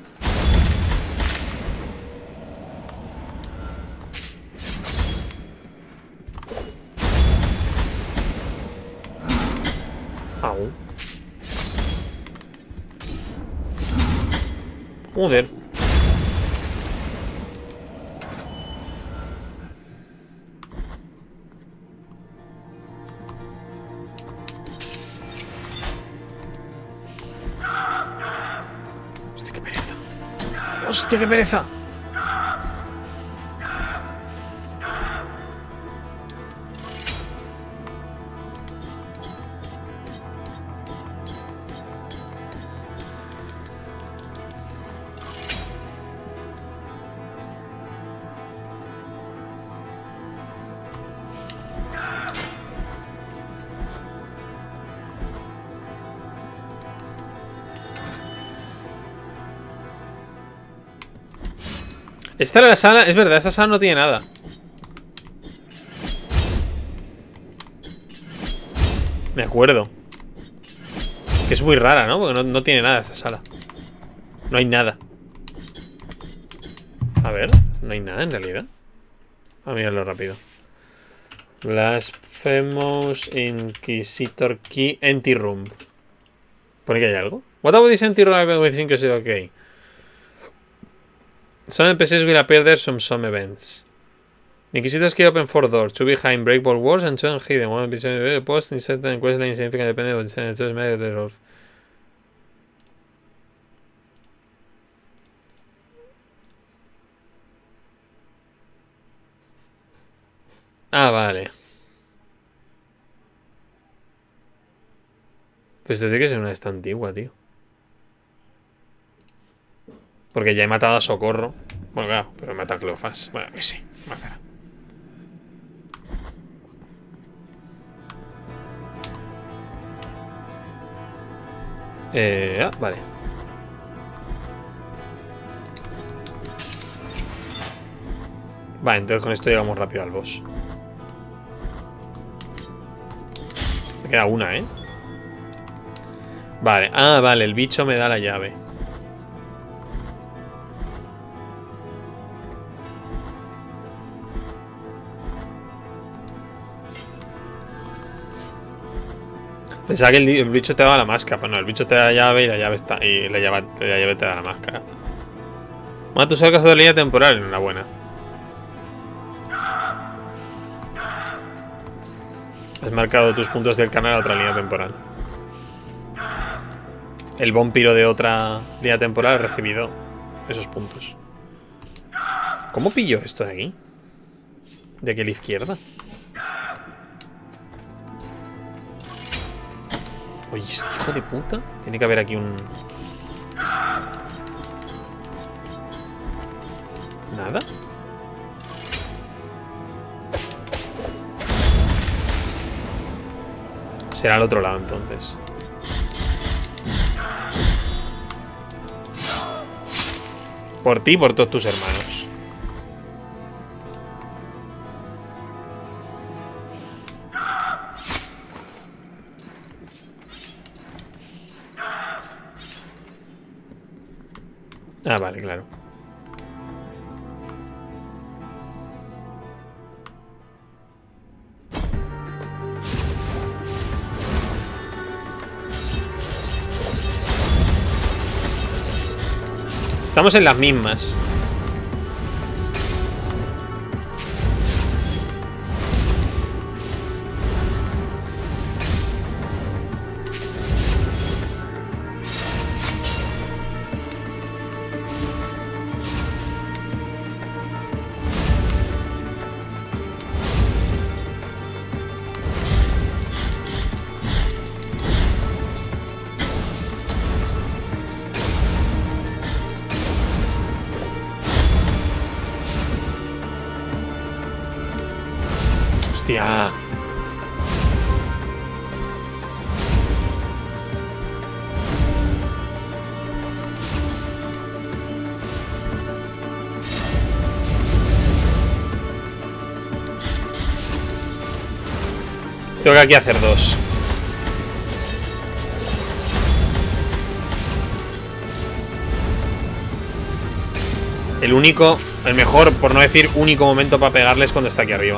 [SPEAKER 1] Au. Joder. Hostia, qué pereza. Hostia, qué pereza. Esta era la sala, es verdad, esta sala no tiene nada. Me acuerdo. Que es muy rara, ¿no? Porque no tiene nada esta sala. No hay nada. A ver, no hay nada en realidad. A mirarlo rápido. Blasphemous Inquisitor Key Empty Room. ¿Pone que hay algo? What about this empty room? I think it's okay. Some NPCs will appear there some events. The Inquisitors key open 4 doors, 2 behind breakable walls and 2 hidden. One behind the post in certain quest line significant depending on the senators made the role. Ah, vale. Pues esto tiene que ser una de esta antigua, tío. Porque ya he matado a Socorro. Bueno, claro, pero mata a Cleofás. Bueno, que sí, matará. Vale. Vale, entonces con esto llegamos rápido al boss. Me queda una, ¿eh? Vale, vale, el bicho me da la llave. Pensaba que el bicho te daba la máscara, pero no, el bicho te da la llave y la llave está. Y la llave te da la máscara. Bueno, tú sacas otra línea temporal, enhorabuena. Has marcado tus puntos del canal a otra línea temporal. El vampiro de otra línea temporal ha recibido esos puntos. ¿Cómo pillo esto de aquí? De aquí a la izquierda. Oye, este hijo de puta. Tiene que haber aquí un... ¿Nada? Será al otro lado, entonces. Por ti y por todos tus hermanos. Ah, vale, claro. Estamos en las mismas. Hostia. Tengo que aquí hacer dos. El mejor, por no decir único momento para pegarles cuando está aquí arriba.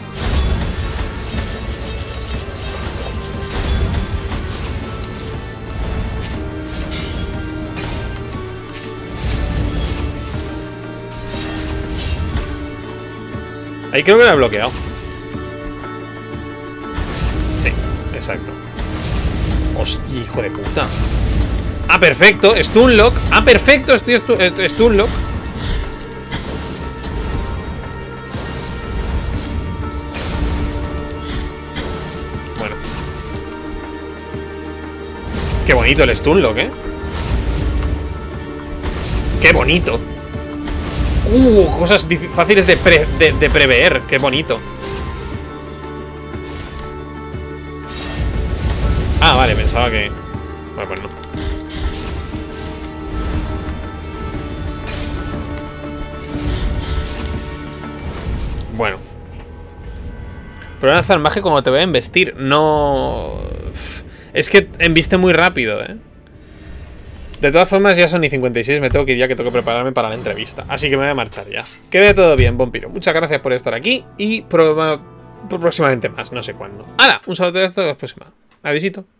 [SPEAKER 1] Ahí creo que lo he bloqueado. Sí, exacto. Hostia, hijo de puta. Ah, perfecto, Stunlock. Ah, perfecto, estoy Stunlock. Bueno. Qué bonito el Stunlock, Qué bonito. Cosas fáciles de prever. Qué bonito. Ah, vale, pensaba que... Bueno, pues no. Bueno. Pero una salvaje cuando te voy a embestir. No... Es que embiste muy rápido, De todas formas, ya son y 56. Me tengo que ir ya, que tengo que prepararme para la entrevista. Así que me voy a marchar ya. Que vaya todo bien, vampiro. Muchas gracias por estar aquí. Y próximamente más, no sé cuándo. ¡Hala! Un saludo de esto, hasta la próxima. Adiósito.